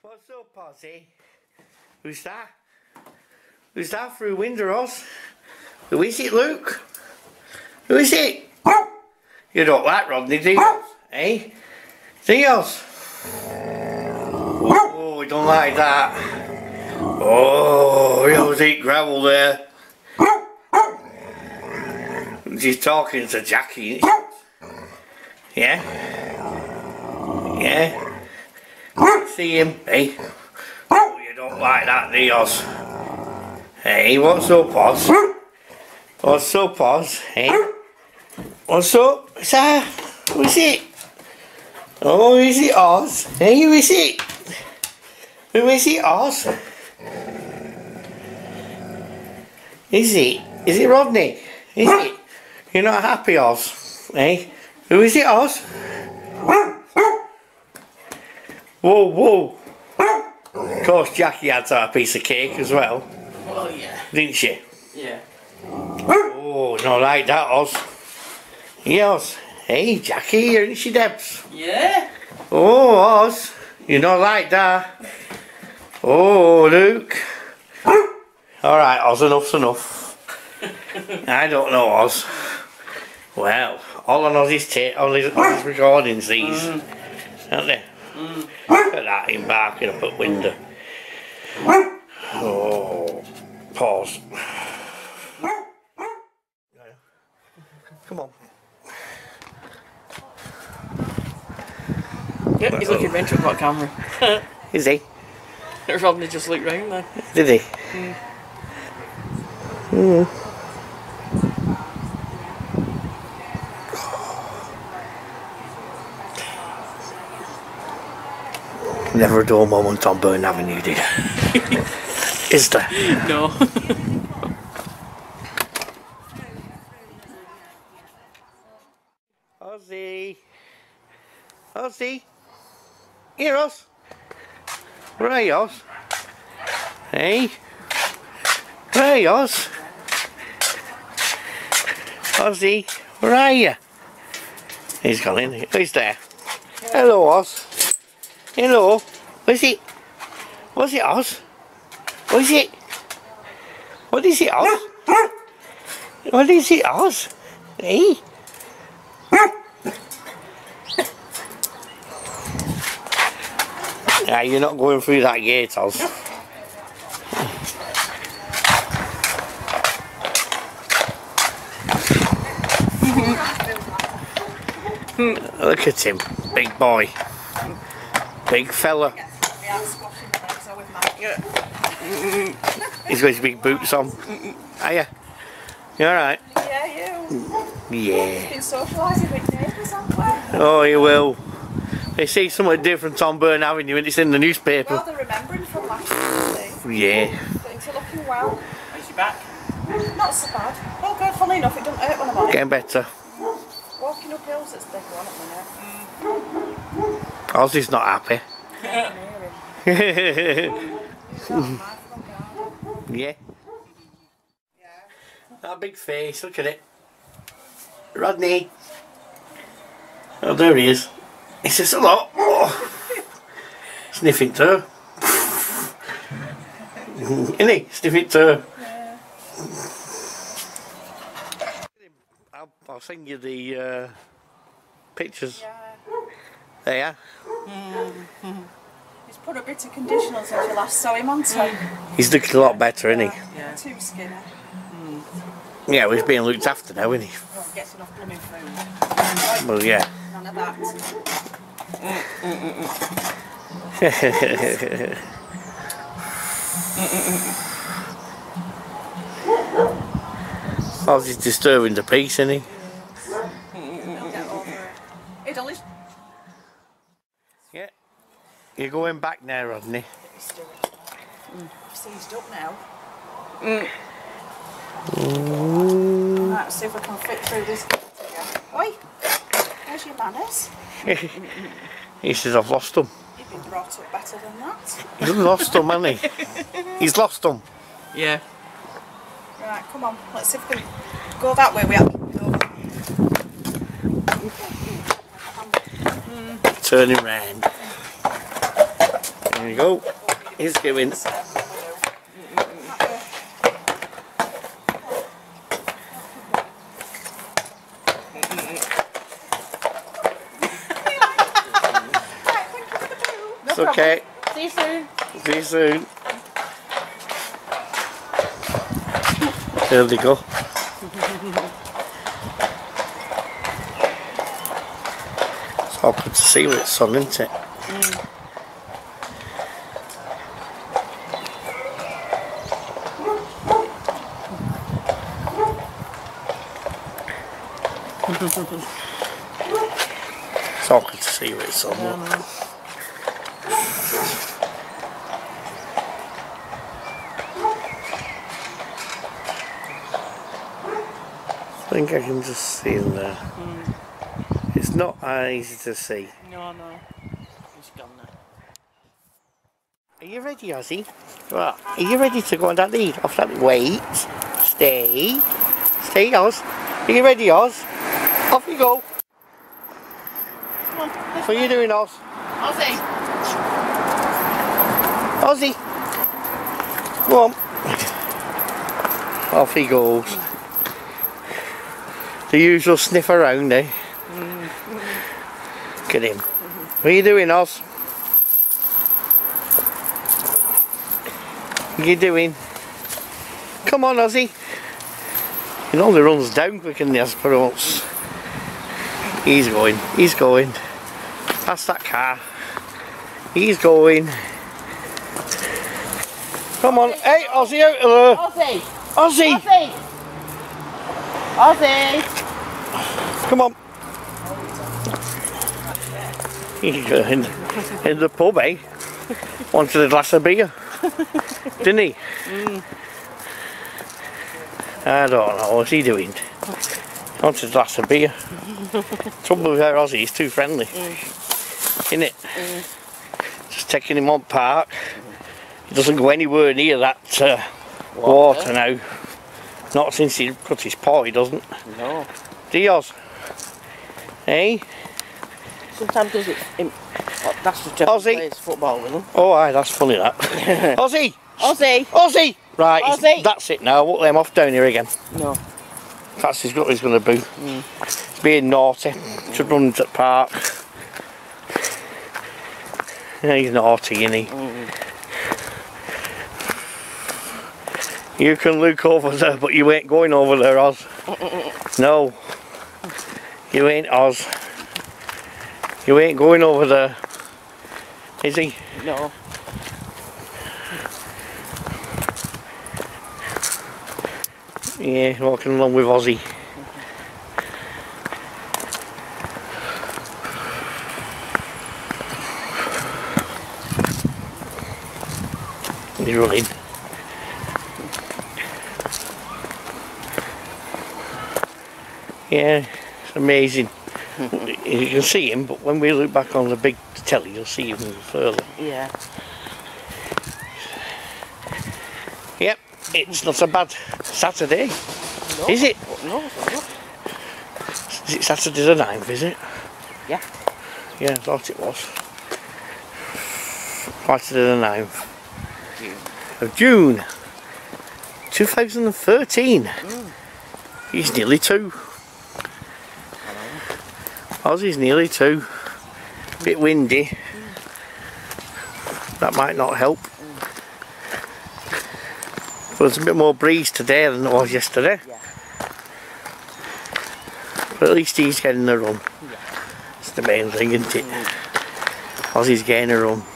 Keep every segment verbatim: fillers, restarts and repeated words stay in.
What's up, Ozzy? Who's that? Who's that through windows? Who is it, Luke? Who is it? You don't like Rodney, do you? Eh? Do you? Oh, we don't like that. Oh, he always eat gravel there. She's talking to Jackie. Yeah? Yeah? See him, eh? Oh, you don't like that, do you, Oz? Hey, what's up, Oz? What's up, Oz? Hey? What's up? What's that? Who is it? Oh, is it Oz? Hey, who is it? Who is it, Oz? Is it? Is it Rodney? Is it? You're not happy, Oz? Hey? Who is it, Oz? Whoa, whoa. Of course, Jackie had that piece of cake as well. Oh, yeah. Didn't she? Yeah. Oh, not like that, Oz. Yeah, Oz. Hey, Jackie, isn't she, Debs? Yeah. Oh, Oz. You're not like that. Oh, Luke. Alright, Oz, enough's enough. I don't know, Oz. Well, all on Ozzy's tape, all his, all his recordings, these. Mm. Aren't they? Mm. Look at that, him barking up at window. Oh, pause. Come on. Yep, he's looking venture up that camera. Is he? Rodney just looked round there. Did he? Mm. Mm. Never a dull moment on Burn Avenue, did Is there? No. Ozzy. Ozzy. Here, Oz. Where are you, Oz? Hey? Where are you, Oz? Ozzy, where are you? He's gone in. Who's there? Hello, Oz. Hello. What's it? What's it, Oz? What is it? What is it, Oz? What is it, Oz? Hey? Yeah, you're not going through that gate, Oz. Look at him, big boy, big fella. He's got his big boots on. Are you? You alright? Yeah, you. Yeah. Been socialising with neighbours, haven't we? Oh, you will. They see something different on Burn Avenue and it's in the newspaper. Well, they're remembering from last year. Yeah. Things are looking well. Is she back? Not so bad. Oh, good, funny enough, it doesn't hurt when I'm on it. Getting better. Walking up hills, it's big one at the minute. Ozzy's not happy. Yeah. That big face, look at it. Rodney. Oh, there he is. He says hello. Oh. Sniffing too. Isn't he? Sniffing too. Yeah. I'll, I'll send you the uh, pictures. Yeah. There you are. Mm-hmm. He's put a bit of conditioner since you last saw him on top. He's looking a lot better, isn't he? Yeah. Too skinny. Mm. Yeah, well, he's being looked after now, isn't he? Well, gets enough blooming food. Well, yeah. None of that. Mm, mm, mm, mm. Oh, he's disturbing the peace, isn't he? He'll get over it. He'd only... Yeah. You're going back now, Rodney. Mm. Seized up now. Mm. Mm. Right, see if we can fit through this gate again. Oi! Where's your manners? He says, I've lost them. You've been brought up better than that. He's lost them, hasn't he? He's lost them. Yeah. Right, come on. Let's see if we can go that way. We have to go. Turning round. There you go. He's doing. It's okay. See you soon. See you soon. There they go. It's awkward to see with sun, isn't it? Mm. It's awkward to see with sun. Yeah, no. I think I can just see in there. Mm. It's not easy to see. No, no. He's gone now. Are you ready, Ozzy? Right. Are you ready to go on that lead? Off that. Wait. Stay. Stay, Oz. Are you ready, Oz? Off you go. Come on. What are you doing, Oz? Ozzy. Ozzy. Go on. Off he goes. The usual sniff around, eh? Mm. Look at him. What are you doing, Oz? What are you doing? Come on, Ozzy. He only runs down quicker than the Asperos. He's going. He's going. Past that car. He's going. Come on. Hey, Ozzy, out of there. Ozzy. Ozzy. Ozzy. Ozzy. Come on. He's going in the pub, eh? Wanted a glass of beer. Didn't he? Mm. I don't know, what's he doing? Wanted a glass of beer. Trouble with our Ozzy, he's too friendly. Mm. Isn't it? Mm. Just taking him on park. He doesn't go anywhere near that uh, Water. water now. Not since he cut his paw, he doesn't. No. Dios. Hey? Sometimes does it. In, oh, that's the job. Ozzy. Plays football with him. Oh aye, that's funny that. Ozzy! Ozzy. Ozzy! Right, he's- Ozzy. that's it now. I won't let him off down here again. No. That's his what he's going to do. Mm. He's being naughty. Should run to the park. Yeah, he's naughty, isn't he? Mm. You can look over there, but you ain't going over there, Oz. No. You ain't, Oz. You ain't going over there. Is he? No. Yeah, walking along with Ozzy. He's running. Yeah, it's amazing. You can see him, but when we look back on the big telly, you'll see him further. Yeah. Yep, it's not a bad Saturday, No. is it? No, it's not. Is it Saturday the ninth, is it? Yeah. Yeah, I thought it was. Saturday the ninth June. of June two thousand thirteen. Mm. He's nearly two. Ozzy's nearly two. Bit windy. Mm. That might not help. Mm. But there's a bit more breeze today than there was yesterday. Yeah. But at least he's getting a run. Yeah. That's the main thing, isn't it? Mm. Ozzy's getting a run.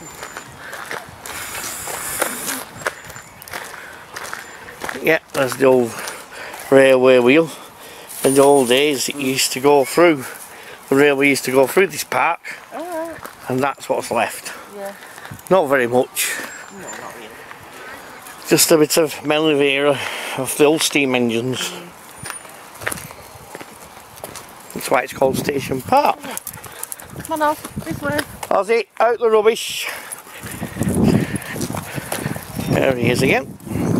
Yeah, there's the old railway wheel. In the old days it used to go through. The railway used to go through this park. Alright. And that's what's left. Yeah. Not very much. No, not really. Just a bit of memory era of the old steam engines. Mm. That's why it's called Station Park. Come on off, this way. Ozzy, out the rubbish. There he is again.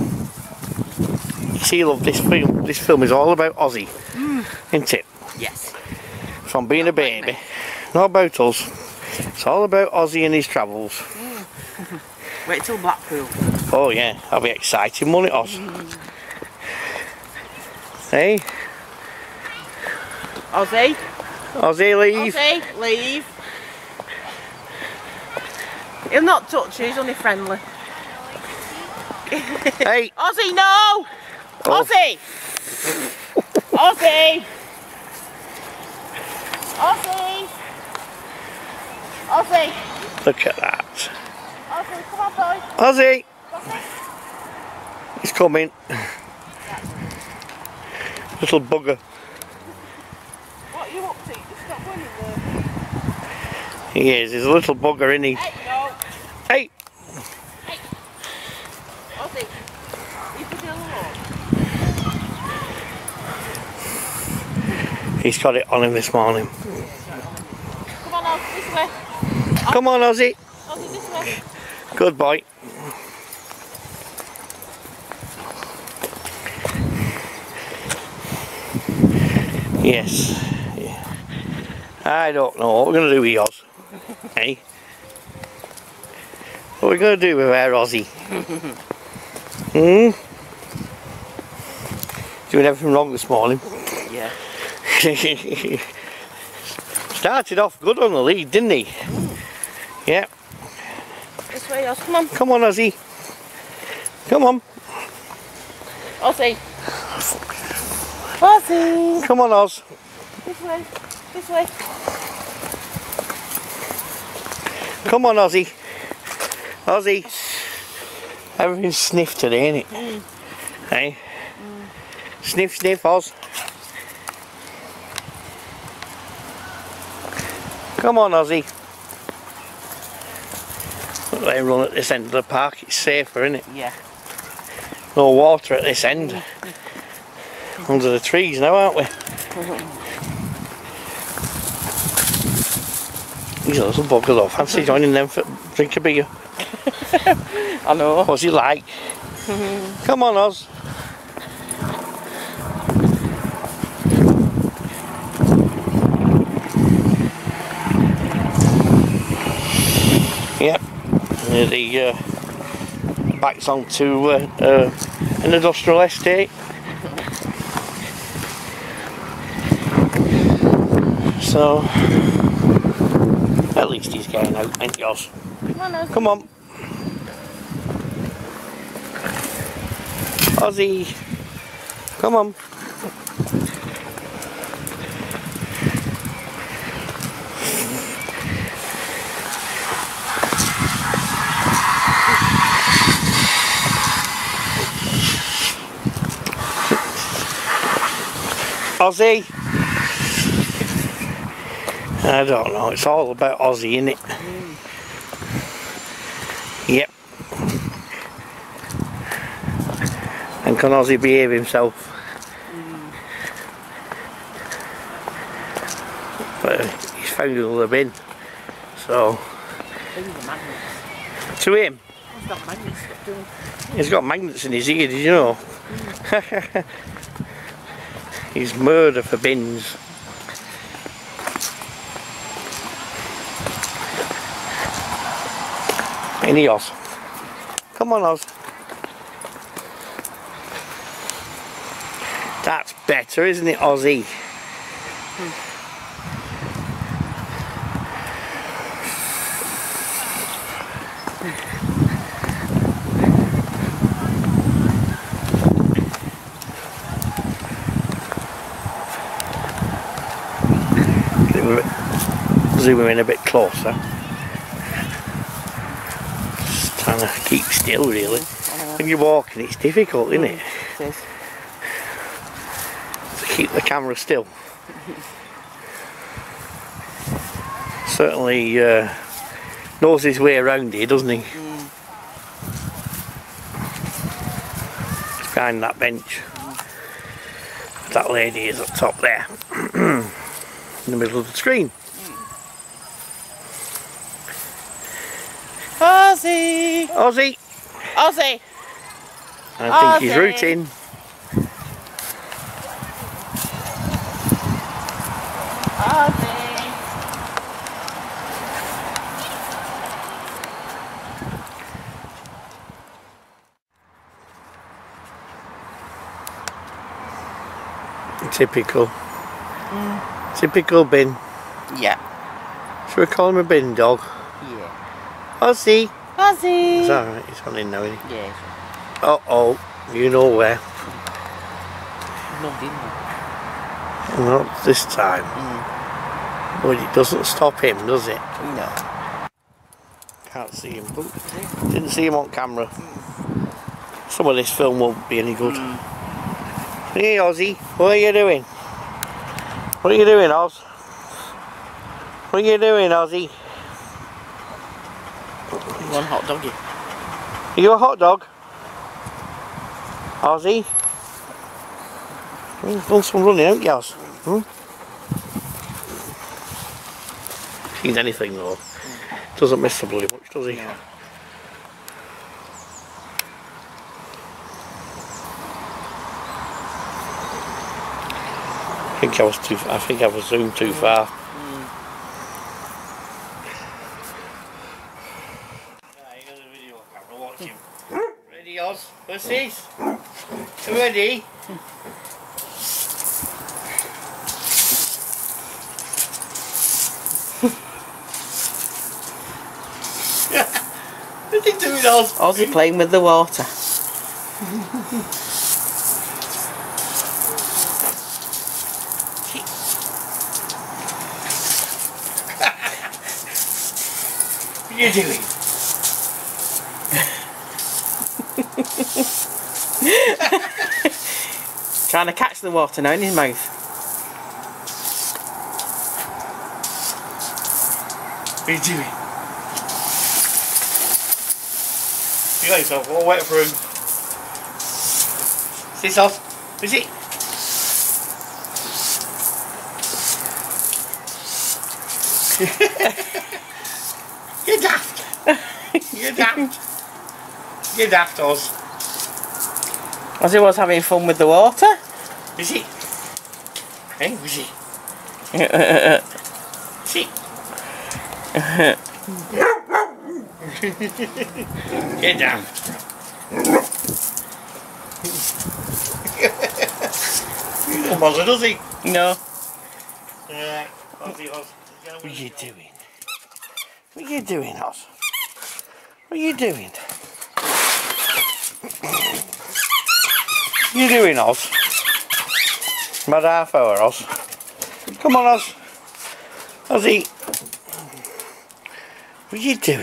See, love, this film. This film is all about Ozzy, Mm. isn't it? Yes. From being Not a like baby. me. Not about us. It's all about Ozzy and his travels. Mm. Wait till Blackpool. Oh yeah, that'll be exciting, won't it, Oz? Mm. Hey? Ozzy. Ozzy, leave. Ozzy, leave. He'll not touch you, he's only friendly. Hey! Ozzy, no! Oh. Ozzy! Ozzy! Ozzy! Ozzy! Look at that. Ozzy, come on, boy. Ozzy! Ozzy! He's coming. Little bugger. What are you up to? It's not going in there. He is, he's a little bugger, isn't he? Hey, no. Hey! Hey. Ozzy, you put it along. He's got it on him this morning. Come on, Ozzy, this way. Come on, Ozzy. Ozzy, this way. Good boy. Yes. Yeah. I don't know what we're going to do with yours. Hey? What are we going to do with our Ozzy? Hmm? Doing everything wrong this morning. Yeah. Started off good on the lead, didn't he? Yeah. This way, Oz, come on. Come on, Ozzy. Come on. Ozzy. Ozzy. Come on, Oz. This way. This way. Come on, Ozzy. Ozzy. Everything's sniffed today, ain't it? Mm. Hey? Mm. Sniff, sniff, Oz. Come on, Ozzy. Let him run at this end of the park. It's safer, isn't it? Yeah. No water at this end. Under the trees now, aren't we? These are little buggers though. Fancy joining them for drink a beer. I know. What's he like? Come on, Oz. Yep. The uh, backs onto uh, uh, an industrial estate. So at least he's getting out, ain't yours? Come on, Ozzy. Come on. Ozzy. Come on. Ozzy. I don't know, it's all about Ozzy, isn't it? Mm. Yep. And can Ozzy behave himself? Mm. But he's found another bin, so... To him? He's got magnets, he's got magnets in his ear, did you know? Mm. He's murder for bins. Any Oz. Come on, Oz. That's better, isn't it, Ozzy? Hmm. Zoom in a bit closer. Just trying to keep still, really. When you're walking, it's difficult, isn't it? It is. To keep the camera still. Certainly uh, knows his way around here, doesn't he? Mm. He's behind that bench. Mm. That lady is up top there. In the middle of the screen. Ozzy! Ozzy! Ozzy! I Ozzy. think he's rooting. Ozzy! Typical. Mm. Typical bin. Yeah. Should we call him a bin dog? Yeah. Ozzy! Ozzy! Is that right? He's on in now, isn't he? Yeah. Uh oh, you know where. Not in there. Not this time. Mm. But it doesn't stop him, does it? No. Can't see him. Oh, didn't see him on camera. Mm. Some of this film won't be any good. Mm. Hey Ozzy, what are you doing? What are you doing, Oz? What are you doing, Ozzy? One hot doggy. Are you a hot dog? Ozzy? You've done some running, haven't you, Oz? Hmm? He's anything though. Doesn't miss the bloody much, does he? No. I think I was too. I think I was zoomed too far. Mm. Right, here's a video camera. Watch him. Ready, Oz? What's this? You ready? What's he doing, Oz? Ozzy playing with the water. What are you doing? Trying to catch the water now in his mouth. What are you doing? You got yourself all wet through. Is this off? Is it? You're daft. You're daft. You're daft, Oz. Ozzy was having fun with the water. Is he? Hey, was he? Is he? Get down. He don't bother, does he? No. Yeah. Ozzy, Oz. What are you doing? What are you doing, Oz? What are you doing? What are you doing, Oz? About half hour, Oz. Come on, Oz. Ozzy. What are you doing?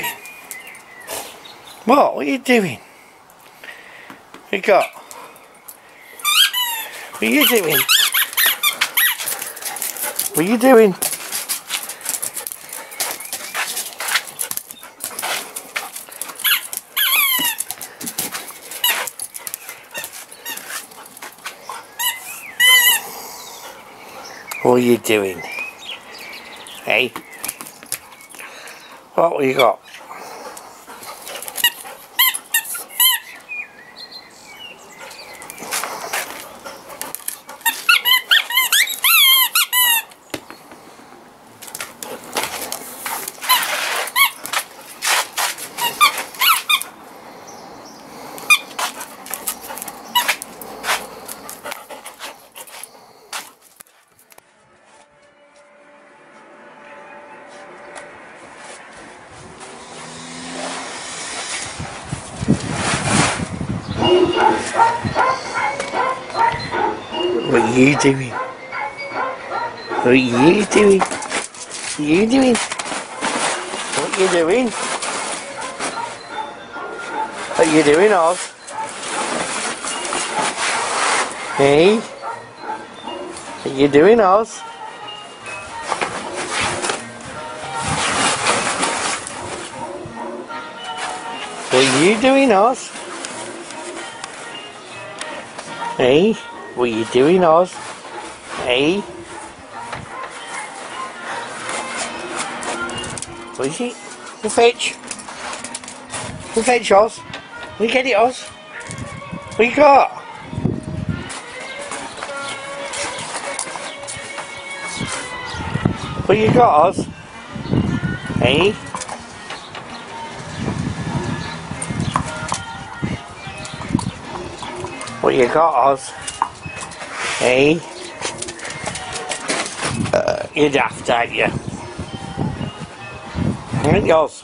What? What are you doing? What you got? What are you doing? What are you doing? What are you doing? Hey? What you got? What are you doing? What are you doing? What are you doing? What are you doing? What are you doing, Oz? Hey? What are you doing, Oz? What are you doing, Oz? Hey? What are you doing, Oz? Hey? What is it? Go fetch. Go fetch, Oz. We get it, Oz. What you got? What you got, Oz? Hey? What you got, Oz? Hey? You're daft, aren't you? Ain't yours?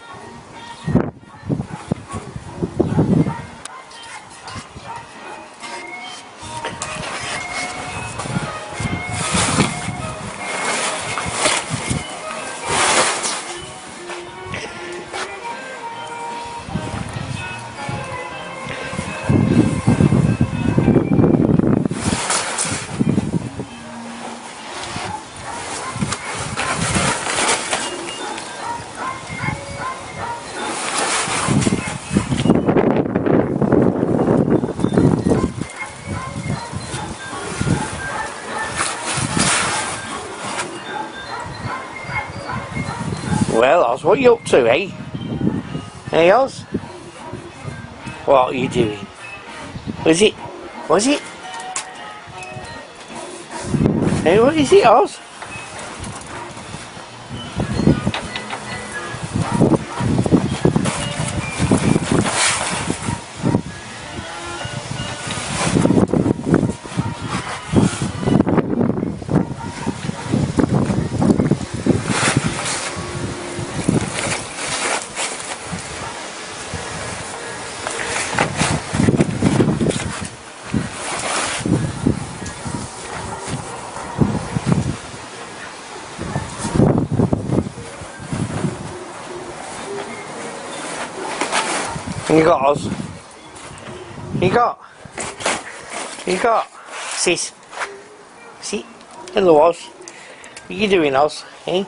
Well, Oz, what are you up to, eh? Hey, Oz? What are you doing? Was it? Was it? Hey, what is it, Oz? You got Oz? You got? You got? Sis? See? Hello, Oz. What are you doing, Oz? Eh?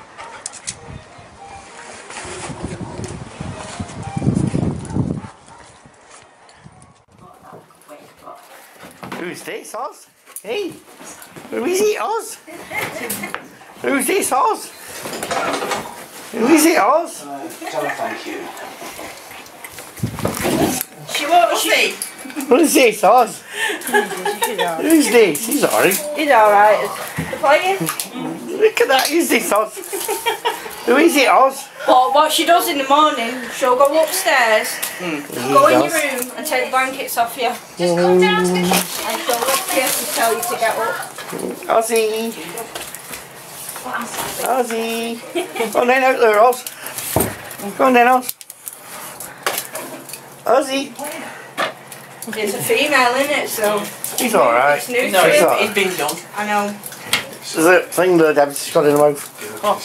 Who's this, Oz? Hey? Who is it, Oz? Who's this, Oz? Who is it, Oz? Uh, tell her thank you. She won't, she... Who's this, Oz? Who's this? He's alright. He's alright. They're playing. Look at that. Who's this, Oz? Who is it, Oz? But what she does in the morning, she'll go upstairs, Mm. go in Oz. your room and take the blankets off you. Just come down to the kitchen. And she'll look here to tell you to get up. Ozzy. Ozzy. Go on then out there, Oz. Go on then, Oz. Ozzy. It's a female, isn't it? So He's alright. it's new He's to him. alright. It's been done. I know. This is it thing that Deb's got in the mouth. Oh.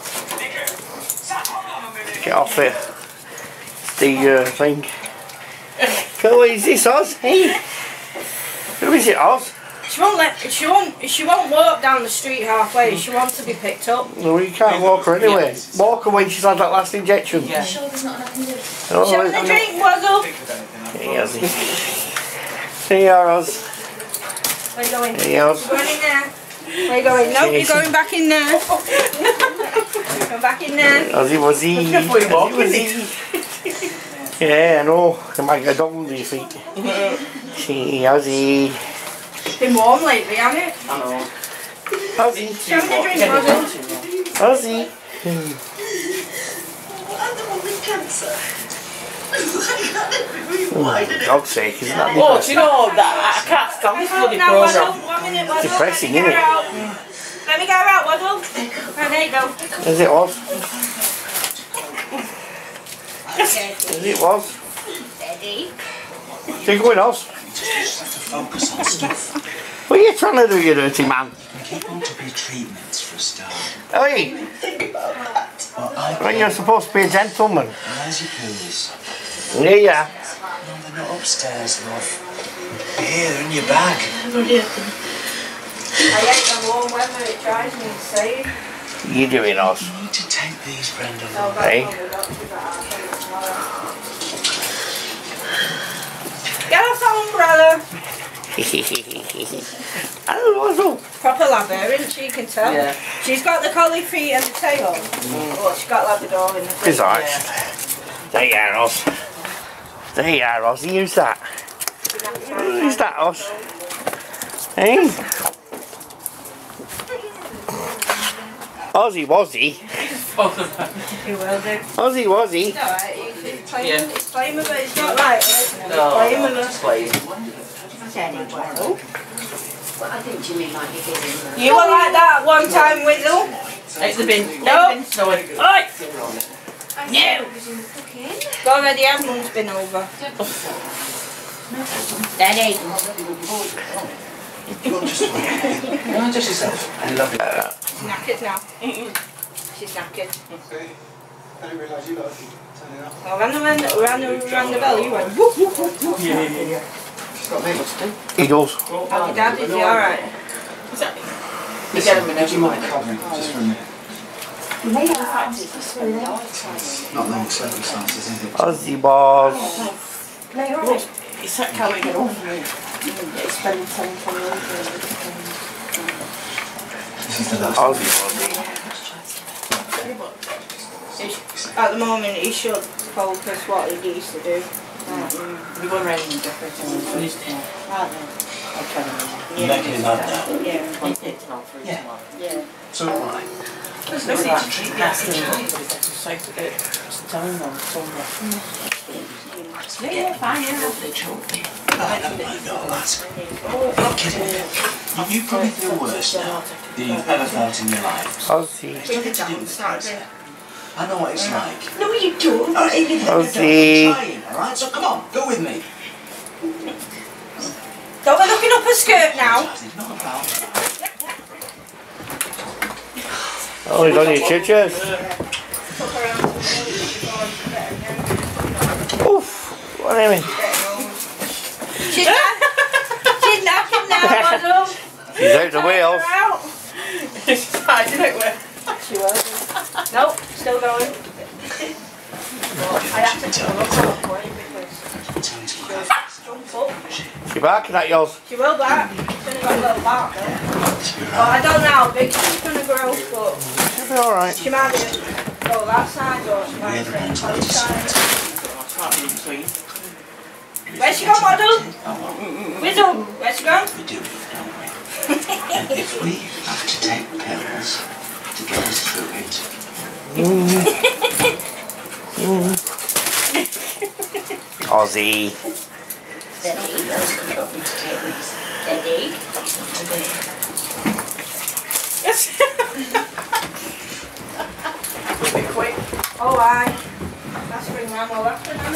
Get off it. It's the uh, thing. Go, is this Oz? Hey. Who is it, Oz? She won't let. She won't. She won't walk down the street halfway. She wants to be picked up. No, you can't walk her anyway. Walk her when she's had that last injection. Yeah. Sure there's not enough in there. Oh, She's having a drink, Wazzle. Hey, Ozzy. Hey, Oz. Where you going? Hey, Oz. You're going in there. Where you going? No, you're going back in there. Go back in there. Ozzy Wazzy. Careful you walk, Ozzy Wazzy. Yeah, I know. It might get done with your feet. See, Ozzy. It's been warm lately, hasn't it? I know. Ozzy. She's having a drink, Wazzle. Ozzy. I'm the one with cancer. Oh, for God's sake, isn't that Oh, do you know that? I can't stand this bloody Now, programme. Wazzle, one minute, Wazzle. Depressing, Let me isn't get it? her out. Let me get her out, Wazzle. Right, there you go. Is it Oz? Okay. Is it Oz? Steady. You going, Oz? Focus on stuff. What are you trying to do, you dirty man? Keep on top of your treatments for a start. Hey, Well, I right, you're supposed to be a gentleman. Where's your pills? Yeah, yeah. No, they're not upstairs, love. Here, they're in your bag. I hate the warm weather, it drives me insane. What are you doing, Oz? You need to take these, Brenda. Oh, that's Hey. all the doctors that are coming tomorrow. Get off that umbrella! I don't know, Proper labber, isn't she? You can tell. Yeah. She's got the collie feet and the tail. But she's got Labrador in the front. it's alright. There you are, Oz. There you are, Oz. Who's that? Who's that, Oz? Hey? Ozzy Wazzy. You will do. Ozzy Wazzy. It's alright, he's playing, Yeah. he's playing with it, it's not right. He's No, playing with no, it. it's playing. Well, I think Jimmy might be giving her. You were like that one time, Whittle. Take the bin. No! Oi! No! Go already had mum's bin over. Daddy. You want just you want just yourself. I love it. She's knackered now. She's knackered. Okay. I didn't realise you guys turning up. Well, ran the, ran, the, ran, the, ran the bell, you went whoop whoop whoop whoop. Yeah, yeah, yeah. She's got me. He does. How's your dad? Is he alright? Listen, would you mind covering just for a minute? Not many circumstances, is it? Ozzy boss. It's that how we get off. Spending time from This is the last Ozzy, Ozzy. At the moment, he should focus what he needs to do. We were ready to finish it. Okay. You making him up now? Yeah. Yeah. Yeah. So am I. There's no need to treat the acid down on somewhere. Yeah, yeah, fine, yeah. Oh, no, no, no, lads. You're kidding me. You, you probably feel worse now than you've ever felt in your life. Ozzy. It's nothing to do with cancer. I know what it's like. No, you don't. All right, Ozzy. I'm trying, all right? So come on, go with me. Don't be looking up her skirt now. It's not about that. Oh, he's on your churches. Oof. What do you mean? She's knackered. She's knackered now, Model. He's out the wheels. She's fine, you know where. She will. Nope, still going. I have to turn up her way because she'll jump up. She barking at yours. She will back. She's only got a little bark there. Well, I don't know how big she's going to grow, but She'll be alright. she might be go that side or she might be on the side. Where's she gone, Model? Whizzle, where's she gone? We do it, don't we? And if we have to take pills to get us through it, Ozzy. Steady. Steady. Yes. We'll be quick. Oh, aye. That's spring ram all after, Nana.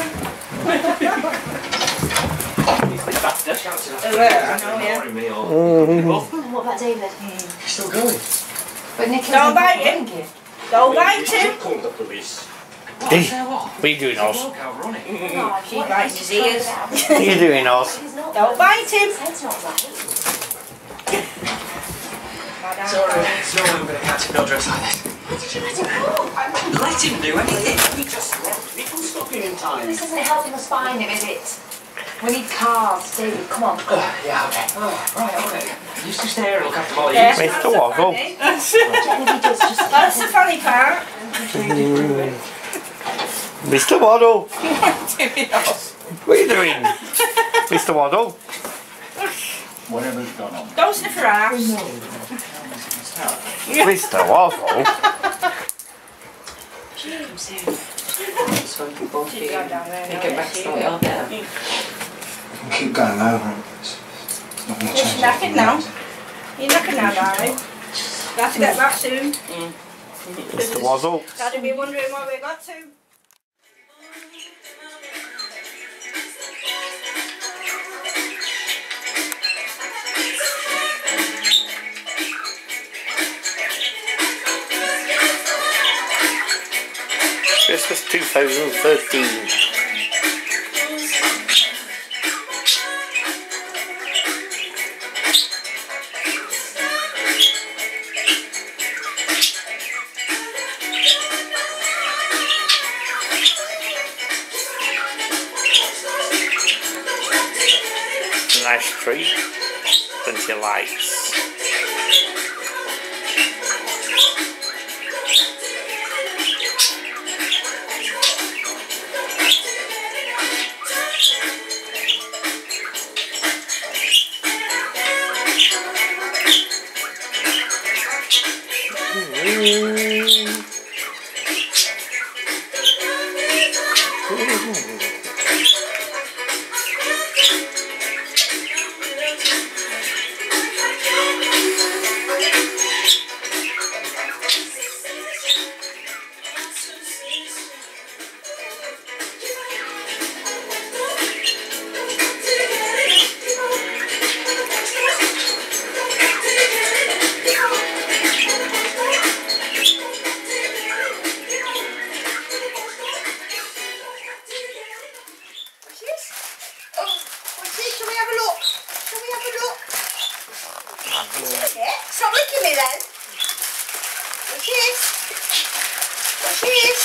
Faster. I know, yeah. What about David? still going. But Nick Don't bite him. Don't bite him. Call the police. Hey, what are you doing, Oz? No, She bites his ears. What are you doing, Oz? Don't bite him. His head's not right. Sorry, it's no way I'm going to catch a bill dressed like this. Why did you let him go? Let him do anything. He just left. We can stop him in time. This isn't helping us find him, is it? We need cars. David, come on. Uh, yeah, okay. Oh, right, okay. You just stay here and look after Molly. Yeah, Mister that's the Waffle. funny- Genevieve does just... That's the funny part. Mister Waddle. What What are you doing? Mister Waddle. Whatever's gone on. Don't sniff her ass. Mister Waddle. Some people She's gone down there. They now, get yeah, back she to will. what they are. We can keep going over it. It's, it's not going to She's change. knackered now. You're knackered now, darling. You have to get back soon. Mister Waddle. Dad'll be wondering what we got to. Christmas two thousand thirteen. Nice tree, plenty of lights. What's this? What's this?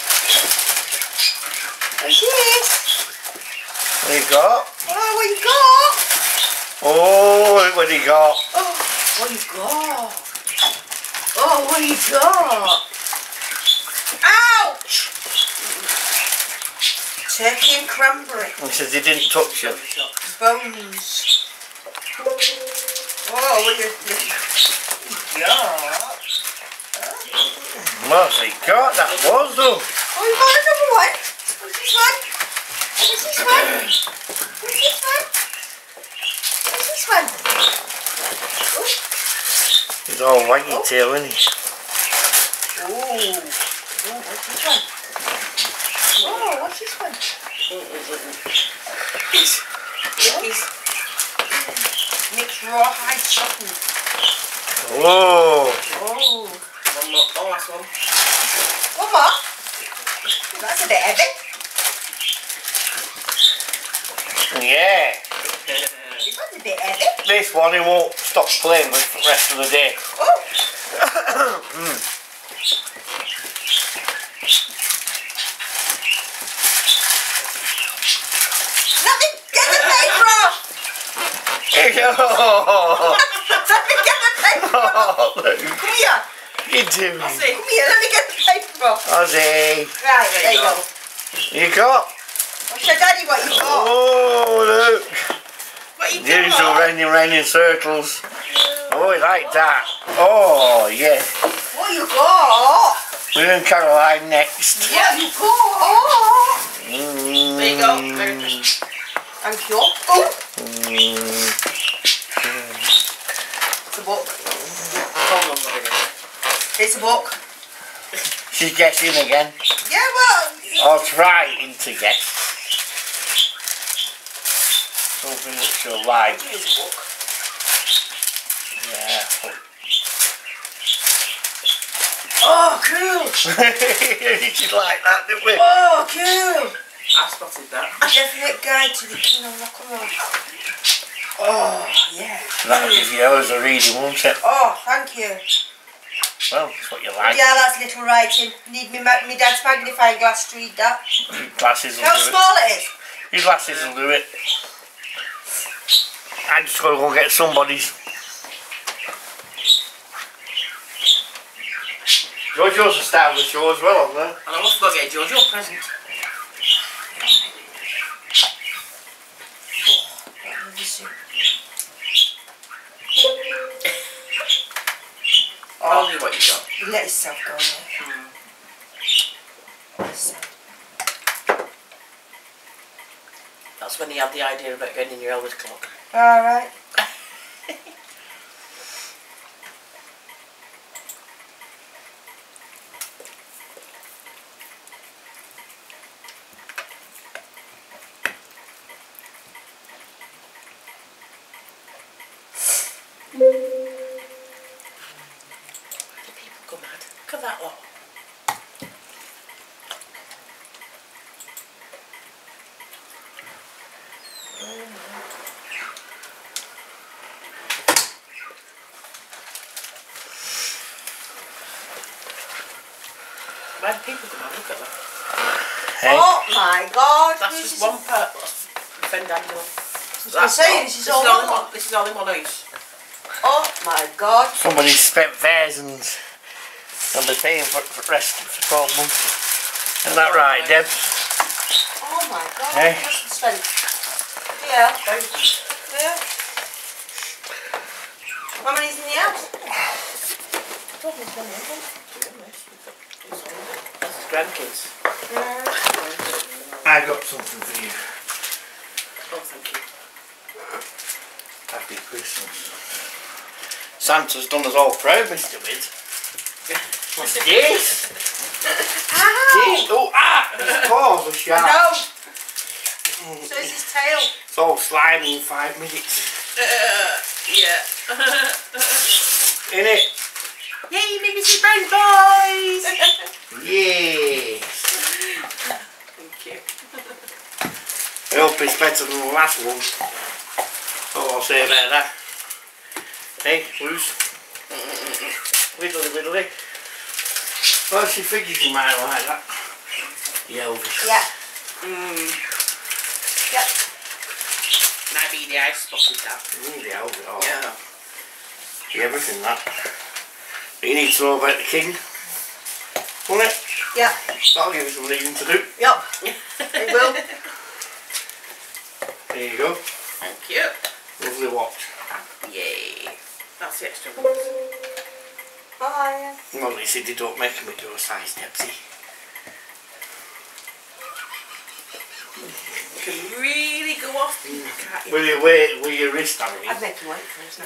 What's this? What you got? Oh, what you got? Oh, what you got? Oh, what you got? Oh, what you got? Ouch! Turkey and cranberry. He says he didn't touch you. Bones. Oh, what you got? What's he got? That was though. Oh, you got another one? What's this one? What's this one? What's this one? What's this one? Oh. He's all waggy oh. tail, isn't he? Oh. Oh, what's this one? Oh, what's this one? Mickey's. Nick's rawhide chocolate. Whoa. Oh. One more. Oh, last one. One more? That's a bit heavy. Yeah. This one's a bit heavy. This one he won't stop playing with for the rest of the day. Oh. mm. Nothing. Get the paper off. Let me get the paper off. Oh, Come here. what are you doing? Ozzy, come here. Let me get the paper off. Ozzy. Right, there you go. You got? What's your daddy? What you got? Oh, look. What you got? Usual raining, raining circles. Oh, I like that. Oh, yeah. What you got? We're in Caroline next. What you got? Mm. There you go. Very good. Thank you. Oh. Mm. It's a book. Hold on, it's a book. She's guessing again. Yeah, well. Or trying to guess. Something that she'll like. It's a book. Yeah. Oh, cool. She'd like that, didn't we? Oh, cool. I spotted that. A definite guide to the king of rock and roll. Oh, yeah. That'll give you hours of reading, won't it? Oh, thank you. Well, that's what you like. Yeah, that's little writing. Need me, ma me dad's magnifying glass to read that. Glasses will How do small it is? it. Your glasses will do it. I just got to go get somebody's. Jojo's a star of the show as well, hasn't there? And I must go get Jojo a present. Tell me what you got. You let yourself go there. Hmm. That's when you had the idea about going in your Elvis clock. Alright. Look at that lot. Where do people come on? Look at that. Hey? Oh my god. That's this just is one part. Defend animal. I was saying, this is all all in one. one. This is all in one house. Oh my god. Somebody spent thousands and they're paying for, for rest for twelve months. Isn't that right, Deb? Oh my god. Hey? What must have spent? Yeah. Thousands. Yeah. How many's in the house? That's his grandkids. Yeah. I got something for you. Oh, thank you. Happy Christmas. Santa's done us all proud, Mister Widd. What's this? Ow! Oh, ah! His paws are sharp. No! So is his tail. It's all slimy in five minutes. Uh, yeah. In it? Yay, maybe some friends, boys! Yes. Thank you. I hope it's better than the last one. Oh, I'll say about that. Hey, loose. Widdly widdly. Well, she figures you might like that. The Elvis. Yeah. Mm. Yep. Might be the ice spotted that. Mm, the Elvis. Oh. Yeah. The everything that. But you need to know about the King. Won't it? Yeah. That'll give you some reading to do. Yep. It will. There you go. Thank you. Lovely watch. Yay. That's the extra ones. Oh, yeah. Well, at least they don't make me do a size Debsy. You can really go off, can't you? Will you wait with your wrist on me? I'd make him wait for us now.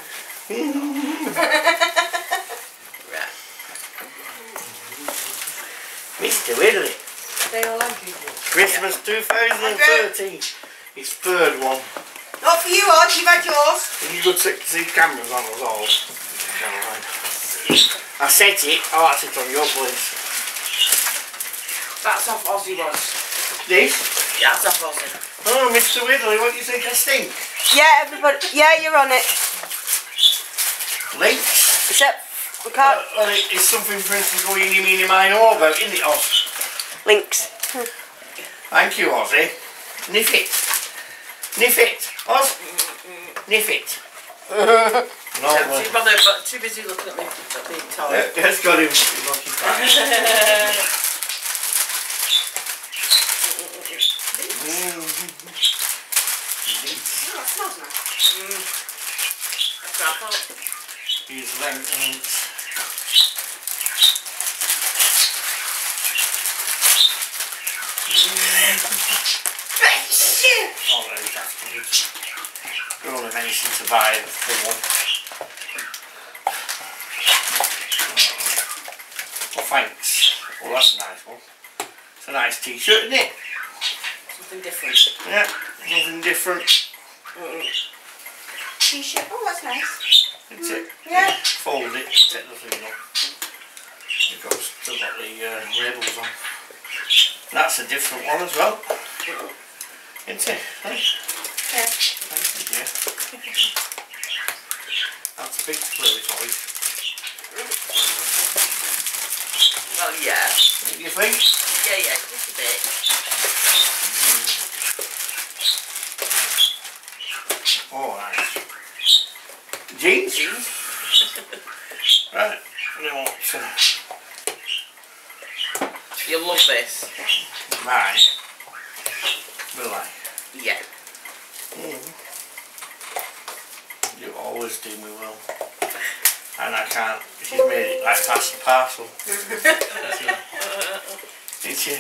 Right. Mister Whitley. They all like you. Christmas two thousand thirteen. His third one. Not for you, Oz. You've had yours. You could see, see cameras on us all. Caroline. I set it. Oh, that's it on your place. That's off Ozzy was. This? Yeah, that's off Ozzy. Oh, Mister Whitley, what do you think I stink? Yeah, everybody. Yeah, you're on it. Links? Except we can't. Well, well, it, it's something for instance go in your meaning mine all about, isn't it, Oz? Links. Thank you, Ozzy. Niff it. Niff it. Oz? Niff it. No, well. Too bothered, but too busy looking at me at being told. Yeah, it's got him lucky back. Oh, it smells nice. Mm. That's what I thought. Use length and links. Oh, those afterwards. You're only mentioned to buy the full one. Well, thanks. Well, that's a nice one. It's a nice t-shirt, isn't it? Something different. Yeah, something different. Mm. T-shirt. Oh, that's nice. It's it. Yeah. Fold it, take the thing off. You've got, still got the uh, labels on. That's a different one as well. Isn't it? Hey? Yeah. Thank you, dear. That's a big play toy. Well, yeah. What do you think? Yeah, yeah, just a bit. Oh, nice. Jeans? Jeans. Right. You want to You'll love this. mine? Will I? Yeah. Mm. You always do me well. And I can't. She's made it like past the parcel. Did she?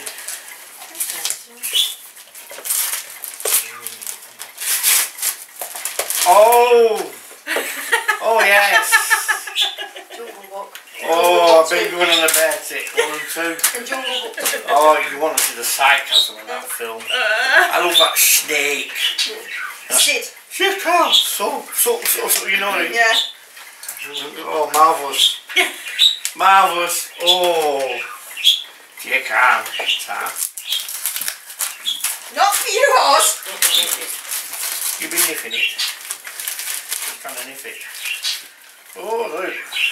Oh! Oh yes! Jungle Book. Oh, a big one and a bear tick, one and two. And Jungle Book. Oh, you want to see the sarcasm in that film. I love that snake. Sid. She can't, so, so, so, so, you know what I mean? Yeah. Oh, marvellous. Marvellous. Oh. You can. Not for you, Oz. You've been niffing it. Just trying to niff it. Oh, look.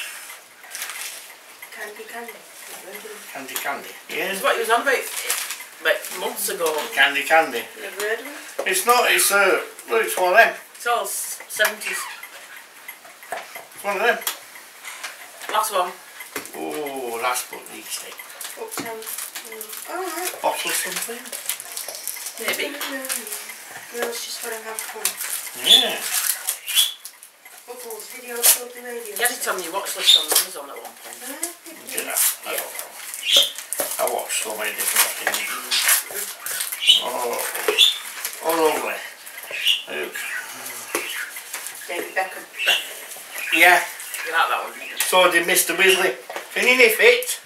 Candy, candy. Candy, candy. Yeah. That's what you was on about like months ago. Candy, candy. You ever heard of it? It's not, it's, uh, look, it's one of them. It's all seventies. It's one of them. Last one. Oh, last but least. Uptown. Alright. Bottle something. Maybe. Girls just want to have fun. Yeah. Bubbles, video, called the radio. You had it on your watch list on Amazon at one point. Did I? I don't know. I watched so many different things. Oh, oh lovely. Look. David Beckham. Yeah. You like that one? So did Mister Weasley. Can you niff it?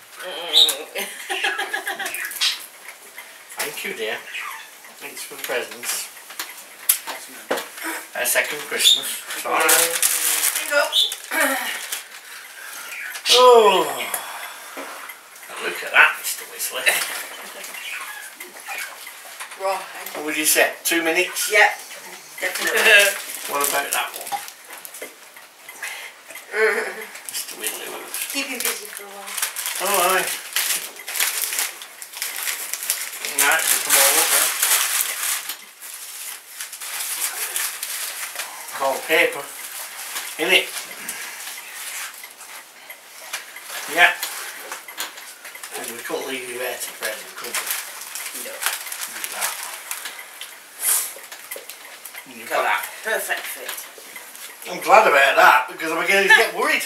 Thank you, dear. Thanks for the presents. A second Christmas. Sorry. There you go. Oh. Look at that, Mister Weasley. Right. What would you say? Two minutes? Yeah. Definitely. What about that one? Mister Weasley. Keep you busy for a while. Oh, aye. paper in it. Yeah. And we couldn't leave you there to present, could we? No. Do that. And you've Got got that perfect fit. I'm glad about that because I'm beginning to get worried.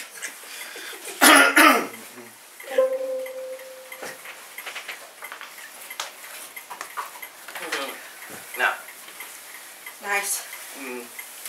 No. Nice. Mm.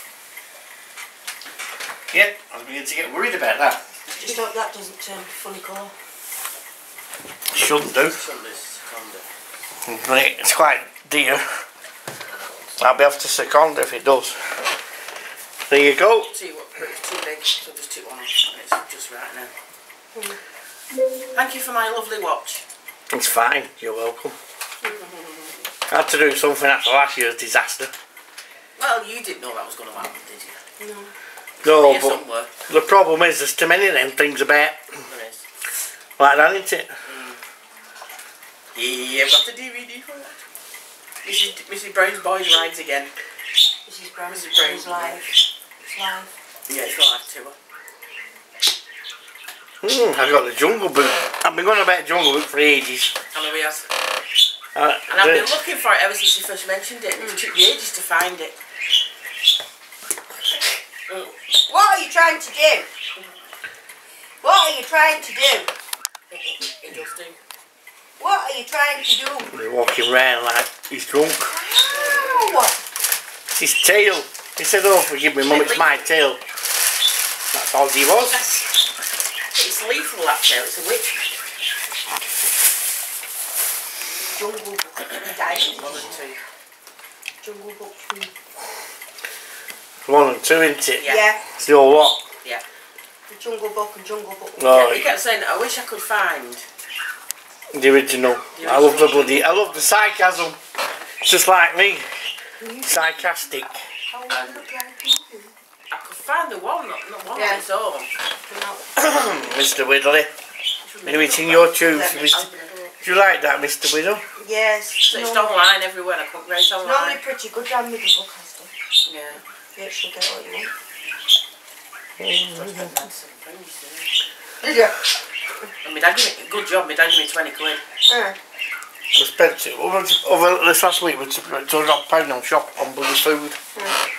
Yep, I was beginning to get worried about that. Just hope that doesn't turn funny colour. Shouldn't do. Shouldn't this second. But it's quite dear. I'll be able to second if it does. There you go. See what, it's too big, so just took one off and it's just right now. Mm. Thank you for my lovely watch. It's fine, you're welcome. I had to do something after last year's disaster. Well, you didn't know that was going to happen, did you? No. No, Here but somewhere. the problem is there's too many of them things about. There is. Like that, isn't it? Mm. Yeah, I've got the D V D for that. Missus Missus Brown's Boys Rides again. Missus Brown's Boys Live. It's live. Yeah, it's live too. Mm, I got the Jungle Book. I've been going about Jungle Book for ages. I know he has. Uh, and I've been looking for it ever since you first mentioned it. It took me ages to find it. Mm. What are you trying to do? What are you trying to do? It does do. What are you trying to do? He's walking around like he's drunk. Ow! It's his tail. He said, oh, forgive me, Mum, it's my tail. That's all he was. It's lethal, that tail. It's a witch. Jungle Book. One and two. Jungle Book two. One and two, isn't it? Yeah. yeah. It's the whole lot. Yeah. The Jungle Book and Jungle Book. Oh, yeah, he kept saying, I wish I could find the original. The original. I love the bloody, I love the sarcasm. It's just like me. Sarcastic. Oh, I look like you. I could find the one, not, not one yeah. on its own. Mister Whittley. Maybe it's in your tube. Do you like that, Mister Whittle? Yes. So it's online everywhere. I couldn't race online. Normally pretty good down with the book, has to. Yeah. Yeah, she'll get what you want. Did you? And my dad gave me, good job, my dad gave me twenty quid. Yeah. We spent it over, over this last week, we took two hundred pounds on shop on bloody food. Yeah.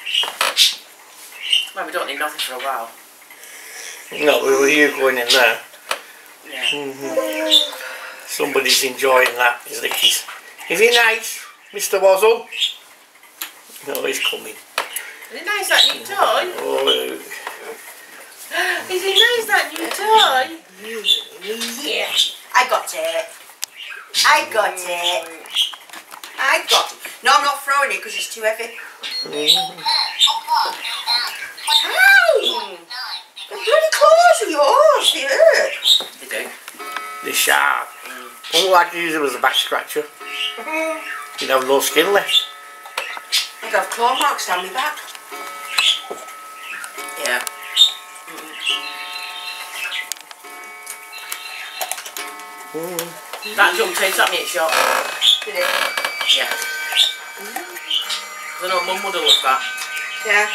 Well, we don't need nothing for a while. No, we were here going in there. Yeah. Mm-hmm. Somebody's enjoying that, his lickies. Is he nice, Mister Wazzle? No, he's coming. Is it nice, that new toy? Oh, is it nice, that new toy? Yeah. I got it. I got it. I got it. No, I'm not throwing it because it's too heavy. Mm. Ow! The bloody claws of yours, they hurt. They do. They're sharp. Mm. All I could use it was a back scratcher. Mm. You'd have no skin left. I'd have claw marks down my back. Yeah. Mm. That jump takes at me at shop. Did it? Yeah. Mm. I know Mum would have loved that. Yeah.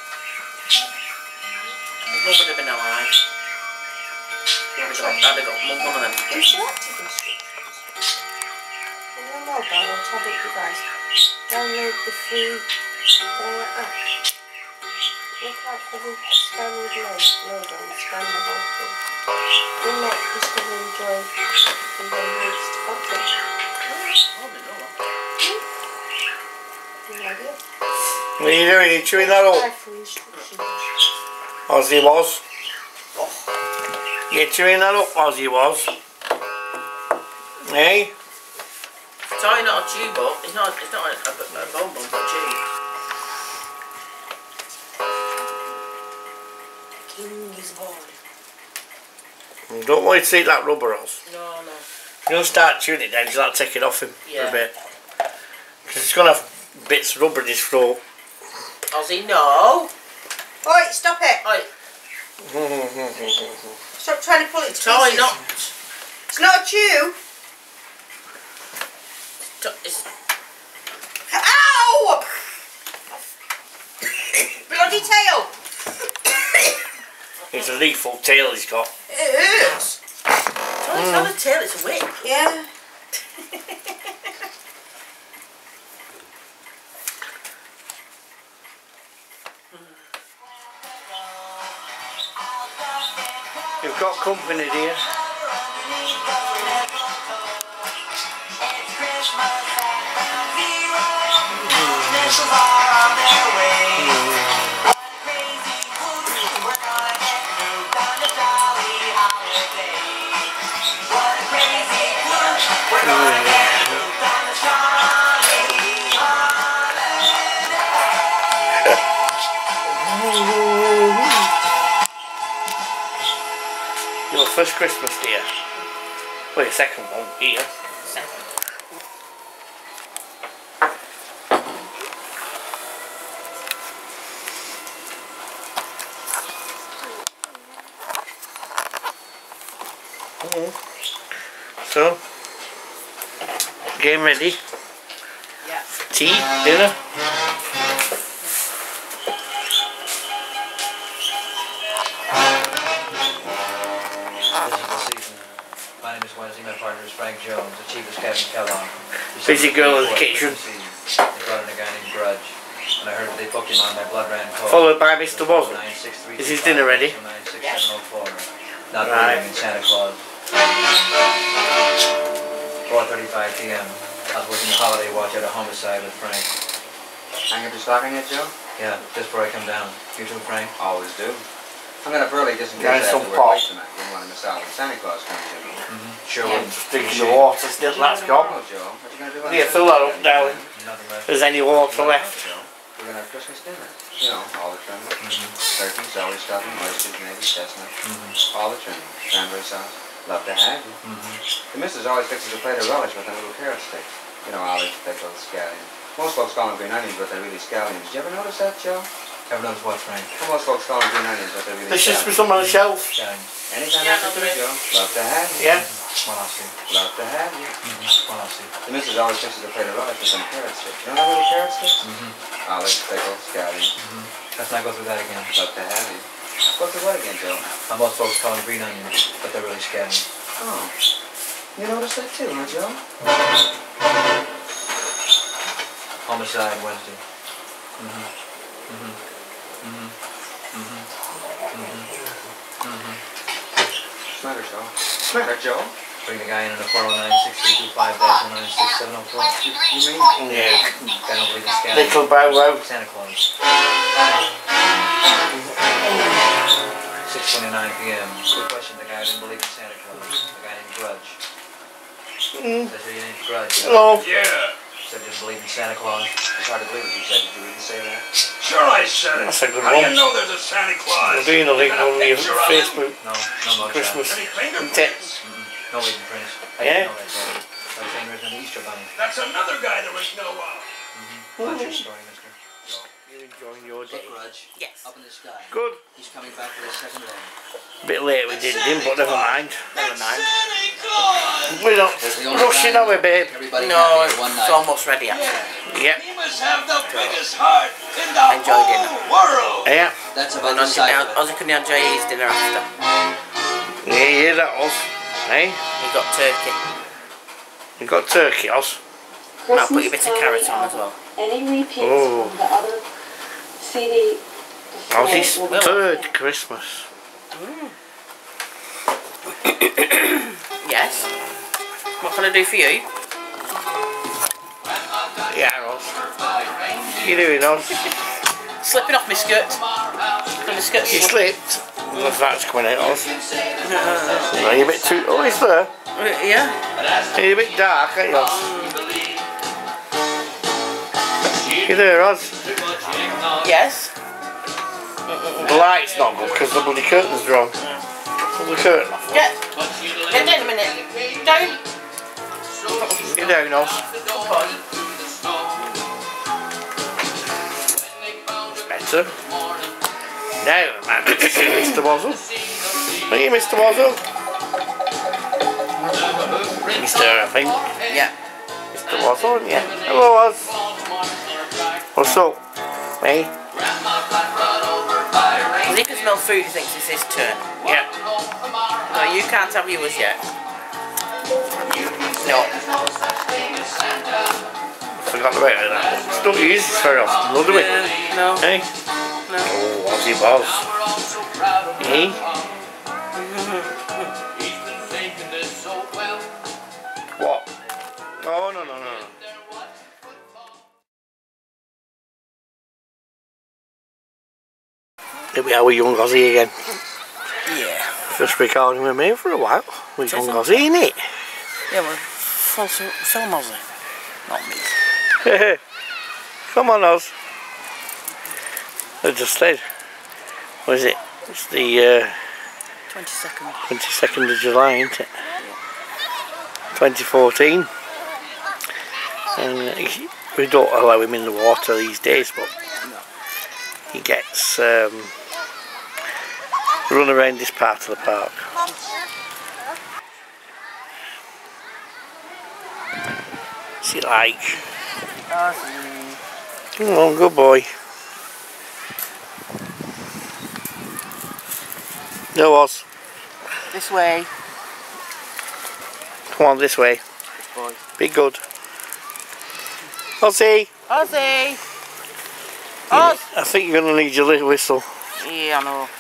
Mum would have been alive. I'd have got, I'd have got Mum one of them. Interactive instructions. On your mobile or tablet device, download the free uh, app. Look out for the scan with logo and scan the whole thing. Do not discover and enjoy and then next content. Oh, I know that. No idea. What are you doing? Are you chewing that up? Ozzy was. Oh. You chewing that up, Ozzy was. Hey? It's only not a chew bump. It's not, it's not a, a, a bone bump, but a chew. King is born. Don't want you to eat that rubber, Oz. No, no. You're going to start chewing it down, you'll have to take it off him yeah. for a bit. Because it's going to have bits of rubber in his throat. Ozzy, no. Oi, stop it. Oi. Stop trying to pull it to Toy, pieces. not. It's not a chew. It's... Ow! Bloody a lethal tail he's got. It hurts. It's not, it's not a tail, it's a whip. Yeah. You've got company, dear. Your first Christmas, dear. Well, your second one, here. Mm. So, game ready? Yeah. Tea, dinner? My name is Wednesday, my partner is Frank Jones, the chief is Kevin Kellogg. Busy girl in the kitchen. They brought in a guy named Grudge, and I heard that they booked him on my blood ran code. Followed by Mister Wozzle. Is his dinner ready? Not Right. in Santa Claus. four thirty-five p m I was working the holiday watch at a homicide with Frank. Hang up your stocking yet, Joe? Yeah, just before I come down. You too, Frank? Always do. I'm gonna early just in case I Nice have some to work pop. late tonight. Didn't want to miss out when Santa Claus comes in. Mm-hmm. Sure Yeah, would. drinking the water still, that's gone. Tomorrow, Joe. What you gonna do? on Yeah, fill that up, darling. Nothing left. There's any water left. Joe. We're gonna have Christmas dinner. You know, all the trimming. Mm-hmm. Turkey, celery stuffing, oysters, maybe, chestnut. Mm-hmm. All the trimming. Cranberry sauce. Love to have you. Mm-hmm. The missus always fixes a plate of relish with a little carrot stick. You know, olives, pickles, scallions. Most folks call them green onions, but they're really scallions. Did you ever notice that, Joe? Ever notice what, Frank? Well, most folks call them green onions, but they're really There's just scallions. some on the shelf. Yeah. Anytime Yeah, after no, tea, Joe. Love to have you. Yeah. Well, I'll see. Love to have you. Mm-hmm. Well, I'll see. The missus always fixes a plate of relish with some carrot sticks. You know that little carrot sticks? Mm-hmm. Olives, pickles, scallions. Mm-hmm. Let's not go through that again. Love to have you. Go through what again, Joe? Uh, most folks call them green onions, but they're really scallions. Oh. You noticed that too, huh, Joe? Homicide Wednesday. Mm-hmm. Mm-hmm. Mm-hmm. Mm-hmm. Mm-hmm. Mm-hmm. Smatter, Joe. Smatter, Joe. Bring the guy in on the four oh nine, six three two five, one nine six seven oh four. You, you mean? Yeah. I don't believe in scallions. Little bow wow. Santa Claus. six twenty-nine p m Good question. The guy didn't believe in Santa Claus. The guy named Grudge. Mm. That's your name, Grudge. Hello. Yeah, Said you didn't believe in Santa Claus. It's hard to believe what you said. Did you really say that? sure I said it. That's a good How do one. you know there's a Santa Claus? We're doing a link Even on your picture of him? Facebook. No, no mugshot. Christmas. Any fingerprints? Tips. Mm-mm. No leaving prints. I Yeah? didn't know that, Joe. Like saying there's an Easter bunny. That's another guy there was no of. Mm-hmm. Well, that's your story, mister. You're enjoying your day. Grudge. Yes. Up in the sky. Good. He's coming back for the second day. A bit late we did him, but never mind. Never mind. We're not There's the only rushing, time are we, babe? Everybody No, happy in one it's night. almost ready actually. Yep. He must have the biggest heart in the Enjoy whole dinner. world. Yeah. That's Well, about the size of it. Ozzy can enjoy his dinner after. Yeah, yeah, that was. Hey? He got turkey. You got turkey, Oz? I'll put a bit of carrot on as well. Any repeats Oh. from the other C D? Ozzy's will be- third Christmas. Yes. What can I do for you? Yeah, Oz. What you doing, Oz? Slipping off my skirt. My skirt's You slip. slipped. Well, that's coming out, Oz. No, you're a bit too... Oh, he's there. Yeah. You're a bit dark, ain't you, Oz? You there, Oz? Yes. The light's not good because the bloody curtain's drawn. Pull the curtain off. Yeah. Get down a minute. Down. Get down, Oz. Better. Now, man, good to see Mister Wozzle. Are you Mister Wozzle? Mister I think. Yeah. Mister Wozzle, yeah. Hello, Oz. What's up? Hey? Because he can smell food, he thinks it's his turn. Yeah. No, you can't have yours yet. No. Forgot about that. Don't use this very often, do we? Uh, no. Hey? No. Oh, Ozzy Boss. Hey? What? Oh, no, no, no. Here we are with young Ozzy again. Yeah. Just recording with me for a while. With young Isn't Ozzy, innit? Yeah, well, full film Ozzy. Not me. Come on, Oz. I just said. What is it? It's the uh, twenty-second. twenty-second of July, isn't it? twenty fourteen. And uh, he, we don't allow him in the water these days, but he gets um, run around this part of the park. What's he like? Ozzy. Come on, good boy. No, Oz. This way. Come on, this way. This boy. Be good. Ozzy! Ozzy! Oz! I think you're going to need your little whistle. Yeah, I know.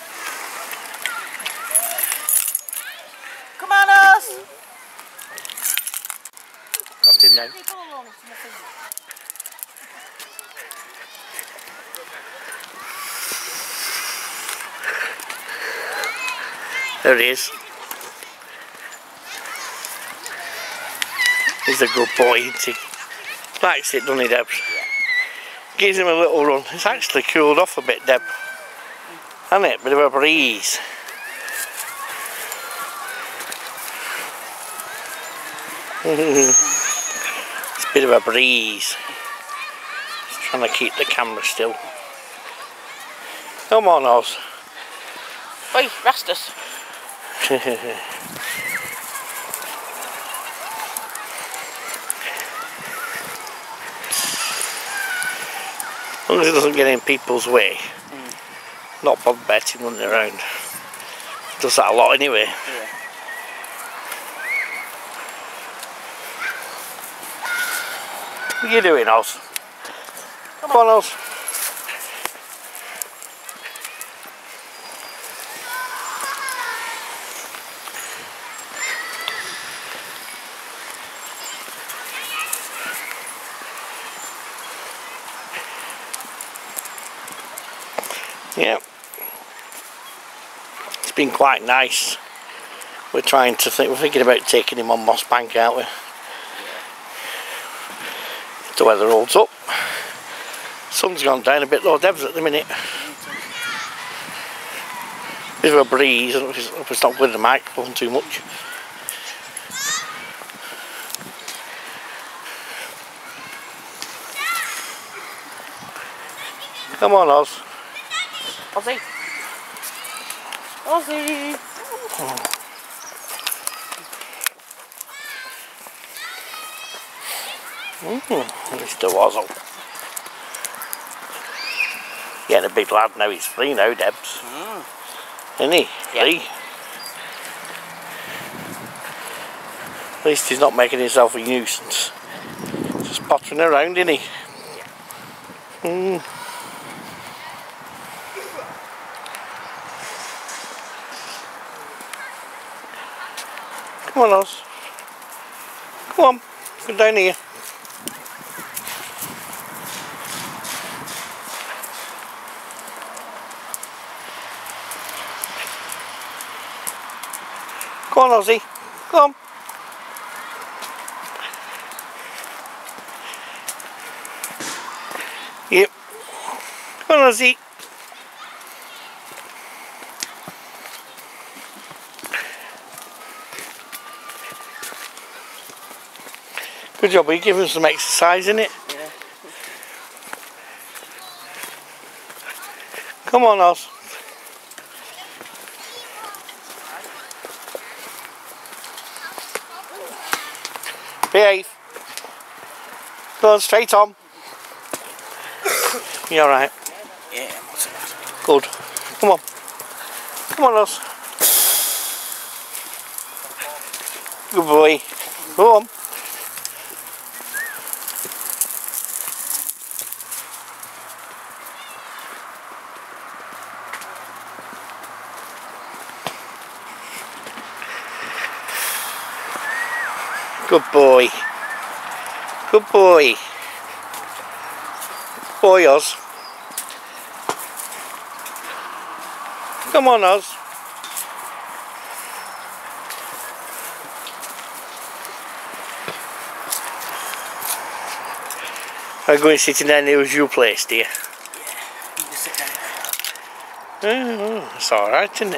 Come on, Oz! Got him now. There he is. He's a good boy, isn't he? Likes it, doesn't he, Deb? Gives him a little run. It's actually cooled off a bit, Deb. Hasn't it? Bit of a breeze. It's a bit of a breeze. Just trying to keep the camera still. Come on, Oz. Oi, Rastus. As long as it doesn't get in people's way. Mm. Not Bob betting running around. Does that a lot anyway. Yeah. What are you doing, Oz? Come, Come on, Oz. Yeah, it's been quite nice. We're trying to think, we're thinking about taking him on Moss Bank, aren't we? If the weather holds up. Sun's gone down a bit low, Debs, at the minute. Bit of a breeze, I don't know if it's not with the microphone too much. Come on, Oz. Ozzy. Ozzy. Oh. Mm, Mister Wazzle. Getting a big lad now, he's free now, Debs. Mm. Isn't he? Free. Yep. At least he's not making himself a nuisance. Just pottering around, isn't he? Mm. Come on, Oz. Come on, come down here. Come on, Ozzy. Come on. Yep. Come on, Ozzy. Good job, we give him some exercise, innit? Yeah. Come on, Oz. Behave. Go on, straight on. You alright? Yeah. Good. Come on. Come on, Oz. Good boy. Go on. Good boy. Good boy. Boy, Oz. Come on, Oz. I'm going sitting down there as you place, dear. Yeah, you just sit down. Oh, it's alright, isn't it?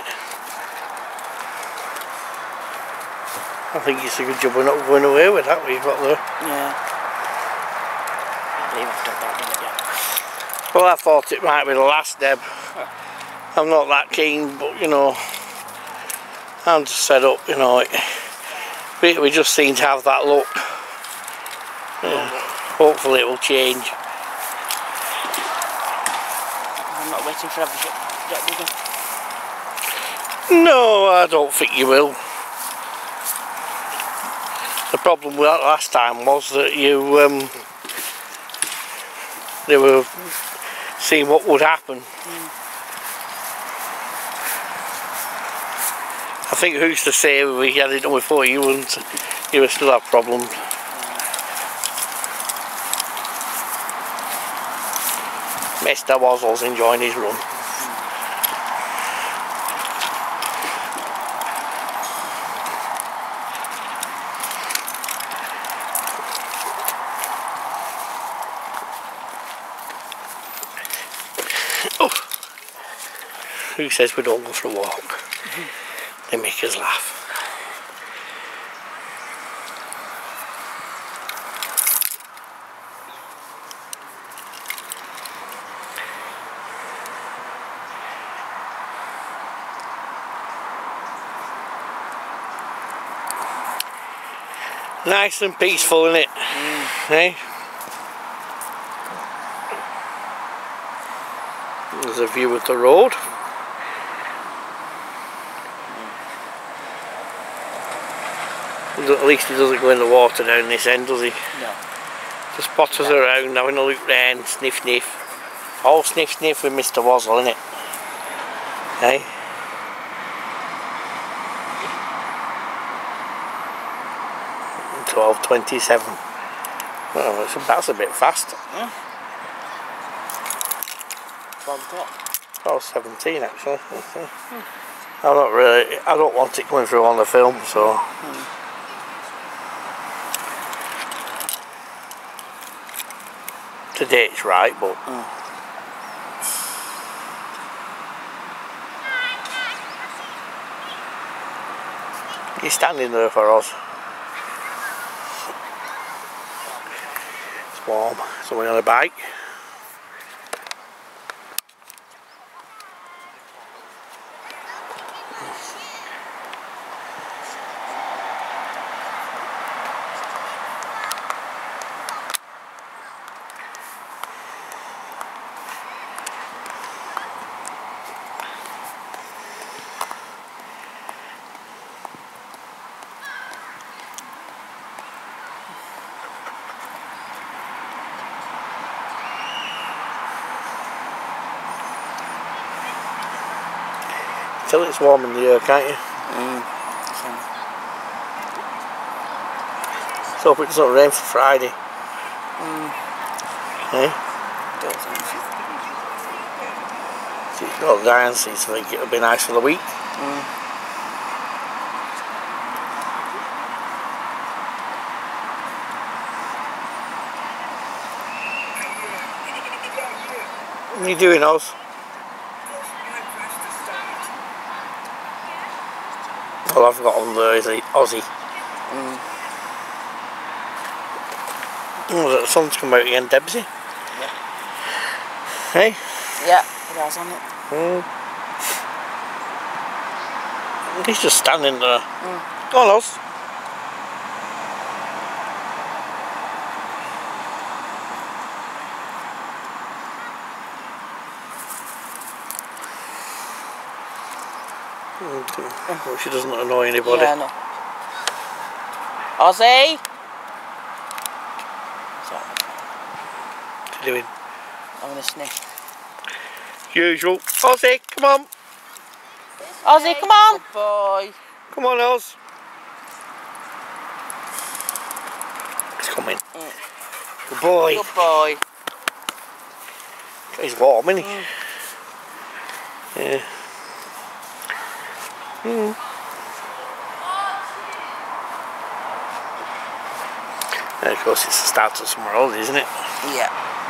I think it's a good job we're not going away with that we've got there. Yeah. I believe I've done that one again. Well, I thought it might be the last, Deb. I'm not that keen, but you know, I'm just set up, you know. It, we, we just seem to have that look. Yeah. Hopefully it will change. I'm not waiting for everything to get bigger. No, I don't think you will. The problem with that last time was that you, um, they were seeing what would happen. Mm. I think who's to say we had it done before you wouldn't, you would still have problems. Mister Wazzle's enjoying his run. Oh. Who says we don't go for a walk? Mm-hmm. They make us laugh. Nice and peaceful, isn't it? Mm. Eh? There's a view of the road. Mm. At least he doesn't go in the water down this end, does he? No. Just potters yeah. around, having a look round, sniff sniff. All sniff sniff with Mister Wazzle, isn't it? Eh? twelve twenty-seven. Well, that's a, that's a bit fast. Yeah. twelve o'clock. twelve seventeen actually. Hmm. I'm not really, I don't want it coming through on the film, so. Hmm. The date's right, but. Hmm. You're standing there for us. Warm. Someone on a bike. Tell it's warm in the air, can't you? Mm. Let's hope it doesn't rain for Friday. Mm. Eh? Don't It's got down, so I think it'll be nice for the week. Mm. What are you doing, Oz? All I've got on there is Ozzy. Mm. Oh, the sun's come out again, Debsy. Yeah. Hey? Yeah, it has on it. Mm. He's just standing there. Mm. Go on, Oz. Well, she doesn't annoy anybody. Yeah, I know. Ozzy! What are you doing? Having a sniff. Usual. Ozzy, come on. Ozzy, come on! Good boy. Come on, Oz. He's coming. Mm. Good boy. Good boy. He's warm, isn't he? Mm. Yeah. Mm. And of course, it's the start of summer holidays, isn't it? Yeah.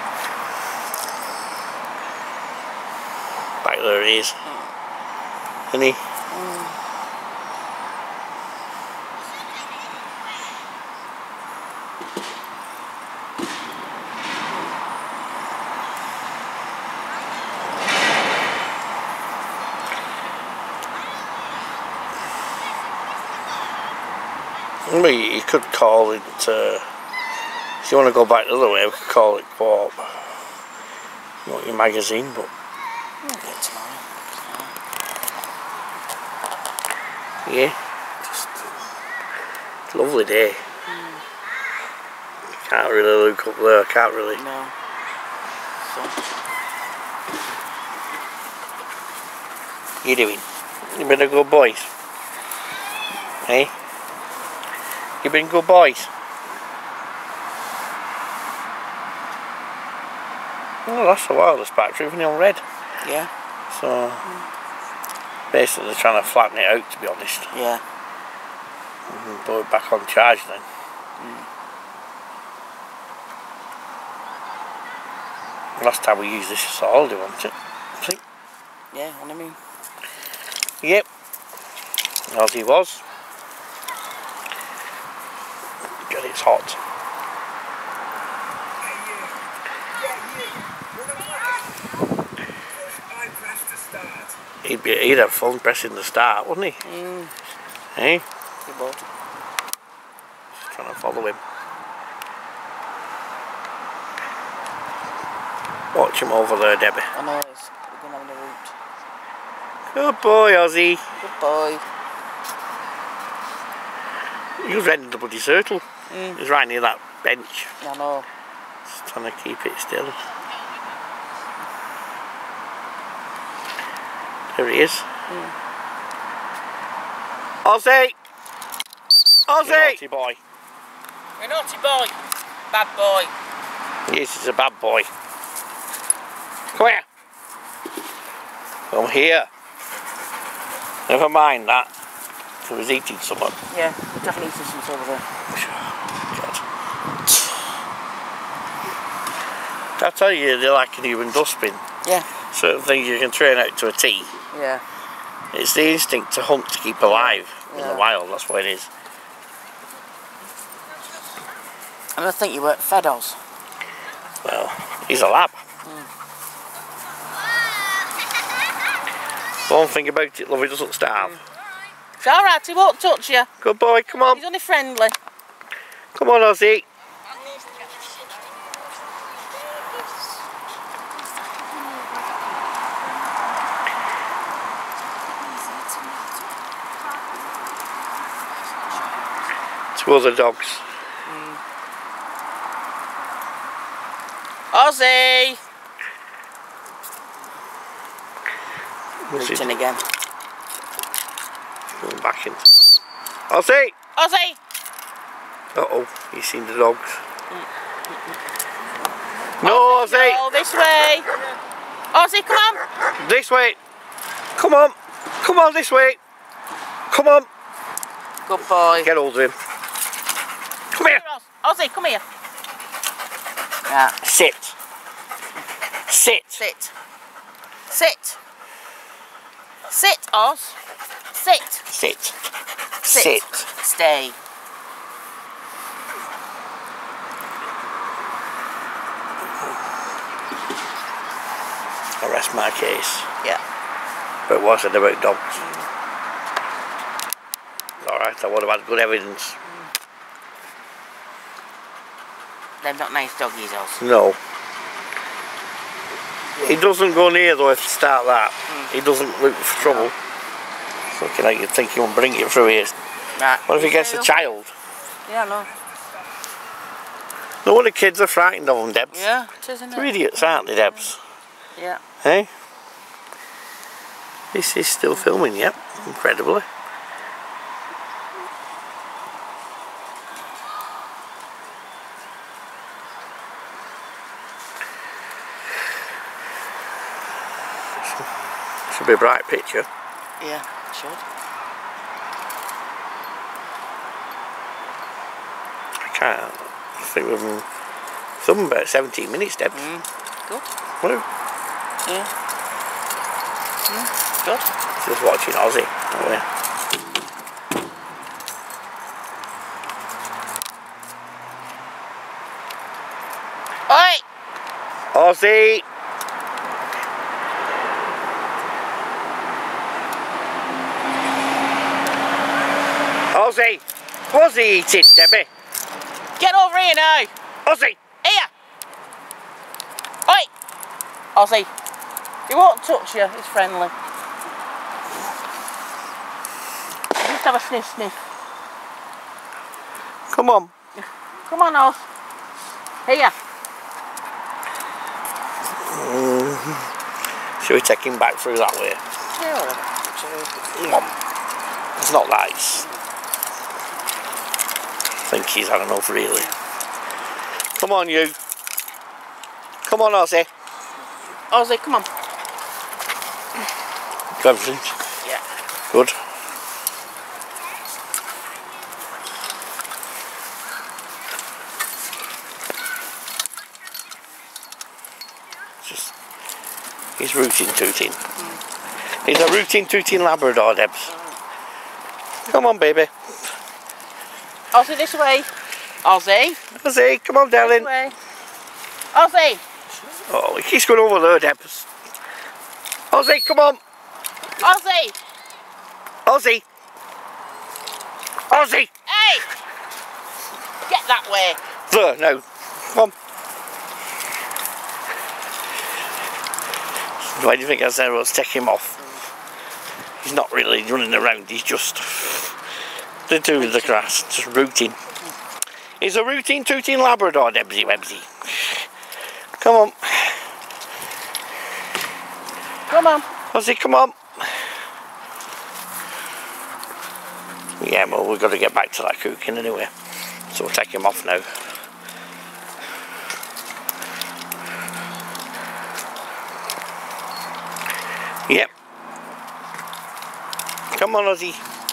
Back there it is. Mm. Isn't he? Mm. Well, you could call it, uh, if you want to go back the other way, we could call it what? Not your magazine, but. Yeah, tomorrow. Yeah, just it's a lovely day. Mm. Can't really look up there, can't really. No. So. What you doing? You been a good boys? Hey? You been good boys? Oh, that's the wireless battery, even on red. Yeah. So, mm. basically they're trying to flatten it out, to be honest. Yeah. And put it back on charge then. Mm. Last time we used this as a holiday, wasn't it? I think. Yeah, what I mean. Yep. As he was. God, it's hot. He'd, be, he'd have fun pressing the start, wouldn't he? Mm. Hey? He would. Just trying to follow him. Watch him over there, Debbie. I know, it's going down the route. Good boy, Ozzy. Good boy. He was right in the bloody circle. Mm. He was right near that bench. I know. Just trying to keep it still. There he is. Mm. Ozzy! Ozzy! You naughty boy. You're a naughty boy. Bad boy. Yes, he's a bad boy. Come here. Come here. Never mind that. He was eating something. Yeah, definitely eating something over there. God. I tell you, they're like a human dustbin. Yeah. Certain things you can train out to a T. Yeah. It's the instinct to hunt, to keep alive yeah. in the wild, that's what it is. And I think you weren't fed Oz. Well, he's a lab. Mm. One thing about it, love, he doesn't starve. Mm. It's alright, he won't touch you. Good boy, come on. He's only friendly. Come on, Ozzy. Two other dogs. Mm. Ozzy! Reaching again. Going back in. Ozzy! Ozzy! Uh-oh, he's seen the dogs. Mm. No, Ozzy! No, this way! Ozzy, come on! This way! Come on! Come on, this way! Come on! Good boy. Get hold of him. Come here! Ozzy, come here. Yeah. Sit. Sit. Sit. Sit. Sit, Oz. Sit. Sit. Sit. Sit. Stay. I rest my case. Yeah. But what I said about dogs. Alright, I would have had good evidence. They're not nice doggies, Oz. No. He doesn't go near though if you start that. Mm. He doesn't look for trouble. It's looking like you'd think you won't bring it through here. Right. What if he gets a child? Yeah, I know. No wonder kids are frightened of them, Debs. Yeah, it is, isn't it? They're idiots, aren't they, Debs? Yeah. Hey? This is still filming, yep. Incredibly. Should be a bright picture. Yeah, it should. I can't. I think we've been filming about seventeen minutes, Debs. Mm. Good. Woo. Yeah. Mm. Good. Just watching Ozzy, aren't we? Oi! Ozzy! Ozzy! What's he eating, Debbie? Get over here now! Ozzy! Here! Oi! Ozzy, he won't touch you, he's friendly. Just have a sniff sniff. Come on. Come on, Oz. Here. Mm. Should we take him back through that way? Sure. Come on. It's not nice. I think he's had enough, really. Come on, you. Come on, Ozzy. Ozzy, come on. Confident? Yeah. Good. Just, he's rooting tooting. Mm. He's a rooting tooting Labrador, Debs. Mm. Come on, baby. Ozzy, this way. Ozzy. Ozzy, come on, darling. This way. Ozzy. Oh, he keeps going over there, Debs. Ozzy, come on. Ozzy. Ozzy. Ozzy. Hey. Get that way. There, no. Come on. Why do you think I said let's take him off? He's not really running around, he's just they're doing the grass, just rooting. He's a rooting tooting Labrador, Debsy Websy. Come on. Come on. Ozzy, come on. Yeah, well, we've got to get back to that cooking anyway. So we'll take him off now. Yep. Come on, Ozzy.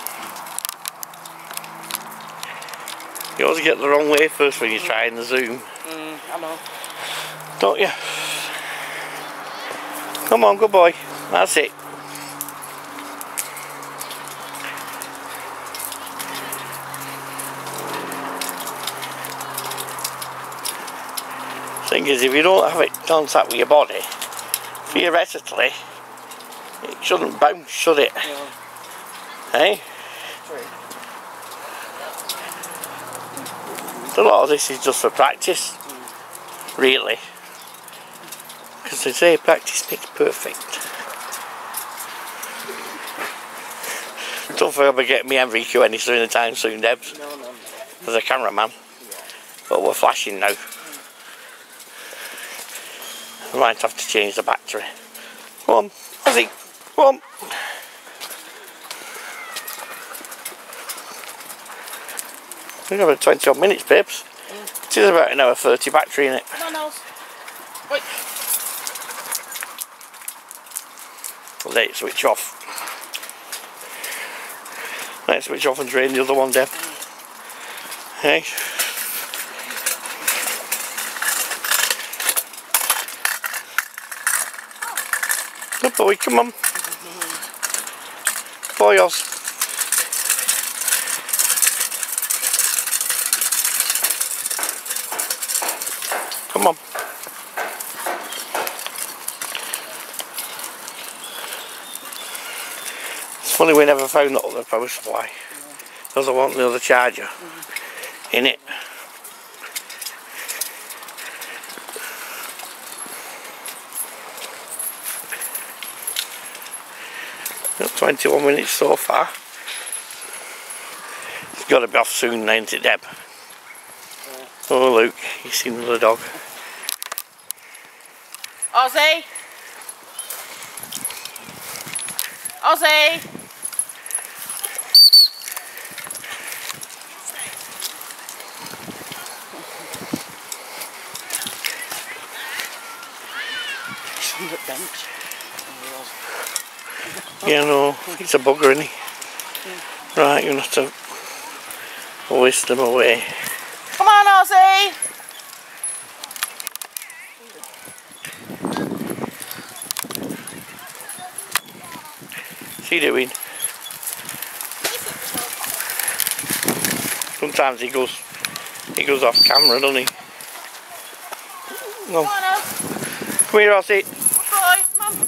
You always get the wrong way first when you're trying the zoom. Mm, I know. Don't you? Come on, good boy. That's it. Thing is, if you don't have it contact with your body, theoretically, it shouldn't bounce, should it? No. Hey? A lot of this is just for practice, mm. really. Because they say practice makes perfect. Don't think I'll be getting me M V Q any soon in time soon, Debs. No, no, no. As a cameraman. Yeah. But we're flashing now. I might have to change the battery. Come on, Ozzy, come on. We've got about twenty odd minutes, babes. Mm. It is about an hour thirty battery in it. Come on, Oz. Wait. We'll let it switch off. Let it switch off and drain the other one, Deb. Mm. Hey. Good boy, come on. Boy, Oz. Come on. It's funny we never found the other power supply. Because I want the other charger mm. in it. twenty-one minutes so far. It's got to be off soon, ain't it, Deb? Oh, Luke, you seen the dog. Ozzy! Ozzy! He's on the bench. Yeah, no, he's a bugger, isn't he? Right, you're going to have to whisk them away. Come on, Ozzy! What's he doing? Sometimes he goes he goes off camera, doesn't he? No. Come on, Oz. Come here, Ozzy. Boy, come on.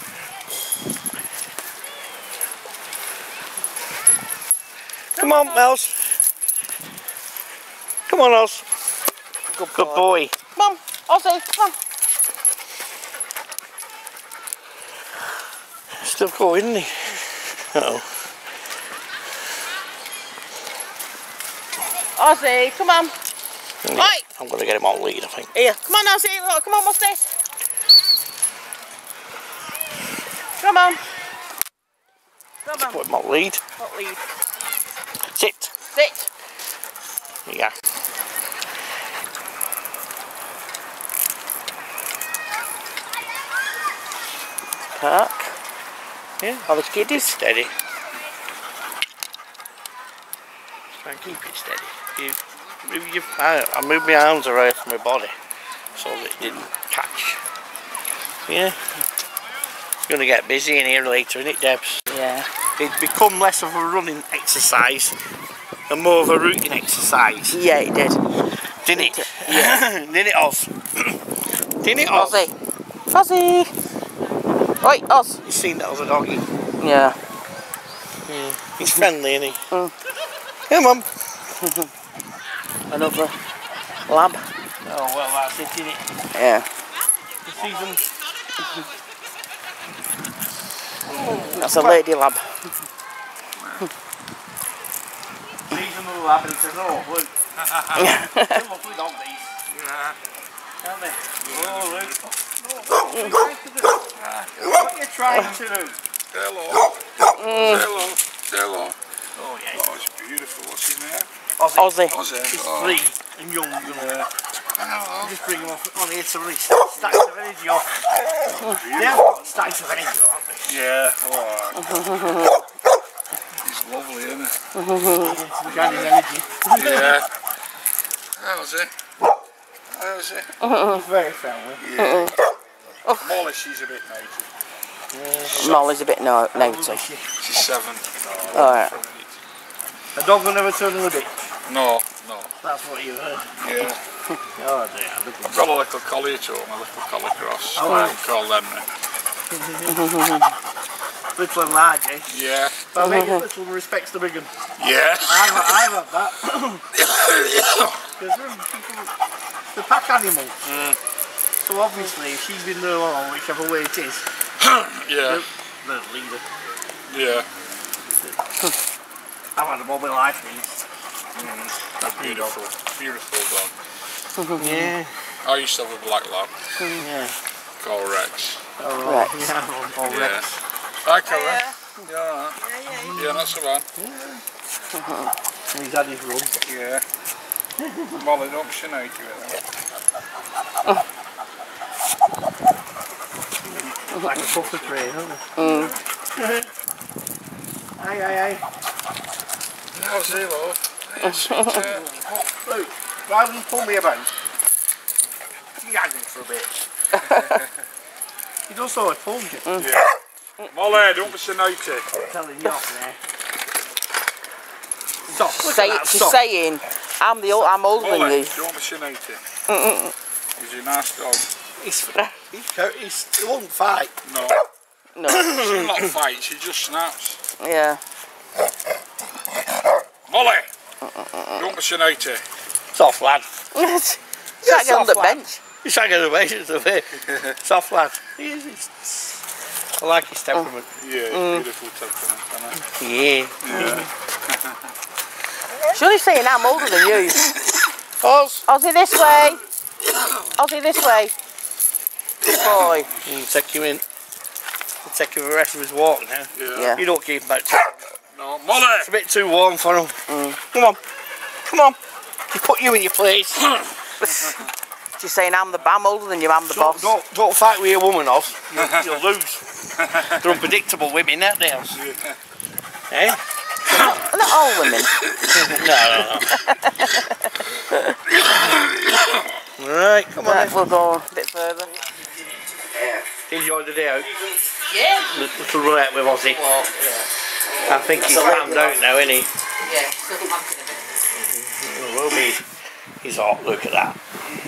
Come on, Mouse. Come on, Oz. Good, Good boy. Come on, Ozzy, come on. Still going, isn't he? Uh-oh. Ozzy, come on. Yeah, Right. I'm going to get him on lead, I think. Here, come on, Ozzy. Look, come on, what's this? Come on. Come on. Put him on lead. What lead? Sit. Sit. Yeah. Park. Yeah. All the kiddies. Steady. Try and keep it steady. You, move your, I, I moved my arms away from my body so that it didn't catch. Yeah. It's going to get busy in here later, isn't it, Debs? Yeah. It'd become less of a running exercise and more of a rooting exercise. Yeah, it did. Didn't it? Yeah. Didn't it, Oz? Didn't it, Oz? Ozzy. Ozzy. Right, Oz. You seen that other doggy? Yeah. Yeah. He's friendly, isn't he? Mm. Come on. Another lab. Oh, well, that's it, isn't it? Yeah. You see them? That's a lady lab. Sees another lab and says, oh, look. They're lovely dog, these. Yeah. Aren't they? Oh, look. What are you trying to do? Hello. Mm. Hello. Hello. Oh, yeah. Oh, it's beautiful. What's his name? Ozzy. Ozzy. Ozzy. He's Oh. three and young. And, uh, Hello. just bring him off on here to release stacks of energy off. Yeah, got stacks of energy off. Yeah. Oh. He's lovely, isn't he? He's got his energy. Yeah. How's it? How's it? He's very friendly. Yeah. Molly, she's a bit native. Molly's a bit no negative. She's seven. No. Alright. A dog will never turn in a bit. No, no. That's what you heard. Yeah. Oh dear. I've got a little collie at home, a little collie cross. Oh, right. I call them now. Little and large, eh? Yeah. But I think little respects the big one. Yeah. I've, I've had that. Because they're, they're pack animals. Mm. So obviously, if she's been there along, whichever way it is, Yeah. the, the leader. Yeah. I've had them all my life, these. Mm. Beautiful. Beautiful dog. Yeah. I used to have a black lab Yeah. called Rex. Oh, Rex. Yeah, all, all Yeah. Rex. Hi, Karen. Yeah. Yeah, yeah, not so bad. And he's had his run. Yeah. Molly, don't be shenanigans with him. Like a puffer train, aren't they? Mm. Aye, aye, aye. How's he, love? Yes, uh, Look, rather than pull me about, you gag him for a bit. He does so at home, you. yeah. Molly, don't be shenanigans. I'm telling you off there. Stop, look Say, at that, she's stop. saying, I'm the old, I'm older than Molly, you. don't be shenanigans. Mm-mm. He's a nice dog. He's, he's, he's, he won't fight. No. No. She'll not fight, she just snaps. Yeah. Molly! Don't be shenanigans. Soft lad. It's Yeah, like on the soft lad. bench. He's trying to get away, it's a bit. Soft lad. He is, he's, I like his temperament. Yeah, mm. beautiful temperament, isn't it? Yeah. Yeah. She's only saying I'm older than you. Oz. Ozzy, this way. Ozzy, this way. Good boy. You take him in. You take him for the rest of his walk now. Yeah. Yeah. You don't keep him out too. No, Molly! It's a bit too warm for him. Mm. Come on. Come on. You put you in your place. She's saying I'm the I'm older than you, I'm the Don't, boss. don't, don't fight with a woman, Oz. You'll, you'll lose. They're unpredictable women, aren't they, Oz? Yeah. Eh? Not, not all women. No, no, no. Right, come on Right, then. we'll go a bit further. Enjoy the day out. Yeah. Little roulette with Ozzy. Well, yeah. I think he's calmed out now, isn't he? Yeah, still pumping a bit. Well, be. He's hot, look at that.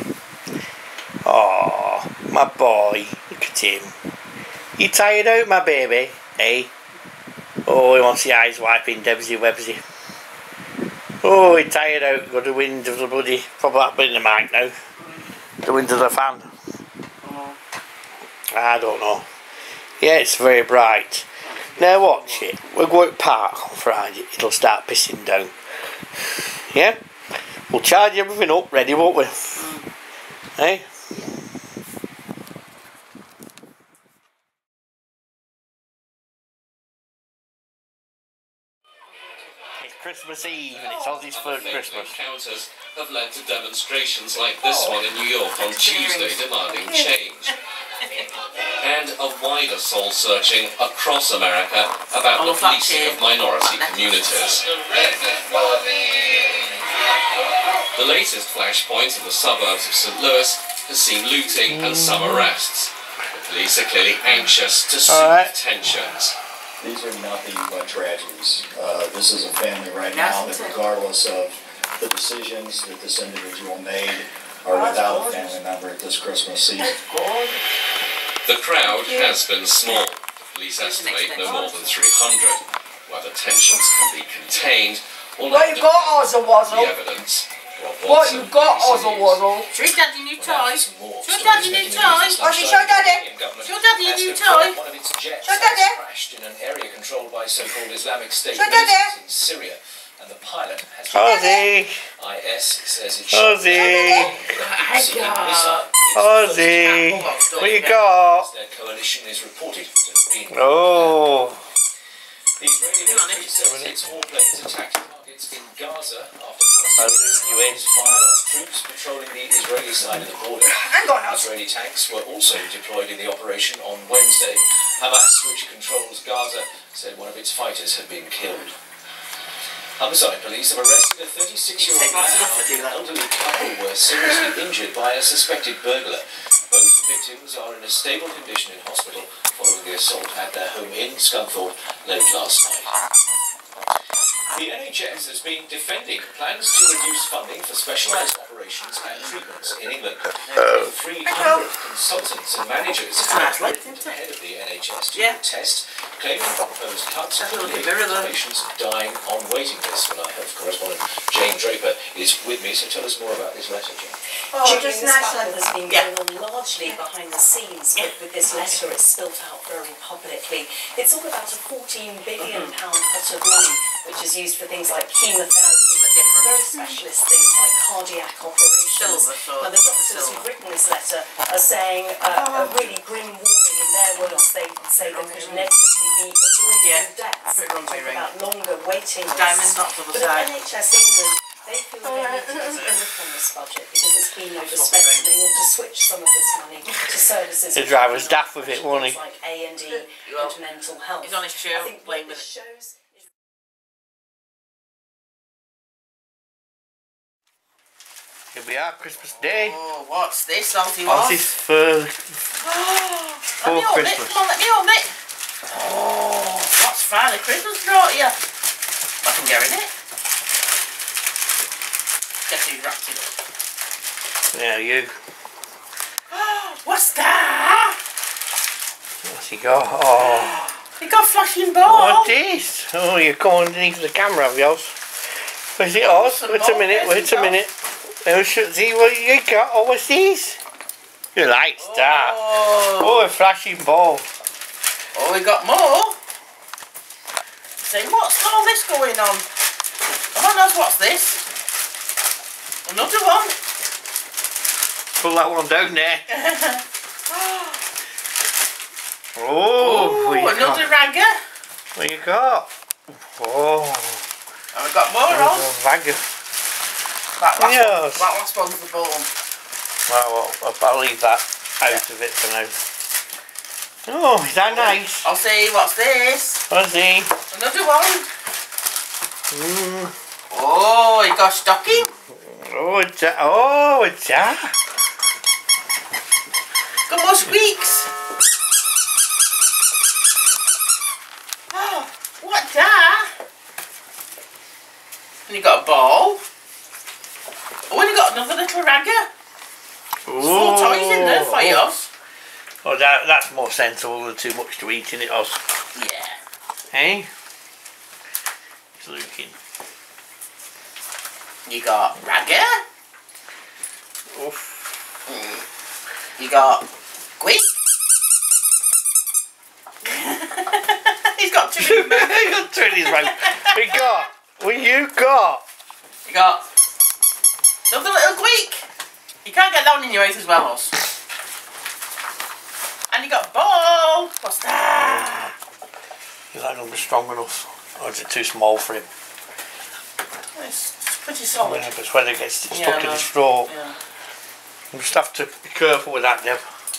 Oh, my boy. Look at him. You tired out, my baby? Eh? Oh, he wants the eyes wiping, Debsy Websy. Oh, he's tired out. Got the wind of the bloody. Probably up in the mic now. The wind of the fan. I don't know. Yeah, it's very bright. Now watch it. We'll go out park on Friday. It'll start pissing down. Yeah? We'll charge everything up ready, won't we? Mm. Eh? It's Christmas Eve and it's Ozzy's third Christmas. Encounters have led to demonstrations like this one in New York on Tuesday demanding change. And a wider soul searching across America about the policing of minority communities. The latest flashpoint in the suburbs of Saint Louis has seen looting and some arrests. The police are clearly anxious to soothe right. tensions. These are nothing but tragedies. Uh, this is a family right now that, regardless of the decisions that this individual made, are without a family member at this Christmas season. The crowd has been small. The police estimate no more than three hundred. Whether tensions can be contained will What you got, Ozzy Wazzle? the evidence. What you got, Ozzy Wazzle? Show Daddy new toy. Show Daddy new toy. Ozzy, show Daddy. Show Daddy a new toy. One of its jets Show Daddy. crashed in an area controlled by so-called Islamic State Show Daddy. militants in Syria, and the pilot has Ozzy! I S says it Ozzy! Ozzy! What you got? Their coalition is reported to have been. Oh! The Israeli military says its warplanes attacked targets in Gaza after You in? Palestinians fired on troops patrolling the Israeli side of the border. Hang on, Ozzy. Israeli tanks were also deployed in the operation on Wednesday. Hamas, which controls Gaza, said one of its fighters had been killed. Homicide police have arrested a thirty-six-year-old man after an elderly couple were seriously injured by a suspected burglar. Both victims are in a stable condition in hospital following the assault at their home in Scunthorpe late last night. The N H S has been defending plans to reduce funding for specialised operations and treatments in England. three hundred consultants and managers have written to the head of the N H S to protest, claiming the proposed cuts will lead to patients dying on waiting lists. And our health correspondent Jane Draper is with me, so tell us more about this letter, Jane. Oh, just national has been going on largely behind the scenes, but with this letter it's spilt out very publicly. It's all about a fourteen billion pound pot of money which is used for things like chemotherapy, very specialist things like cardiac operations. Now the doctors who've written this letter are saying uh, a really grim warning. In their words, they say there could inevitably be avoidable deaths. They talk about longer waiting lists. But at N H S England, they feel they need to get a grip on this budget because it's been overspent and they want to switch some of this money to services. The driver's daft with it, won't he? Like A and E and mental health. He's on his show, I think what this shows. Here we are, Christmas Day. Oh, what's this, Ozzy? Ozzy's for, for let me hold Christmas. it. Come on, let me hold it. Oh, what's Father Christmas brought you? I can get in it. Guess who wrapped it up? Yeah, you. What's that? What's he got? Oh. He got flashing ball. What is? Oh, you're going underneath the camera of yours. Where's it, Oz? Wait a minute, wait a minute. Let's see what you got. Oh, what's this? You like that? Oh, oh a flashing ball. Oh, we got more. Say, what's all this going on? Oh my God, what's this? Another one. Pull that one down there. Oh, oh what you another got? ragger. What you got? Oh. And we've got more on. Ragger. That last, Yes. one, that last one's the bone. Well, I'll, I'll leave that out yeah. of it for now. Oh, is that nice? I'll see, what's this? I'll see. Another one. Mm. Oh, you got a stocking? Oh, it's a, oh, it's a. Got more squeaks. Oh, what that? And you got a ball. Oh, and you got another little ragger. Four toys in there for yours. Oh, that, that's more sensible than too much to eat in it, Oz. Yeah. Hey? It's looking. You got ragger. Oof. Mm. You got squeak. He's got two in his mouth. He's got two in his mouth. We got. What you got? You got another little squeak. You can't get that one in your mouth as well, Oz. And you got a ball. What's that? Is that number strong enough? Or is it too small for him? It's pretty solid. Yeah, but it's when it gets stuck yeah, in no. the straw. Yeah. You just have to be careful with that, Deb.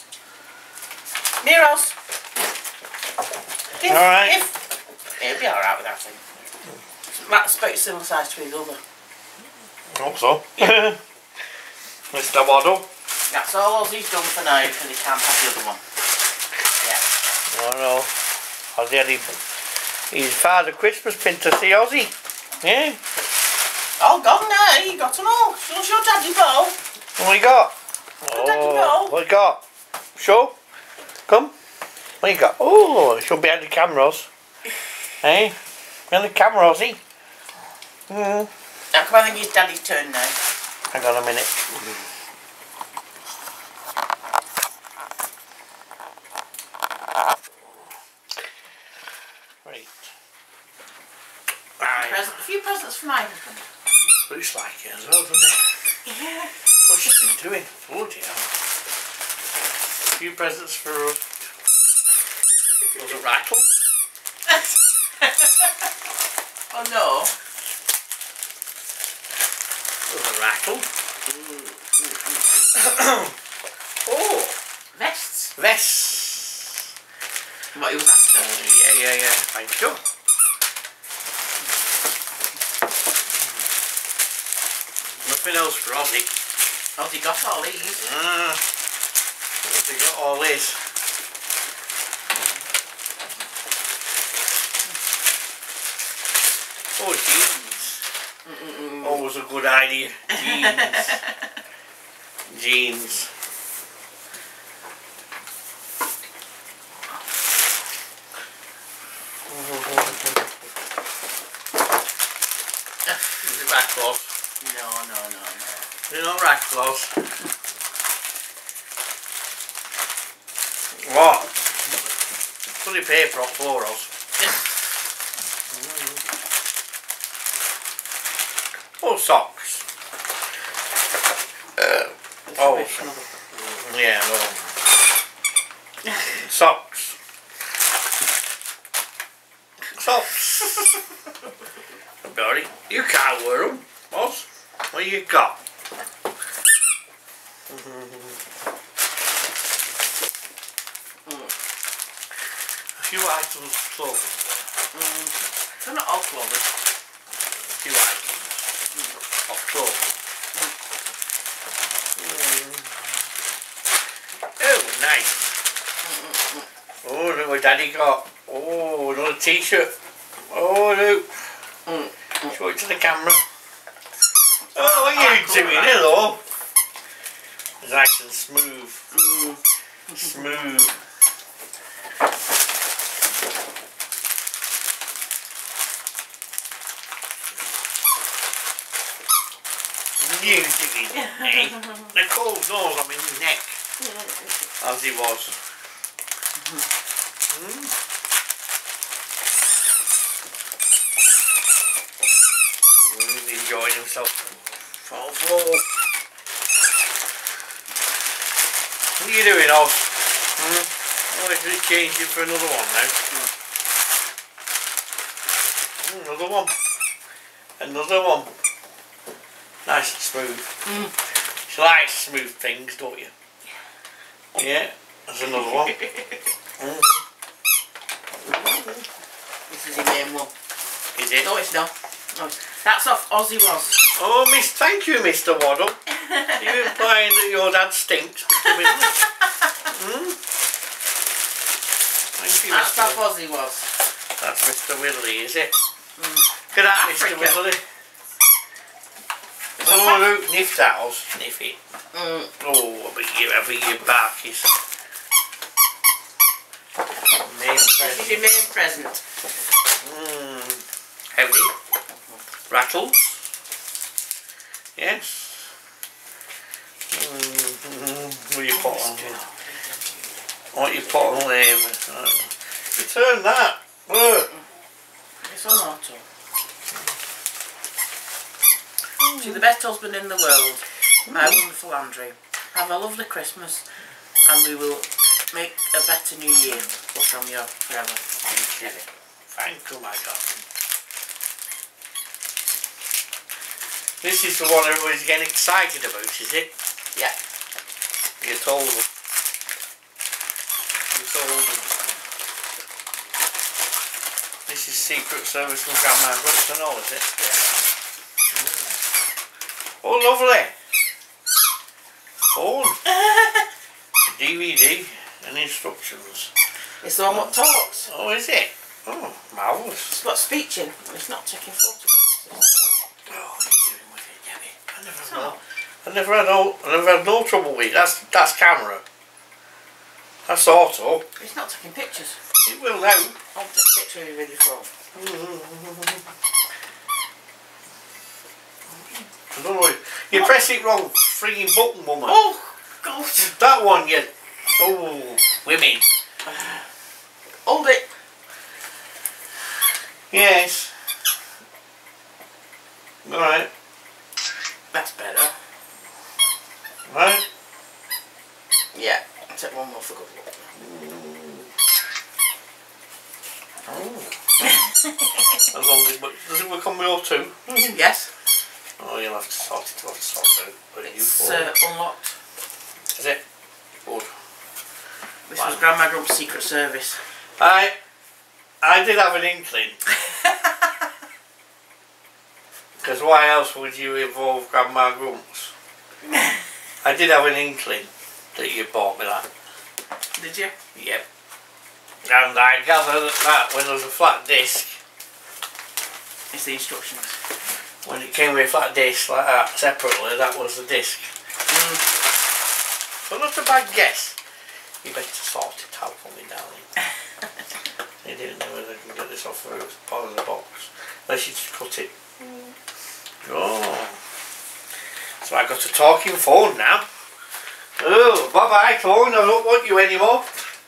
Near Oz. Alright. It'll be alright with that thing. Matt's about similar size to his other. I hope so. Yeah. Mister Waddle. That's all Ozzy's done for now because he can't have the other one. Yeah. I know. Ozzy had his, his father Christmas pin to see Ozzy. Yeah. All gone now. You got them all. Show your daddy ball. What you got? Your daddy ball. What you got? Show. Come. What you got? Oh, it should be behind the cameras. Hey? Behind the camera, Ozzy. Mm. Now come on, I think it's daddy's turn now. Hang on a minute. Right. Right. Present, a few presents for my husband. Looks like it as well, doesn't it? Yeah. What's she been doing? Bloody hell. A few presents for us. Was it rattle? Oh no. Was it rattle? Mm, mm, mm. Oh, vests. Vests. What you was after? Uh, yeah, yeah, yeah. Thank you. Nothing else for Ozzy. Ozzy got all these. Ah, Ozzy got all this. Oh, jeans. Mm -mm -mm. Always a good idea. Jeans. Jeans. Is it rat cloth? No, no, no, no. They're not rat cloth. What? Funny paper off for us. Oh, socks. Uh, oh, yeah, no. Socks. Socks. Barry, you can't wear them, boss. What you got? A few items of clothing. Mm. They're not all clothing. A few items of clothing. Mm. Oh, nice. Oh, look what Daddy got. Oh, another t-shirt. Oh, look. Mm. Show it to the camera. Oh, what are you doing? Hello. It's nice and smooth. Mm. Smooth. You doing? Eh? The cold nose on my neck. As he was. Mm. Really enjoying himself. Fall floor. What are you doing, Oz? Hmm? Oh, I should change it for another one now. Mm, another one. Another one. Nice and smooth. Mm. You like smooth things, don't you? Yeah, there's another one. Mm. This is the main one. Is it? No, it's not. No, it's, that's off Ozzy Was. Oh, miss, thank you, Mister Waddle. You're implying that your dad stinks, Mister Whitley. Mm? Thank you, That's Mister off Ozzy Was. That's Mister Whitley, is it? Mm. Look at that, Mister Whitley. Oh, look, sniff that, Oz. Sniff it. Mm. Oh, I bet you, I bet you bark is main present. This is your main present. Mm. Heavy. Rattles. Yes. Mm. What you put on? What you put on there? Return that. Look. It's on auto. To the best husband in the world, my wonderful Andrew. Have a lovely Christmas, and we will make a better New Year from you forever. Thank you. Thank you, my God. This is the one everybody's getting excited about, is it? Yeah. You told them. You told them. This is Secret Service from Grandma Brooks and all, is it? Yeah. Mm. Oh, lovely. Phone. D V D and instructions. It's the one that talks. Oh, is it? Oh, marvellous. It's got speech in, and it's not taking photographs. Oh, what are you doing with it, Debbie? I never had no, I never had no, I never had no trouble with it. That's that's camera. That's auto. It's not taking pictures. It will now. I'll take a picture of you with your phone. I don't know. You what? Press it wrong, frigging button, woman. Oh, God. That one, you. Oh, women. Hold it. Yes. Alright. That's better. Right? Yeah. I'll take one more for good luck. Oh. As long as it, does it work on me or two? Yes. Oh, you'll have to sort it, you'll have to sort it out. But it's uh, unlocked. Is it? Good. This wow. was Grandma Grump's Secret Service. I, I did have an inkling. Because why else would you involve Grandma Grumps? I did have an inkling that you bought me that. Did you? Yep. And I gathered that when there was a flat disc. It's the instructions. When it came with a flat disc like that, separately, that was the disc. Mm. So not a bad guess. You better sort it out for me, darling. You didn't know whether I can get this off the part of the box. Unless you just cut it. Mm. Oh. So I got a talking phone now. Oh, bye bye phone, I don't want you anymore.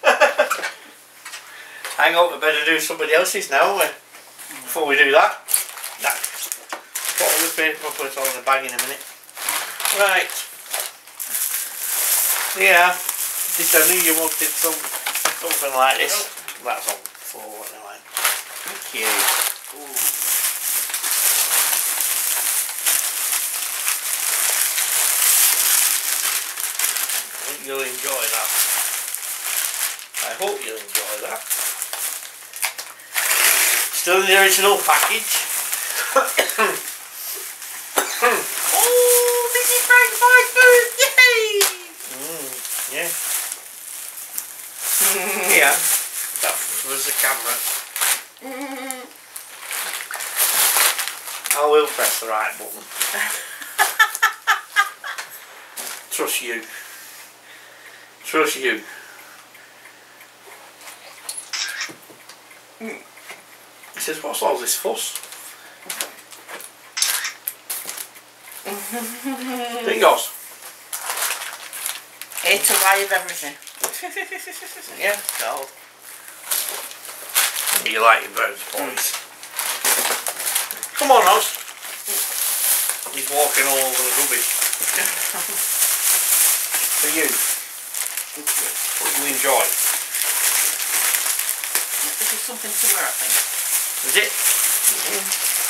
Hang on, we better do somebody else's now, we? Before we do that. Nah. Put all the paper, I'll put it all in the bag in a minute. Right. Yeah. This, I knew you wanted some something like this. Oh. That's on the floor anyway. Thank you. Ooh. I think you'll enjoy that. I hope you'll enjoy that. Still in the original package. Oh, this is Frank's my food! Yay! Mm, yeah. Yeah. That was the camera. Mm. I will press the right button. Trust you. Trust you. Mm. He says, what's all this fuss? There he goes. Here to live everything. Yeah. Gold. You like your birds, boys. Come on, Oz. He's walking all over the rubbish. For you. What you enjoy. This is something to wear, I think. Is it? Mm-hmm.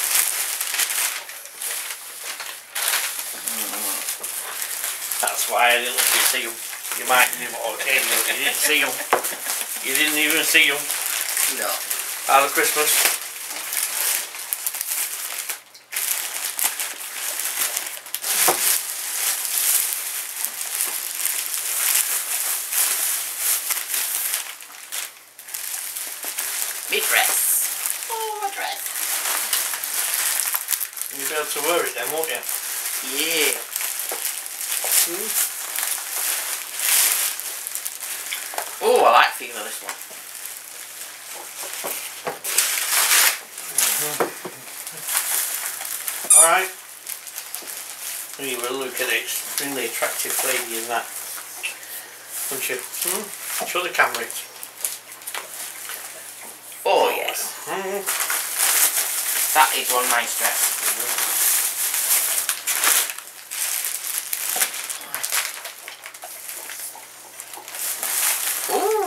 That's why I didn't let you see them. You might do what I came, but you didn't see them. You didn't even see them. No. Father Christmas. My dress. Oh, my dress. You'll be able to wear it then, won't you? Yeah. Mm. Oh, I like the feel of this one. Mm-hmm. Alright. You will look at it. It's really attractive lady in that. Won't you? Hmm? Show the camera it. Oh, yes. Mm-hmm. That is one nice dress. Mm-hmm. Ooh.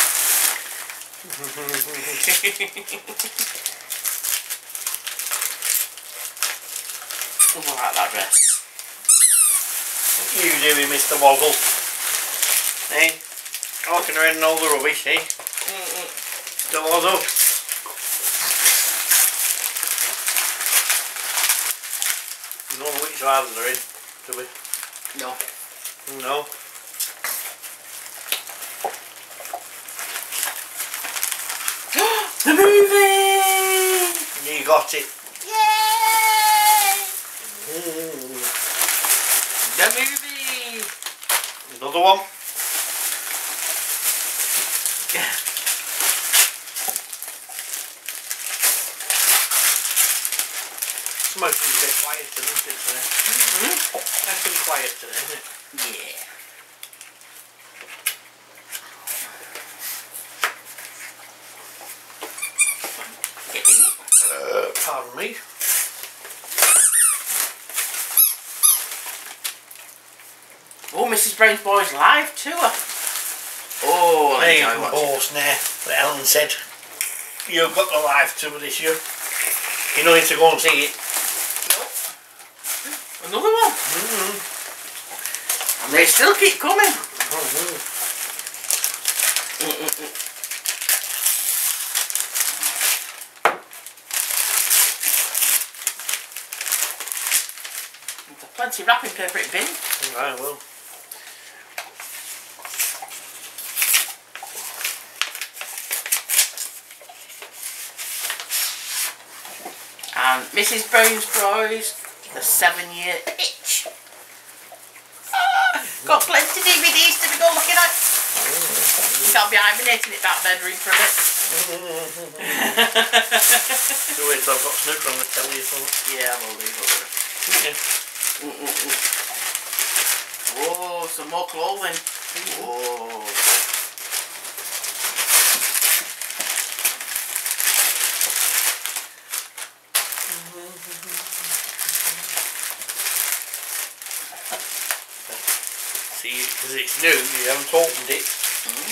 I like that dress. What are you doing, Mister Woggle? Eh? Walking around in all the rubbish, eh? Mm-mm. Mister Woggle. You don't know which ones they're in, do we? No. No. The movie! You got it. Yay! Mm. The movie! Another one. Smoking a bit quiet today, isn't it? Mm-hmm. Nice and quiet today, isn't it? Yeah. Get in it. Uh, pardon me. Oh, Missus Brown's Boys live tour. Oh, I Hey, enjoy watching. boss now, that Ellen said. You've got the live tour this year. You know, need to go and see it. Another one. Mm-hmm. And they still keep coming. Mm-hmm. Mm-mm-mm. There's plenty of wrapping paper in bin. Right, well. And Missus Brown's Boys, the seven-year itch. Ah, got plenty of D V Ds to go looking at. You can't be hibernating in that bedroom for a bit. So wait till I've got Snooker on the telly or something. Yeah, I will do. Yeah. Mm -mm -mm. Oh, some more clothing. Oh. See, because it's new, you haven't opened it. Mm.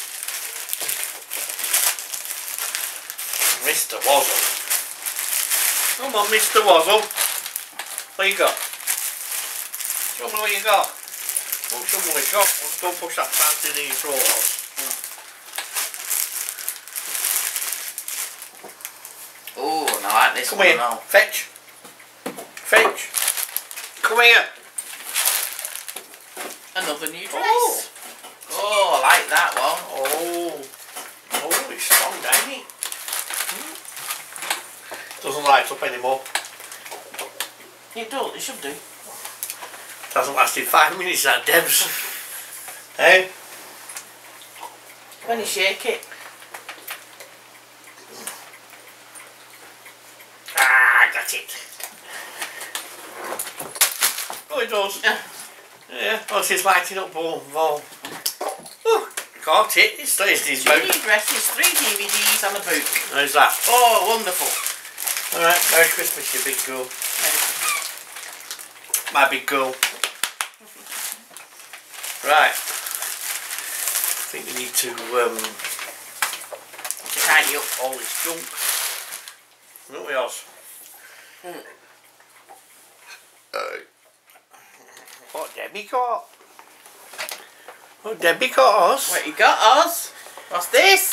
Mister Wazzle. Come on, Mister Wazzle. What you got? Show me what you got. Don't show me what you got. Don't push that plant in your throat off. Oh, I like this Come one here. now. Fetch. Fetch. Come here. Another new dress. Oh. Oh, I like that one. Oh. Oh, it's strong, ain't it? Hmm. Doesn't light up anymore. It does, it should do. It hasn't lasted five minutes, that Debs. Hey? When you shake it. Ah, got it. Oh, it does. Yeah. Yeah, oh, it's just lighting up all. all. Oh, Caught it. It's it's his book. Genie dresses, three D V Ds and a book. How's that? Oh, wonderful. Alright, Merry Christmas, you big girl. My big girl. Right. I think we need to um, tidy up all this junk. Don't we, Oz? Mm. Uh, what Debbie got? What Debbie got, Oz? What you got, Oz? What's this?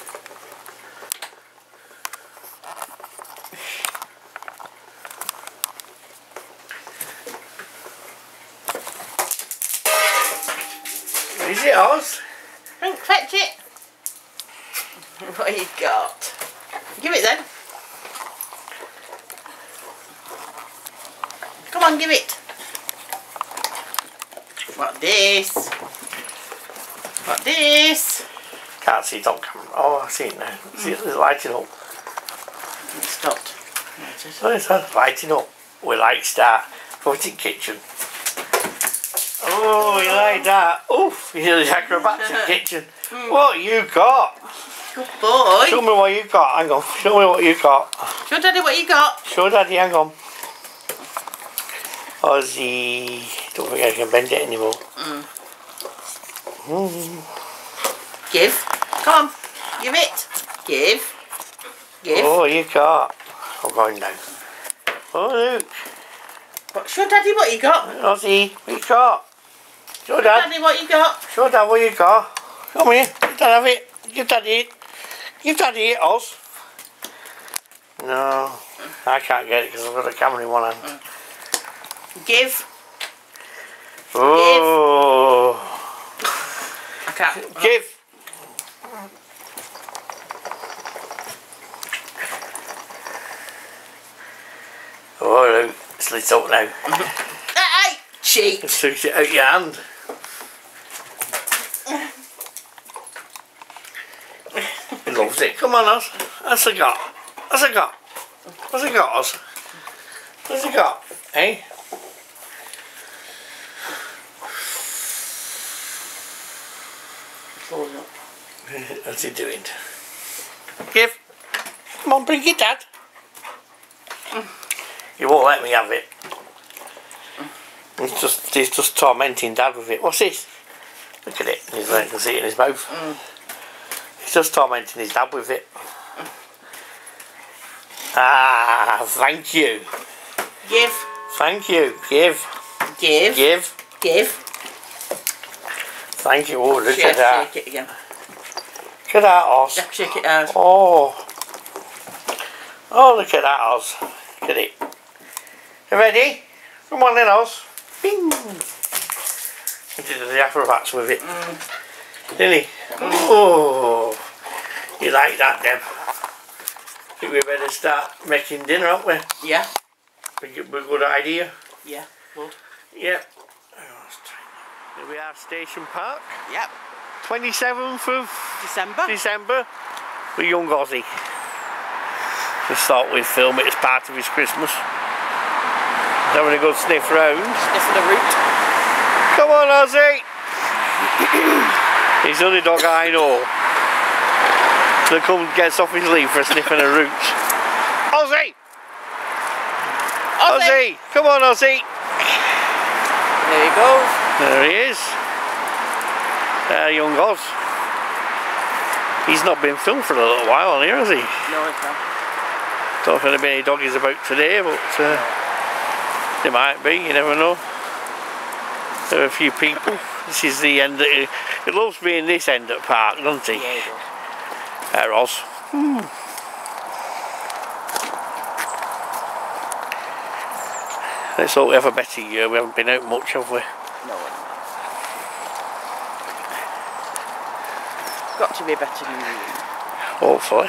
What is it, Oz? Don't fetch it. What you got? Give it then. Come on, give it. What this? What this? Can't see it on camera. Oh, I see it now. See it, it's lighting up. It stopped. Oh, it's lighting up. We like that. Put it in kitchen. Oh, you like that? Oof, you're the acrobats in the kitchen. What you got? Good boy. Show me what you got. Hang on. Show me what you got. Show Daddy what you got. Show Daddy. Hang on. Ozzy. Don't think I can bend it anymore. Mm. Mm. Give. Come on. Give it. Give. Give. Oh, you got. I'm going now. Oh, look. What, show Daddy what you got. Ozzy, what you got? Show Show Dad. Daddy what you got. Show Dad what you got. Come here. Let Dad have it. Give Daddy it. Give Daddy it, Oz. No, I can't get it because I've got a camera in one hand. Mm. Give. Oh. I can't. Give. Oh, look. It's lit up now. Hey, cheat. Just took it out your hand. He loves it. Come on, Oz. What's he got? What's he got? What's he got, Oz? What's he got? Eh? What's he doing? Give. Come on, bring it, Dad. He won't let me have it. He's just, he's just tormenting Dad with it. What's this? Look at it. He's like, I can see it in his mouth. Mm. He's just tormenting his dad with it. Ah, thank you. Give. Thank you. Give. Give. Give. Give. Thank you. Oh, look shake, at that. Shake it again. Look at that, Oz. Yeah, shake it out. Oh. Oh, look at that, Oz. Look at it. You ready? Come on then, Oz. Bing. He did the acrobats with it. Mm. Didn't he? Oh. You like that, Deb? I think we better start making dinner, aren't we? Yeah. Think it'd be a good idea. Yeah, good. Yep. Here we are, Station Park. Yep. twenty-seventh of December. December with young Ozzy. We thought we'd film it as part of his Christmas. He's having a good sniff round. Sniffing the root. Come on, Ozzy! He's the only dog I know that comes gets off his leaf for sniffing a root. Ozzy! Ozzy! Ozzy! Come on, Ozzy! There he goes. There he is. There, young Oz. He's not been filmed for a little while on here, has he? No, it's not. Don't know if there'll be any doggies about today, but uh, there might be, you never know. There are a few people. This is the end. Of, he loves being this end of the park, doesn't he? Yeah, he does. There, Oz. Hmm. Let's hope we have a better year. We haven't been out much, have we? No. Got to be a better New Year. Hopefully.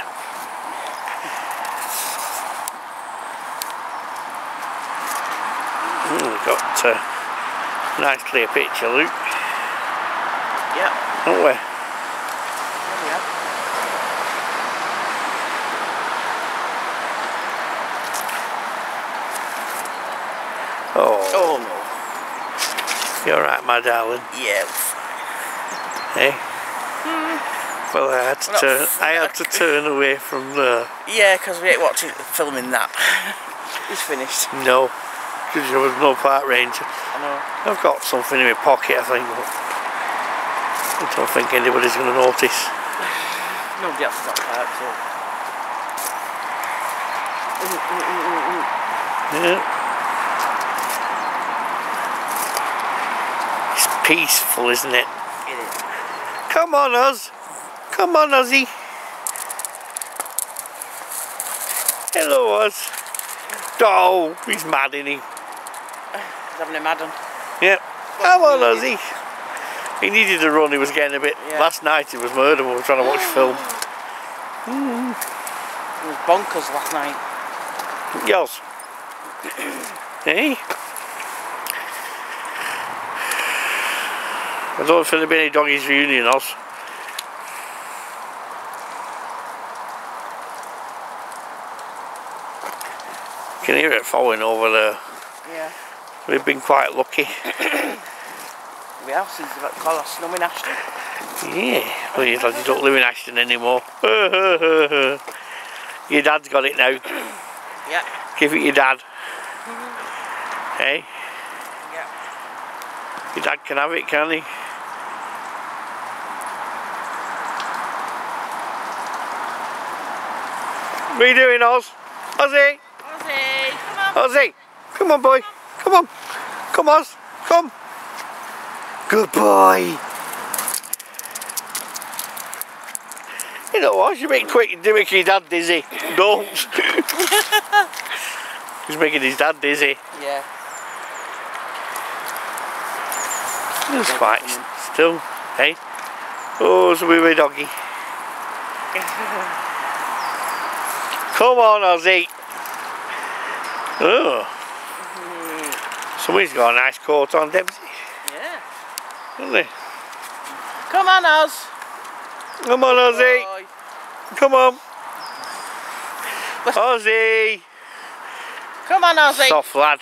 Mm, we've got a nice clear picture, Luke. Yeah. Haven't we? Yeah. Oh. Oh no. You're right, my darling. Yeah. Hey? Well, I had to turn. I had to turn away from the. Yeah, because we ain't watching filming that. It's finished. No, because there was no park ranger. I know. I've got something in my pocket, I think, but I don't think anybody's going to notice. Nobody else is at park, so. Yeah. It's peaceful, isn't it? It is. Come on, Oz. Come on, Ozzy. Hello, Oz. Oh, he's mad, isn't he? He's having a mad one. Yeah. Come on, Ozzy. He needed to run. He was getting a bit. Yeah. Last night it was murder. We were trying to watch film. Mm. It was bonkers last night. Yours. Hey. I don't know if there'll be any doggies reunion, Oz. You can hear it falling over there. Yeah. We've been quite lucky. We have since about Collar Snow in Ashton. Yeah, well, you don't live in Ashton anymore. Your dad's got it now. Yeah. Give it your dad. Mm-hmm. Hey? Yeah. Your dad can have it, can he? What are you doing, Oz? Ozzy! Ozzy, come on. Ozzy! Come on, boy. Come on. Come, Oz. Come. Good boy. You know what? You make quick. You make your dad dizzy. Don't. He's making his dad dizzy. Yeah. It's quite still. Hey. Oh, it's a wee wee doggy. Come on, Ozzy. Oh. Somebody's got a nice coat on, Debsy. Yeah. Haven't they? Come on, Oz. Come on, Ozzy. Boy. Come on. Ozzy. Come on, Ozzy. Soft lad.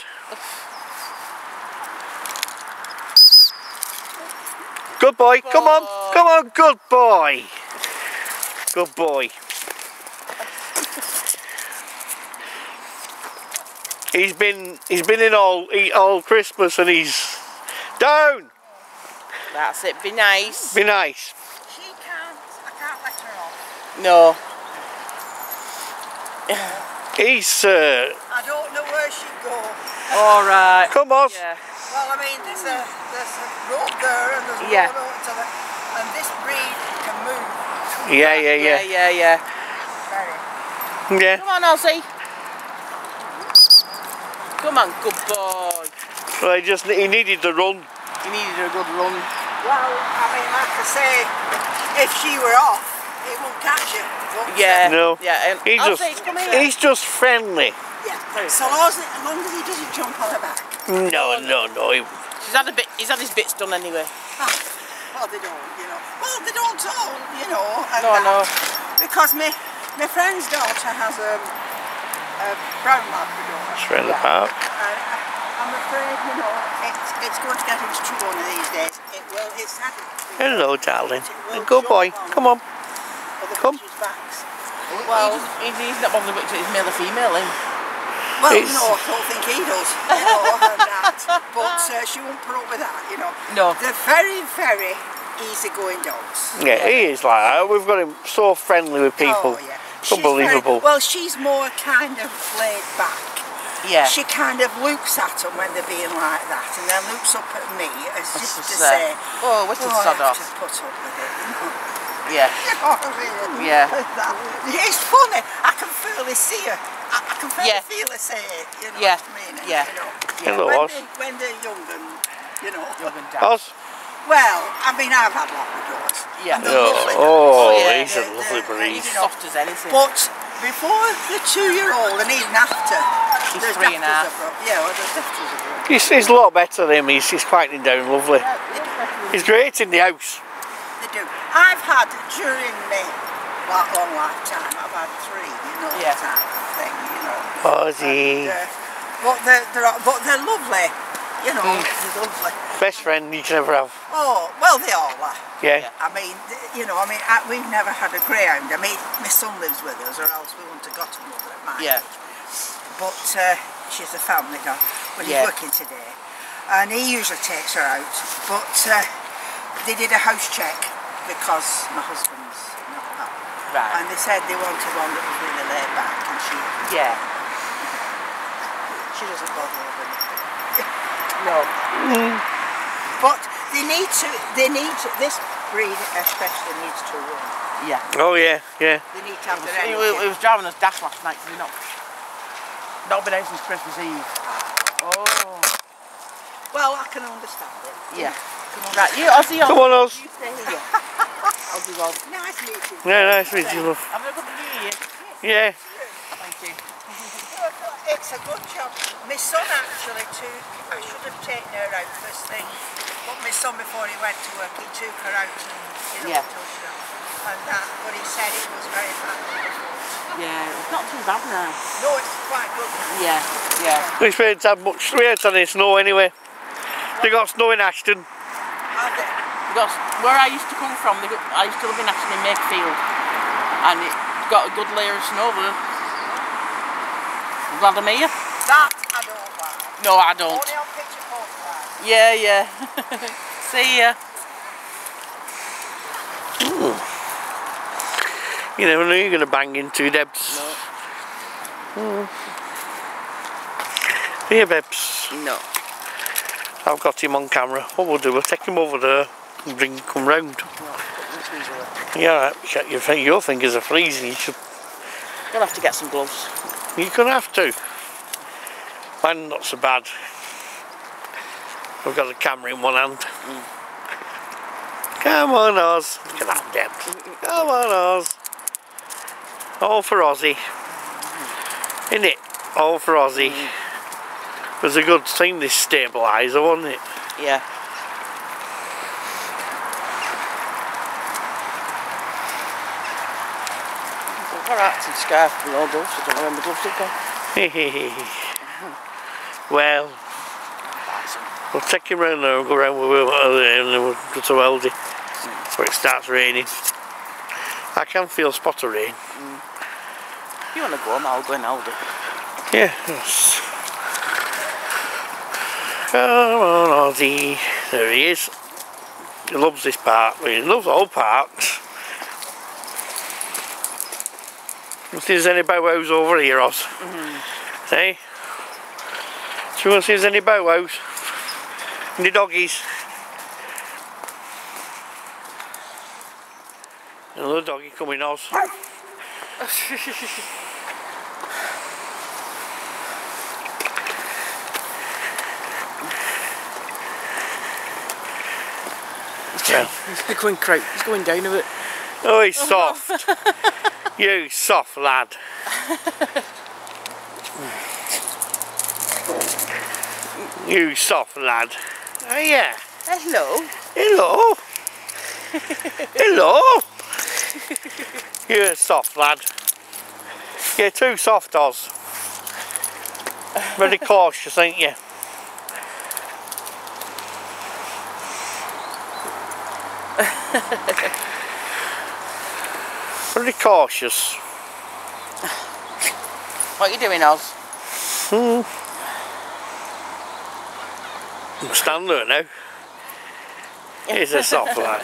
Good boy. Come on. Come on. Good boy. Good boy. He's been he's been in all all Christmas and he's down. That's it. Be nice. Be nice. She can't. I can't let her off. No. He's. Uh, I don't know where she'd go. All right. Come on. Yeah. Well, I mean, there's a there's a road there and there's a Yeah. road over to the, and this breed can move. Yeah, yeah, Yeah, yeah. yeah, yeah. Very. Yeah. Come on, Ozzy. Come on, good boy. Well, he just he needed the run. He needed a good run. Well, I mean, like I say, if she were off, it won't catch you. won't it? Yeah. No. Yeah. Um, He just Ozzy, come here. he's just friendly. Yeah. So long as, as long as he doesn't jump on her back. No, no, no. He, He's had a bit. He's had his bits done anyway. Ah, well, they don't, you know. Well, they don't all, you know. And No, that, no. Because my my friend's daughter has a, a brown Labrador. Straight in the park. And I'm afraid, you know, it's, it's going to get into trouble one of these days. It will, it's had it. Hello, darling. It will Good boy. jump on Come on. other Come. bitches' backs. Well, he's, he's not bothered which it's male or female, eh? Well, It's- no, I don't think he does. You know, and that. But uh, she won't put up with that, you know. No. They're very, very easygoing dogs. Yeah, he is like that. We've got him so friendly with people. Oh, yeah. It's She's unbelievable. Very, well, she's more kind of laid back. Yeah. She kind of looks at them when they're being like that, and then looks up at me as That's just to just, uh, say, oh, what's the oh, sod I have off? to put up with it. You know? Yeah. You know what I mean? Yeah. That. It's funny. I can fairly see her. I, I can fairly Yeah. feel her say it. You know Yeah. what I mean? Yeah. You know? Hello, when, Oz. they, when they're young and, you know. Young and daft. Oz? Well, I mean, I've had Labradors. Yeah. And they're lovely. Oh, yeah. he's a They're- lovely they're- breed. He's you know, soft as anything. But before the two-year-old and even after, He's there's three and a half. dafters are bro- Yeah, well, there's dafters are bro- He's, he's a lot better than him. He's, he's quieting down lovely. They do. He's great in the house. They do. I've had during my like, long lifetime, I've had three, you know, Yeah. type of thing, you know. Ozzy. And, uh, but they're, they're but they're lovely, you know. Mm. They're lovely. Best friend you can ever have. Oh well, they all are. Yeah. I mean, you know, I mean, I, we've never had a greyhound. I mean, my son lives with us, or else we wouldn't have got another at mine. Yeah. But uh, she's a family dog. But he's Yeah. working today, and he usually takes her out. But uh, they did a house check because my husband's not well. Right. And they said they wanted one that was really laid back, and she Yeah. she doesn't bother with anything. No. Mm. But they need to. They need to, this breed especially needs to run. Yeah. Oh yeah, yeah. They need to have their He, energy. he was driving us daft last night. We've not, not been out since Christmas Eve. Oh. Well, I can understand it. Yeah. Can understand. Right, you, Ozzy, Come on, Oz. you stay here. Ozzy, Oz. Nice meeting you. Yeah, nice meeting you, love. Have a good New Year. Yeah. Thank you. It's a good job. My son actually too, I should have taken her out first thing, but my son before he went to work, he took her out and, you know, Yeah. touched her and that, but he said it was very bad. Yeah, it's not too bad now. No, it's quite good now. Yeah, yeah. We haven't had much, we haven't had any snow anyway. They got snow in Ashton. Have they? Because where I used to come from, they got, I used to live in Ashton in Makefield, and it got a good layer of snow there. I'm glad I'm here. That I don't like. No, I don't. Only on picture photographs. Yeah, yeah. See ya. Ooh. You never know you're going to bang into Debs. No. Mm. Here, Debs. No. I've got him on camera. What we'll do, we'll take him over there and bring him come round. No, Yeah, right. Check your, your fingers are freezing. You should. You'll have to get some gloves. You're gonna have to. Mine not so bad. I've got the camera in one hand. Mm. Come on, Oz. Look at that, Deb. Come on, Oz. All for Ozzy. Isn't it? All for Ozzy. Mm. It was a good thing, this stabiliser, wasn't it? Yeah. I've got hats and scarf and all those. I don't know when the gloves have gone. Well, we'll take him round there and go round with Will and then we'll go to Aldi so it starts raining. I can feel spot of rain. Mm. If you want to go home, I'll go in Aldi. Yeah, yes. Come on, Ozzy. There he is. He loves this park. He loves all parks. Let's see if there's any bow wows over here, Oz. Mm-hmm. Hey? Do you want to see if there's any bow wows? Any doggies? Another doggy coming, Oz. Yeah. He's going crouch. He's going down a bit. Oh, he's soft. You soft lad. You soft lad. Oh yeah. Hello. Hello. Hello. You're a soft lad. You're too soft, Oz. Very cautious, ain't you? Very cautious. What are you doing, Oz? Hmm. Stand there now. He's a soft lad.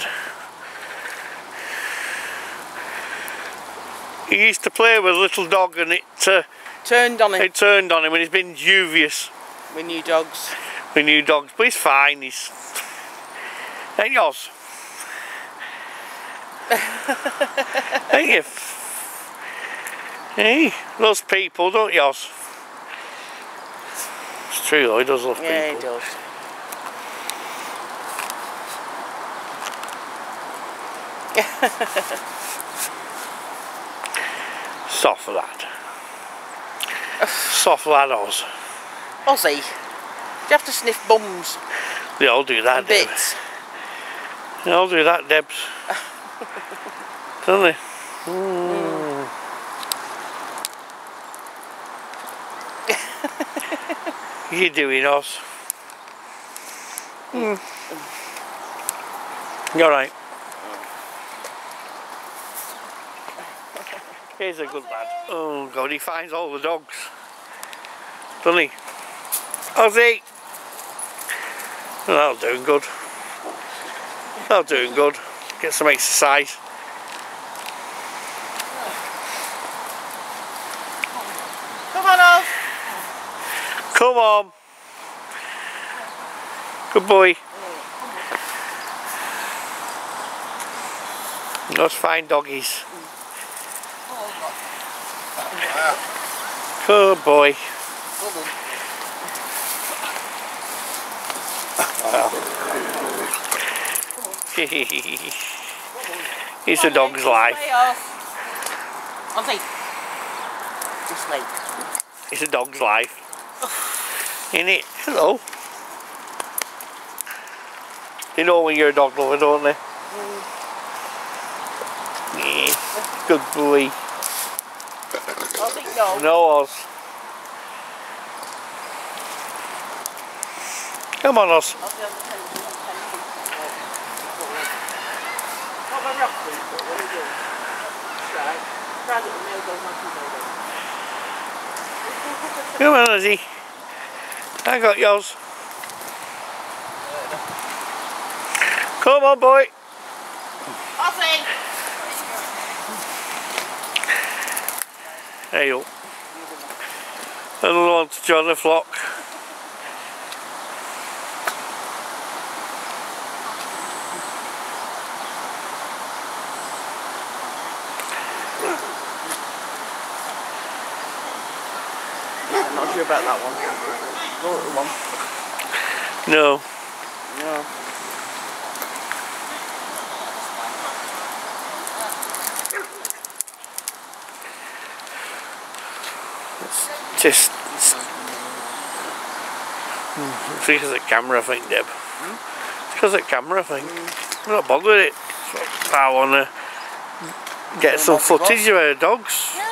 He used to play with a little dog and it uh, turned on him. It turned on him and he's been dubious. With new dogs. With new dogs, but he's fine. He's. Ain't yours? Ain't you? Hey, loves people, don't you, Oz? It's true though, he does love yeah, people. Yeah, he does. Soft lad. Soft lad, Oz. Ozzy, do you have to sniff bums? They all do that, Deb. Bits. They all do that, Debs. Don't they? Mm. What you doing, Oz? Mm. You alright? He's a good lad. Oh God, he finds all the dogs, doesn't he? Ozzy! Well, that'll do him good. That'll do him good. Get some exercise. Come on, Oz. Come on. Good boy. Those fine doggies. Good boy. It's a dog's life. Ozzy. This way. It's a dog's life. Isn't it? Hello. They know when you're a dog lover, don't they? Mm. Yeah. Good boy. Ozzy, no. No, Oz. Come on, Oz. Come on, Ozzy. I got yours. Come on, boy. Ozzy. There you go. Another one to join the flock. I'm not sure about that one. The little one. No. No. It's just it's, it's because of the camera, I think, Deb. Hmm? It's because of the camera, I think. I'm not bothered with it. So I want to get some footage of our dogs. Yeah.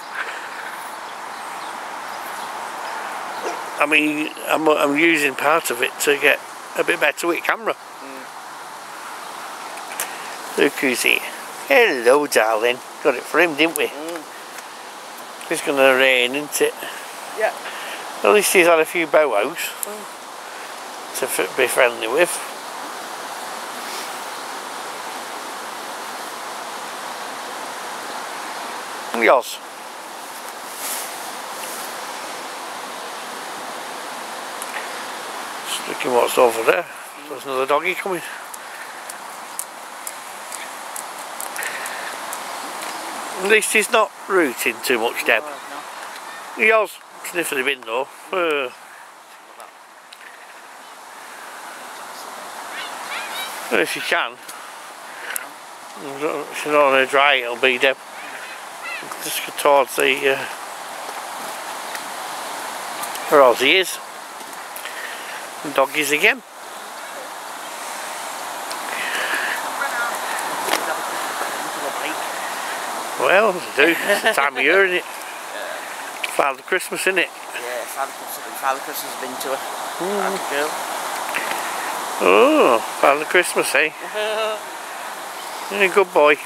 I mean, I'm, I'm using part of it to get a bit better with camera. Mm. Look who's here. Hello, darling. Got it for him, didn't we? Mm. It's going to rain, isn't it? Yeah. At least he's had a few bow wows mm. to f be friendly with. And yours. Just looking what's over there. There's another doggy coming. At least he's not rooting too much, Deb. No, no. Yours. Sniffing the bin though. Uh. Well, if you can. If you're not going to dry, it'll be, Deb. Just go towards the. Uh, where Ozzy is. And doggies again. Well, they do. It's the time of year, isn't it? Yeah. Father Christmas, isn't it? Yeah, Father Christmas. Father Christmas has been to her. Mm. Girl. Oh, Father Christmas, eh? You're a good boy.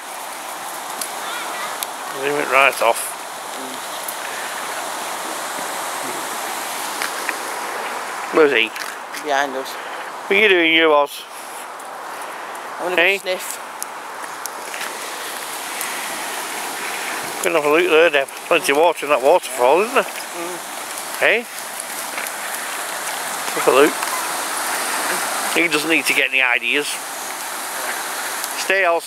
He went right off. Mm. Where's he? Behind us. What are you doing, you Oz? I'm gonna hey? go sniff. Going to have a look there, Deb. Plenty of water in that waterfall, isn't there? Mm. Hey? Have a look. He doesn't need to get any ideas. Stay, Oz.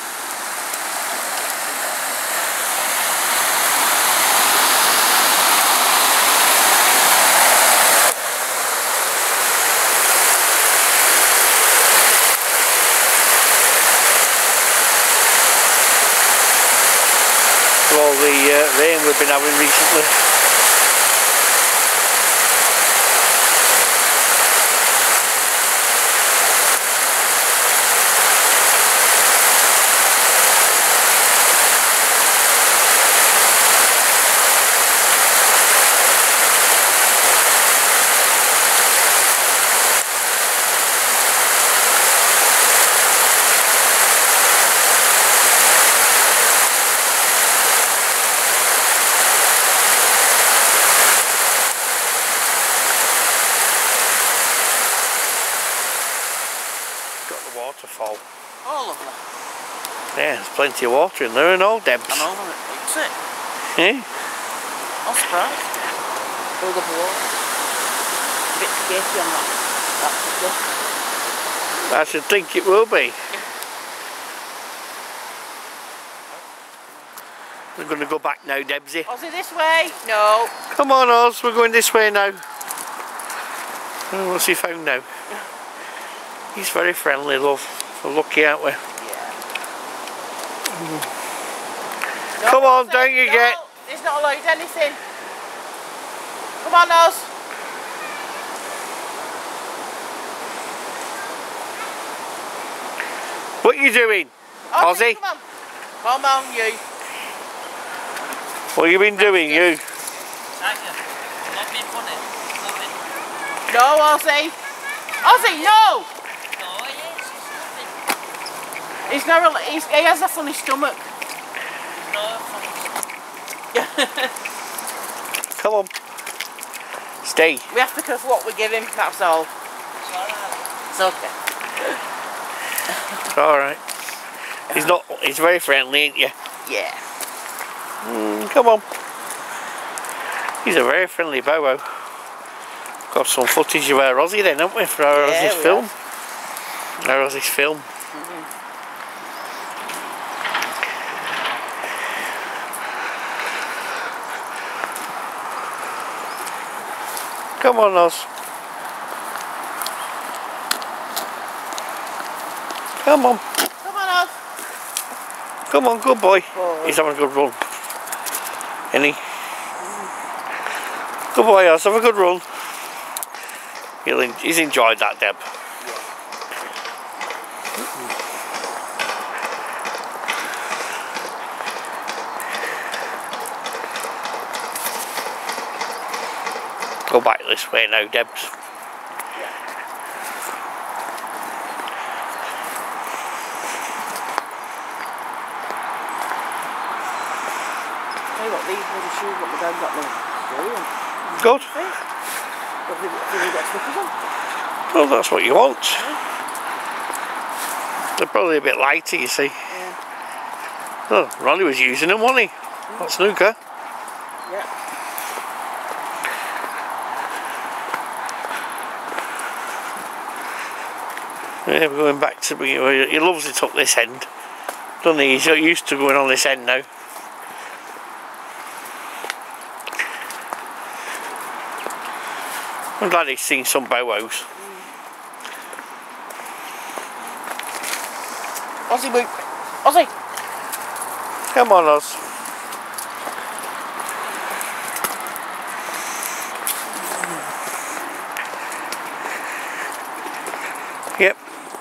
All the uh, rain we've been having recently. waterfall. Oh, lovely. Yeah, there's plenty of water in there and all, Debs. I know, it's it. Eh? I'm surprised. Build up a water. A bit skaty on that. That's I should think it will be. We're going to go back now, Debsy. Ozzy, this way? No. Come on, Oz, we're going this way now. Oh, what's he found now? He's very friendly, love. We're lucky, aren't we? Yeah. Mm. No, Come on, Ozzy, don't you no. get... He's not allowed anything. Come on, Oz. What are you doing, Ozzy? Ozzy? Come on. Come on, you. What have you been doing, you? Thank you. I'm not being funny. Nothing. No, Ozzy. Ozzy, no! No, yes, it's nothing. He's never, he's, he has a funny stomach. He's not funny. Come on. Stay. We have to cook what we give him, that's all. It's okay. It's alright. He's not, he's very friendly, ain't you? Yeah. Mm, come on. He's a very friendly bow wow. Got some footage of our Ozzy then, haven't we, for our Yeah, Ozzy's we film? Have. Our Ozzy's film. Mm-hmm. Come on, Oz. Come on. Come on, Oz. Come on, good boy. boy. He's having a good run. Isn't he? Good boy, Oz. Have a good run. He'll en he's enjoyed that, Deb. Go back this way now, Debs. Tell you what, these were the shoes what my dad got me. Brilliant. Good. But they, they got slippers on. Well, that's what you want. They're probably a bit lighter, you see. Yeah. Oh, Ronnie was using them, wasn't he? That snooker. Yeah. Yeah, we're going back to... He loves it up this end, doesn't he? He's used to going on this end now. I'm glad he's seen some bow wows. Ozzy, boot. Ozzy! Come on, Oz. Yep.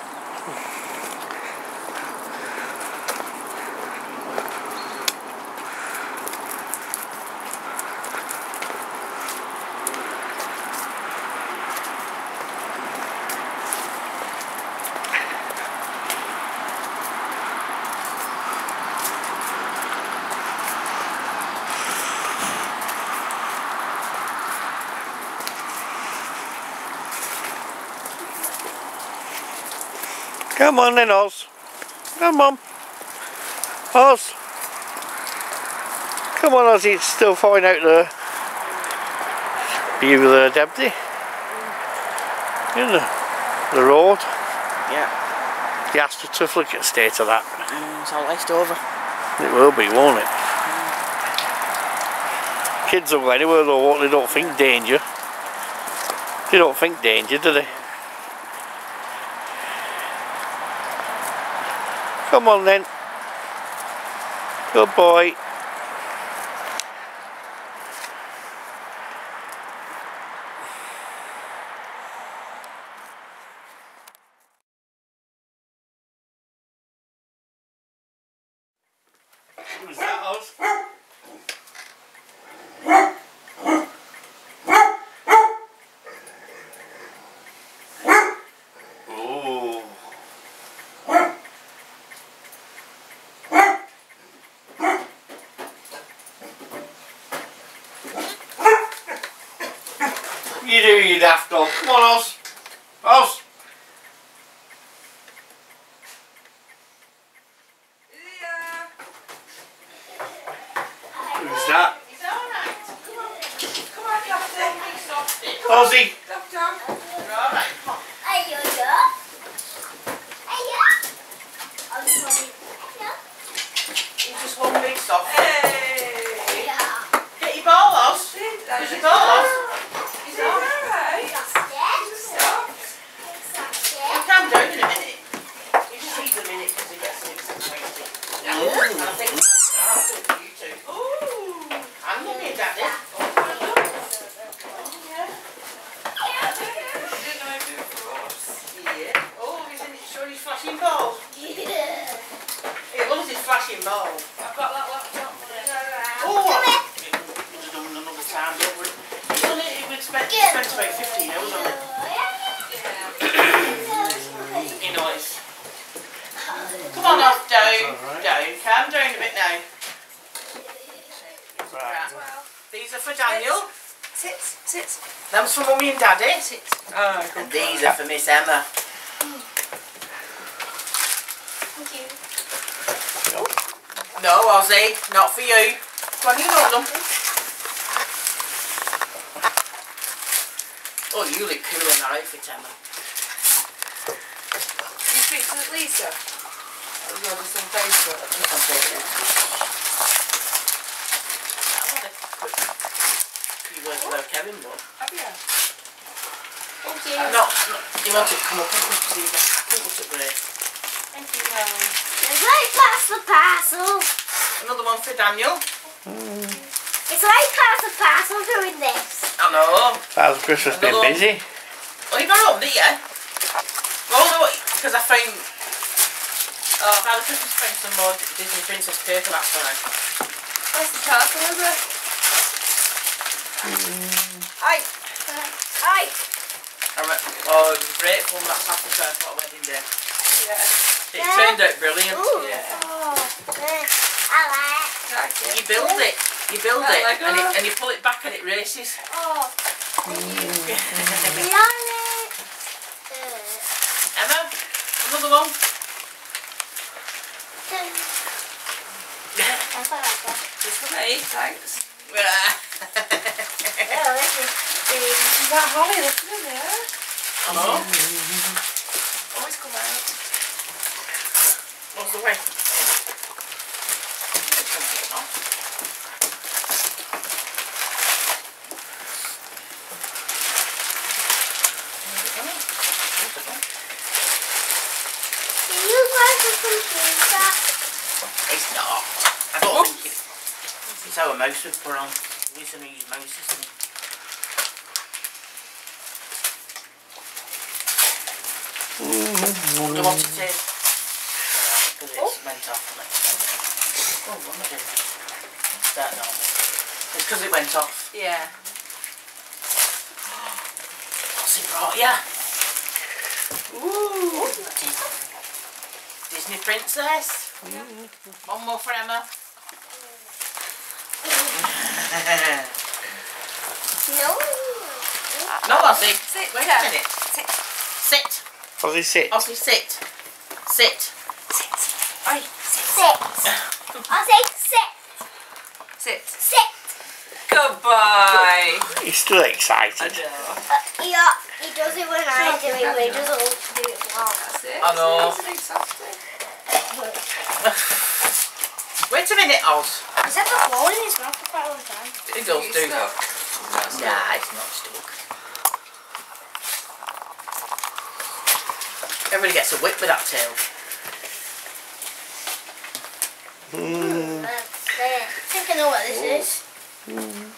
Come on then, Oz. Come on. Oz. Come on, Oz, it's still fine out there. Are you there, Debsy? In the, the road. Yeah. The astroturflic state of that. Mm, it's all iced over. It will be, won't it? Mm. Kids will go anywhere though, won't they? Don't think danger. They don't think danger, do they? Come on then. Good boy. Who's that, Oz? Ooh. You do, you daft dog. Come on, Oz. Oz. Ozzy. Dog, dog. Right, come on. You just hold me soft. Hey. Get your ball off. Get your ball off. Is that alright? Stop. You calm down in a minute. You just need a minute because he gets so excited. And I think that's good for you too. Ooh. And look at Daddy. Yeah. Oh, isn't it sure he's flashing balls? Yeah. It was his flashing ball. I've got that laptop on it. Oh! We've done another time, don't we? He's done it, we'd spent, spent about fifteen hours on it. He knows. Come on off, down, down. Calm down a bit now. Right. These are for Daniel. Sit, sit. Them's for Mummy and Daddy. Sit. Oh, and these are for Miss Emma. Thank you. No, Ozzy, not for you. Come on, you hold them. Oh, you look cool in that outfit, Emma. You speak to Lisa? Or you're just on Facebook? Just on Facebook. I want to put a few words about Kevin, but... Have you? Okay. No, no, you want to come up and see that. I think we'll sit there. Thank you, darling. It's like pass the parcel. Another one for Daniel. It's like pass the parcel doing this. I know. How's Christmas been Another one. busy? Oh, you got it on, did you? Well, no, because I found... Oh, I've had a Christmas friend some more Disney Princess paper, that's why. Where's the parcel, is it? Aye. Aye. I re- oh, it was great fun, that's half the first lot of wedding day. Yeah. It Yeah. turned out brilliant. Ooh. Yeah. Oh, good. I like. Like it. You build it, you build Like it, Lego. and, it, and you pull it back and it races. Oh, thank you. Love it. Uh, Emma, another one. I quite like that. It's for me, thanks. Oh, this is big. Is that Holly? Look at her there. I know. Always come out. What's the way? Do you like the computer? It's not. I don't think it. It's how a mouse would put on. We used to use mouses. And... You want it to? Because it's went off on it. Oh, what am I doing? Start normal. It's because it went off. Yeah. What's it brought ya? Ooh. Disney Princess. One more for Emma. No. No, Ozzy. Sit, Wait Kat. a minute. Sit. Sit. Ozzy, sit. Ozzy, sit. Sit. Sit. Oi. Sit. I'll say sit. Sit. Sit. Goodbye. He's still excited. Uh, yeah, he does it when I do it, but he doesn't want to do it well. That's it. I know. It's a big softie. Wait a minute, Oz. He's had the phone in his mouth for quite a long time. It does You do. stuck? Nah, it's not stuck. Everybody gets a whip with that tail. Mm. That's it. I think I know what this is. Mm.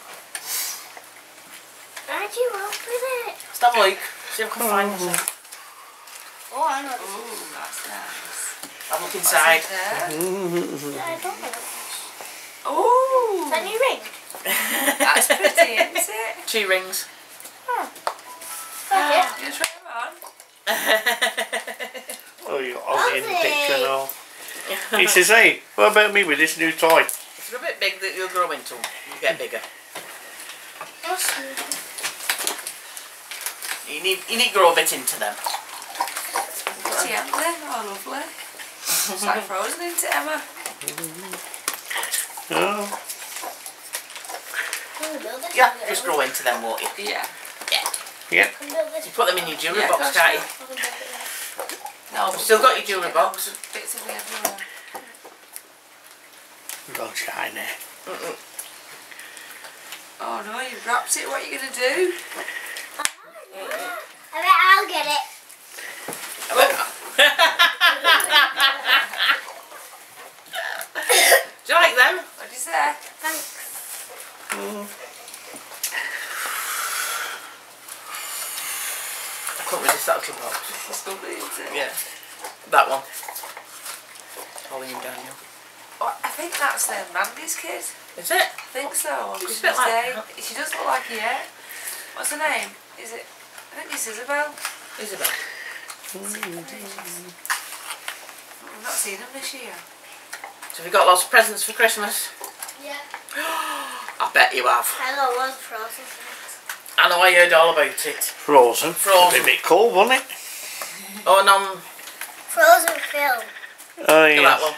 How'd you help with it? Stop, Luke. See if I can find this. Oh, I know what this Ooh, that's nice. I'll look inside. is. Yeah, I don't know what Ooh. this is. Is that a new ring? That's pretty, isn't it? Two rings. Oh. Like it. You try them on. Oh, you got Ozzy in the Ozzy. picture and all. He says, hey, what about me with this new toy? If you're a bit big, that you'll grow into, you get bigger. You need, you need to grow a bit into them. Pretty, aren't they? Oh, lovely. It's like frozen into Emma. Oh. Can we build this? Yeah, just grow into them, won't you? Yeah. Yeah. Yep. You put them in your jewellery Yeah, box, gosh, can't yeah. you? No, You've still got your jewellery box. Bits of the everywhere. Don't shine there. Mm -mm. Oh no, you've wrapped it. What are you going to do? I bet I'll get it. Do you like them? What did you say? Thanks. Mm. I can't really that little box. It's lovely, isn't it? Yeah. That one. Holly and Daniel. Oh, I think that's um, Mandy's kid. Is it? I think so. She's a Christmas bit like Day. that. She does look like her, yeah. What's her name? Is it? I think it's Isabel. Isabel. We've not seen them this year. So have you got lots of presents for Christmas? Yeah. I bet you have. I got one frozen things. I know, I heard all about it. Frozen. Frozen. It'd be a bit cold, wouldn't it? Oh, and um, Frozen film. Oh look at yeah. that one.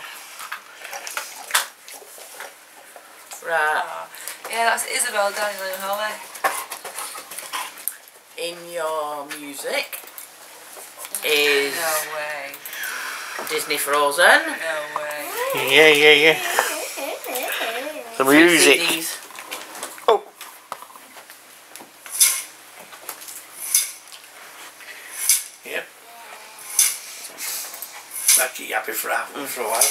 Right. Oh, yeah, that's Isabel, Daniel and Holly. In your music is No way. Disney Frozen. No way. Yeah, yeah, yeah. The music. C Ds. Oh. Yep. That'll keep you happy for, a, for a while.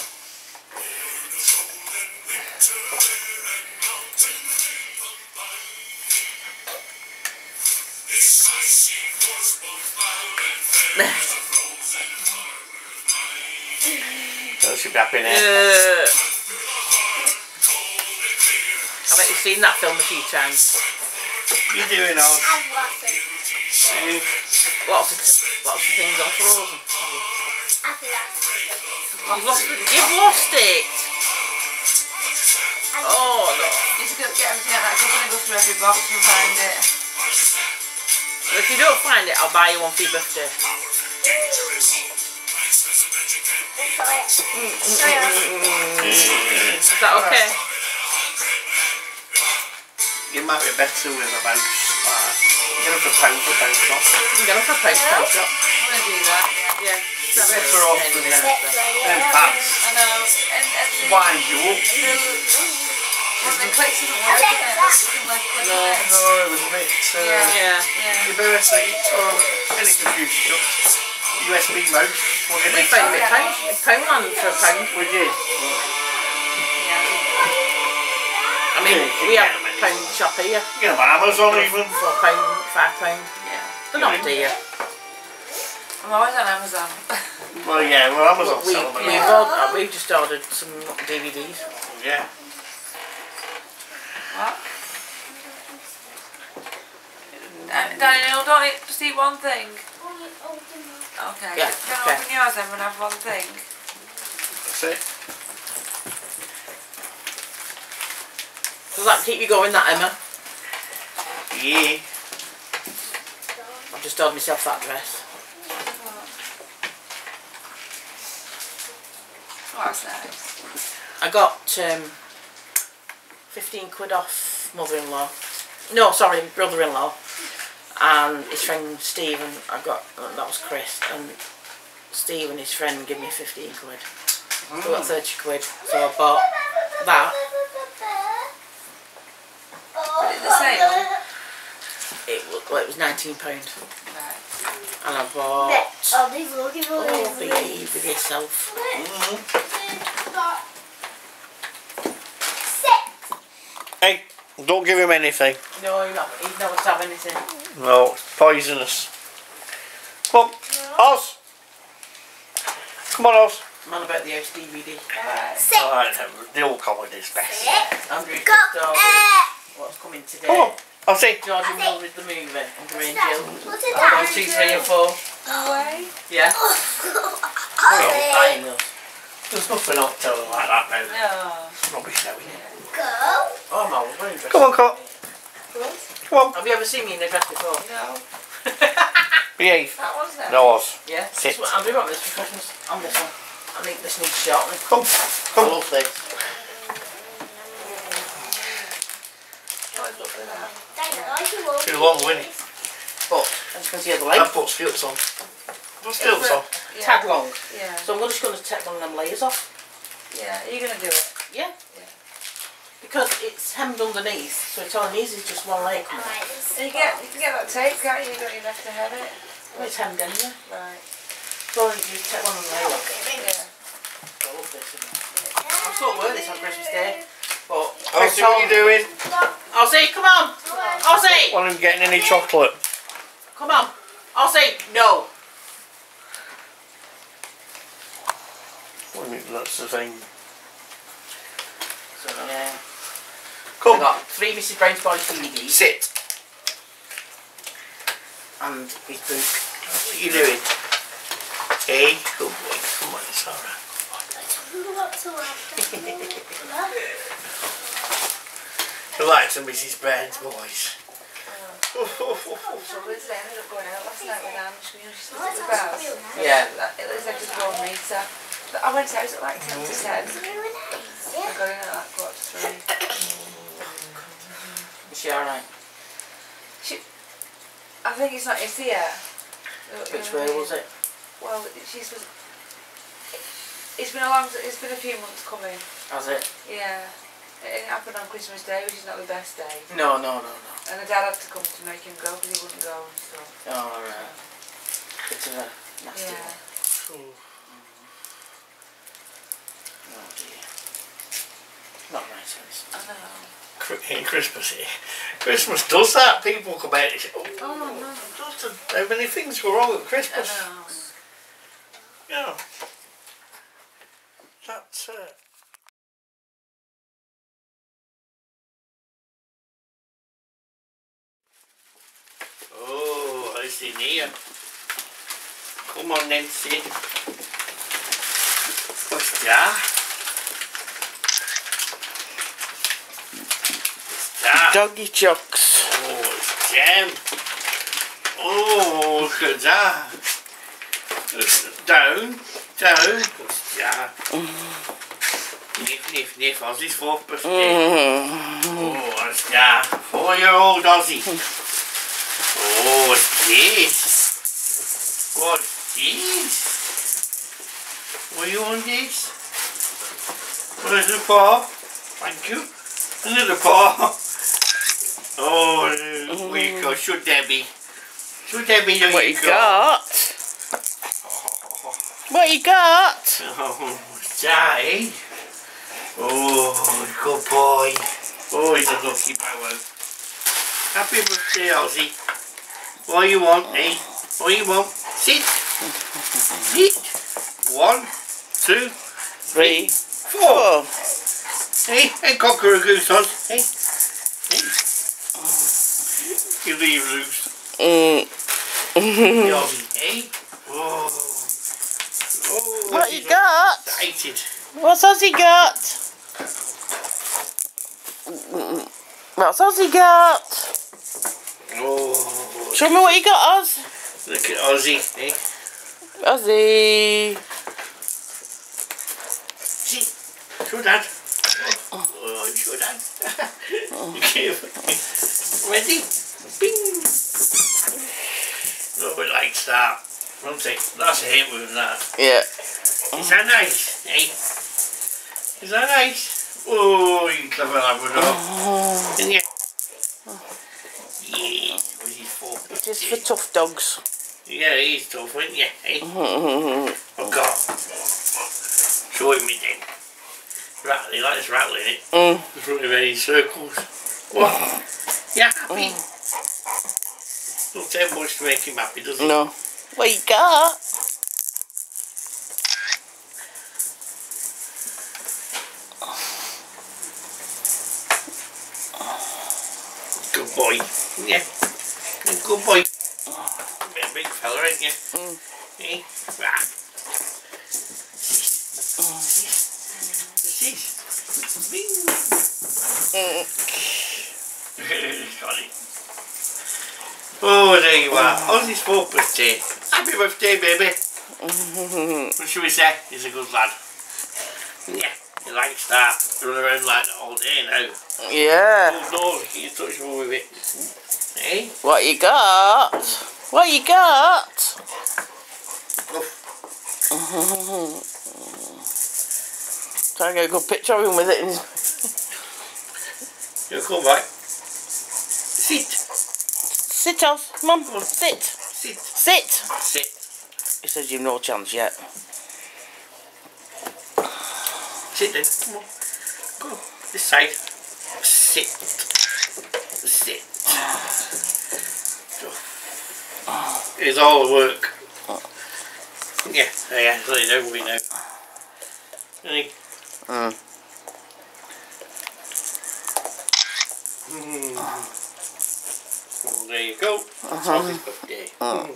So she'll be happy now. Uh, I bet you've seen that film a few times. You doing all? I've lost it. Mm. Lots of lots of things on Frozen. I think that's You've lost it. You've lost it. Oh no. You just got to get everything out of that. I'm going to go through every box and find it. Well, if you don't find it, I'll buy you one for your birthday. Is that okay? You might be better with a mouse. Right. Get them for pound for pound shop. You can get them for a pound pound shop. I'm going to do that. Yeah. You're better off than them. Them pads. I know. And, and the, Wind you up. when the clicks isn't working, it doesn't like click No, on it. no, it was a bit. Uh, Yeah. Yeah. Yeah. You better say, oh, any computer stuff. U S B mouse. We'll get We it. found it pound, Poundland for a pound. We did. I mean, Yeah, we you have get them a pound shop here. You get them on Amazon even. For a pound, five pound. Yeah. They're not dear. I'm always on Amazon. Well, yeah, well, Amazon We, sell them. we've, ordered, we've just ordered some D V Ds. Yeah. What? Uh, Daniel, don't eat, just eat one thing. Okay. Yeah, Can I okay. open yours then and have one thing? That's it. Does that keep you going, that Emma? Yeah. I've just ordered myself that dress. Oh, that's nice. I got um, fifteen quid off mother-in-law. No, sorry, brother-in-law. And his friend Stephen, I got, that was Chris, and Steve and his friend gave me fifteen quid. Mm. So I got thirty quid. So I bought that. Is it the same? It was, well, it was nineteen pounds. Right. And I bought, Oh, these looking for oh, behave with yourself. Hey, don't give him anything. No, he's not, he's not to have anything. No, it's poisonous. Come on, Oz. Come on, Oz. Man about the house D V D. Sit. Alright, the old comedy's best. Andrew Go. just ordered Uh, what's coming today. Come on, I'll see. George and Mildred the movie and Green Jill. What's in One, that? two, three and four. No way. Yeah. Oh, We're buying those. There's nothing up to them like that now. No. It's rubbish now, isn't it? Go. Oh, Mal, we're interested. Come on, Cop. Come on. Have you ever seen me in a dress before? No. Behave. That one's there. No, Oz. Yeah. Sit. This one, I'll do want this for Christmas. On this one. I think this needs sharpening. Come. I Come. love this. What is up with that? Too long, win it. but as you can see at the leg. I put stilts on. Put stilts on. Yeah. Tag long. Yeah. So I'm just going to take one of them layers off. Yeah, are you going to do it? Yeah. Yeah. Because it's hemmed underneath, so it's all easy, just one layer coming out. You, get, you can get that tape, can't you? You don't even have to have it. Well, it's hemmed anyway. Right. So you take one of the layers off. Yeah. I love this, isn't it? I'm still wearing this on Christmas Day. But Ozzy, what are you doing? Ozzy, come on! Ozzy! Want him getting any chocolate? Come on! Ozzy, no! Well, that's the thing. So, yeah. Come. We've got three Missus Brown's Boy D V Ds. Sit. And his book. What are you doing? Hey, good boy. Come on, it's alright. You like some Missus Brown's Boys? So Liz ended up going out last night with Anne. She was at the bars. Yeah. Liz had just go and meet her. But I went out at like ten to ten. I got in at like quarter to three. Is she alright? She, I think it's not, it's here. Which way was it? Well, she's was. It's been a long, it's been a few months coming. Has it? Yeah. It happened on Christmas Day, which is not the best day. No, no, no, no. And the dad had to come to make him go because he wouldn't go and stuff. Oh, alright. It's a nasty Yeah. one. Oh dear. Not nice, is it? I know. In Christmas, Christmas does that. People come out and say, oh, Oh no. does how many things were wrong at Christmas? I know. Yeah. That's it. Oh, I see Nia. Come on then, Sid. What's that? What's that? Doggy chucks. Oh, it's jam. Oh, look at that. Down, down. What's that? Niff, niff, niff. Ozzy's fourth birthday. Oh, what's that? Four-year-old Ozzy. Oh, what's this? What's this? What you want this? What is it for? Thank you. Another paw. Oh, where you go? Show Debbie. Show Debbie what, What you you got. got? What you got? Oh, what's that, eh? Oh, good boy. Oh, he's a lucky boy. Happy birthday, Ozzy. What you want, eh? What you want? Sit. Sit. One, two, three, four. Hey, hey, cocker a goose, Oz. Hey. Hey. You leave loose. Mm. Hey, Ozzy, eh? Oh. Oh, What you got? Excited. What's Ozzy got? What's Ozzy got? Oh. Show me what you got, Oz. Look at Ozzy, eh? Ozzy. See? Show Dad. Oh, oh show Dad. Okay. Ready? Bing. Oh, it likes that. One thing. That's a hit with that. Yeah. Is that nice, eh? Is that nice? Oh, you clever Labrador. Isn't you? Yeah. Where's his fork? Just for tough dogs. Yeah, he's tough, isn't you? Eh? Oh, God. Show it me then. Rattle, he likes rattling it. Mm. Just running around in circles. What? You happy? Don't take much to make him happy, does it? No. What you got? Good boy. Yeah. Good boy. You're a big fella, ain't you? Mm. Eh? Rah. This is. Bing. Got it. Oh, there you are. Ozzy's fourth birthday. Happy birthday, baby. What should we say? He's a good lad. Yeah, he likes that. Run around like that all day now. Yeah. Oh, no, you touch me with it. Hey? What you got? What you got? Try and get a good picture of him with it. You come back. Sit. Sit, Oz. Come on. Sit. Sit. Sit. Sit. He says you've no chance yet. Sit then. Come on. Go. This side. Sit. Sit. It's all the work. Yeah, yeah, so you know we know. Ready? Mm. Mm. Well, there you go. That's Uh-huh. his birthday. Mm.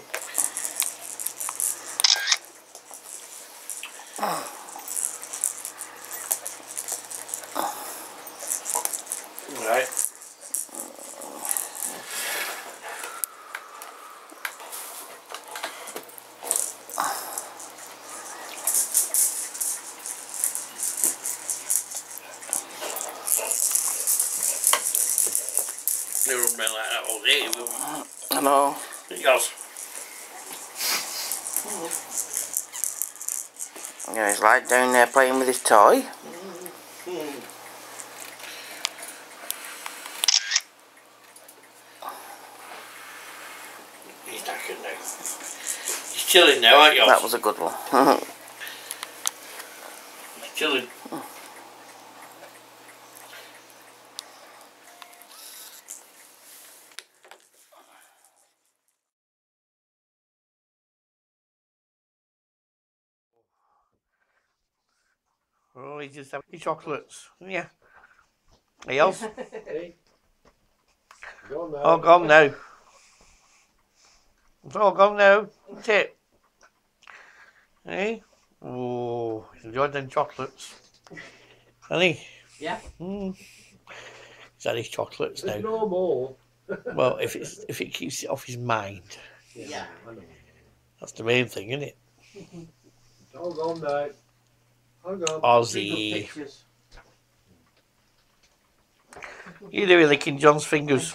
Right. They won't run like that all day, will they? I know. It goes. Yeah, he's like down there playing with his toy. Mm. He's knackered now. He's chilling now, aren't you? That was a good one. He's chilling. Oh, he's just having chocolates. Yeah. Hey, else? Hey. Gone now. All gone now. It's all gone now. That's it. Hey? Oh, he's enjoyed them chocolates. Hasn't he? Yeah. Mm. He's had his chocolates There's now. no more. Well, if it's if it keeps it off his mind, Yeah, I know. that's the main thing, isn't it? It's all gone now. Hang on. Ozzy. You doing licking John's fingers?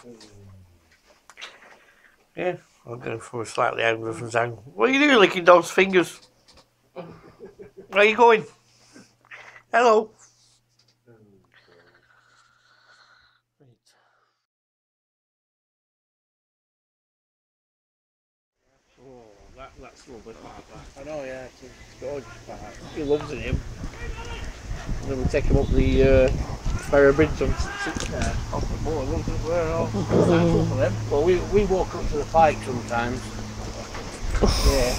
Yeah, I'm going for a slightly angry from Zhang. What are you doing licking John's fingers? Where are you going? Hello. Oh, that, that's lovely part, that. I know, yeah, it's, it's gorgeous part. He loves it, him. And then we take him up the uh, Ferry Bridge on six there. Off the moor, loves it, we're all thankful for them. Well, we, we walk up to the pike sometimes. Yeah.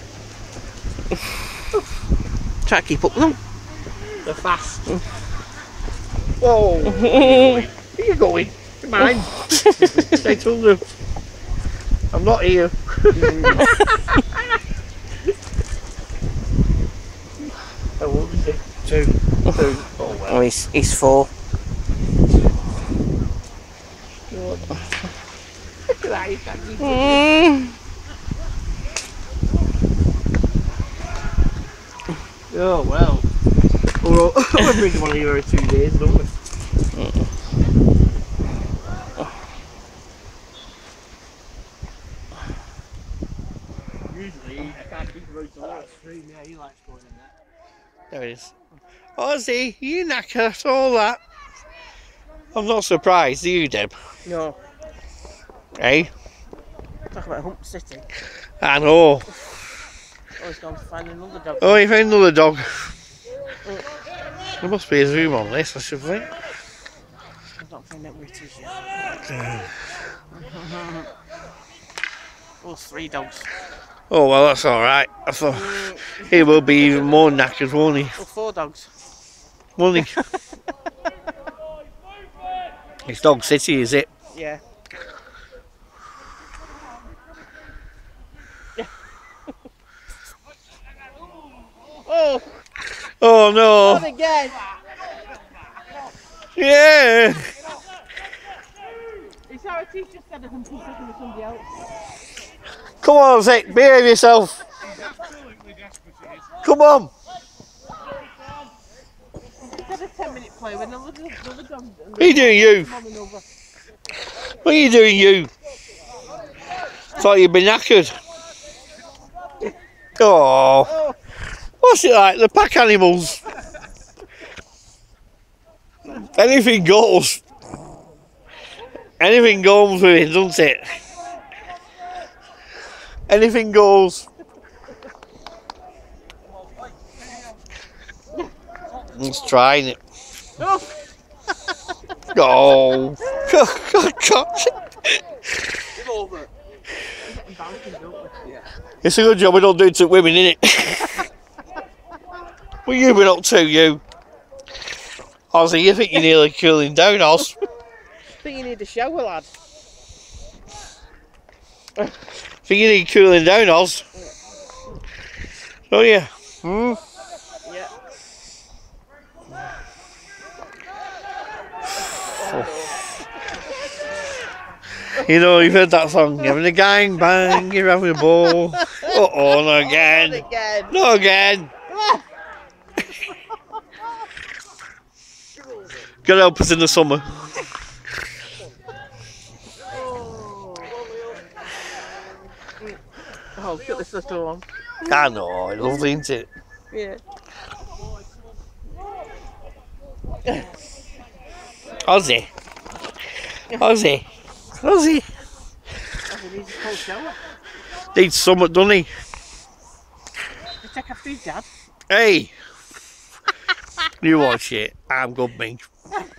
Try to keep up with them. They're fast. Whoa! Where are you going? You're mine. Stay tuned. I'm not here. How old is he? Two. Two. Oh well. Oh, he's, he's four. Look at that, he's actually Mm. Oh well. We'll we'll bring him on here every two days, don't we? Usually I can't keep him out to that stream, yeah, he likes going in there. There he is. Ozzy, you knacker, all that. I'm not surprised, are you, Deb? No. Hey? Talk about Hump City. I know. Oh, he's gone to find another dog. Oh, he found another dog. There must be a zoom on this, I should think. I've not found out where it is yet. Oh, three dogs. Oh, well, that's alright. I thought he will be even more knackered, won't he? Oh, four dogs. Won't he? It's Dog City, is it? Yeah. Oh! Oh no! Not again! Yeah! Is that what teacher said? I'm talking to somebody else. Come on, Zach, behave yourself! Come on! Instead of ten minute play with another, another dog. What are you doing, you? What are you doing, you? Thought you'd been knackered. Oh, what's it like? The pack animals. Anything goes. Anything goes with it, doesn't it? Anything goes. He's trying it. Oh. It's a good job we don't do it to women, innit? What you been up to, you? Ozzy, you think you're nearly cooling down, Oz? I think you need a shower, lad. Think you need cooling down, Oz? Oh yeah. Hmm? Yeah. You know, you've heard that song, you're having a gang bang, you're having a ball. Uh oh, not again. Not again. Not again. Gotta help us in the summer. Oh, look at this little one. I know, it's lovely, isn't it? Yeah. Ozzy. Ozzy. Ozzy. Ozzy needs a cold shower. Needs something, doesn't he? You take after his dad. Hey. You watch it. I'm good, mate.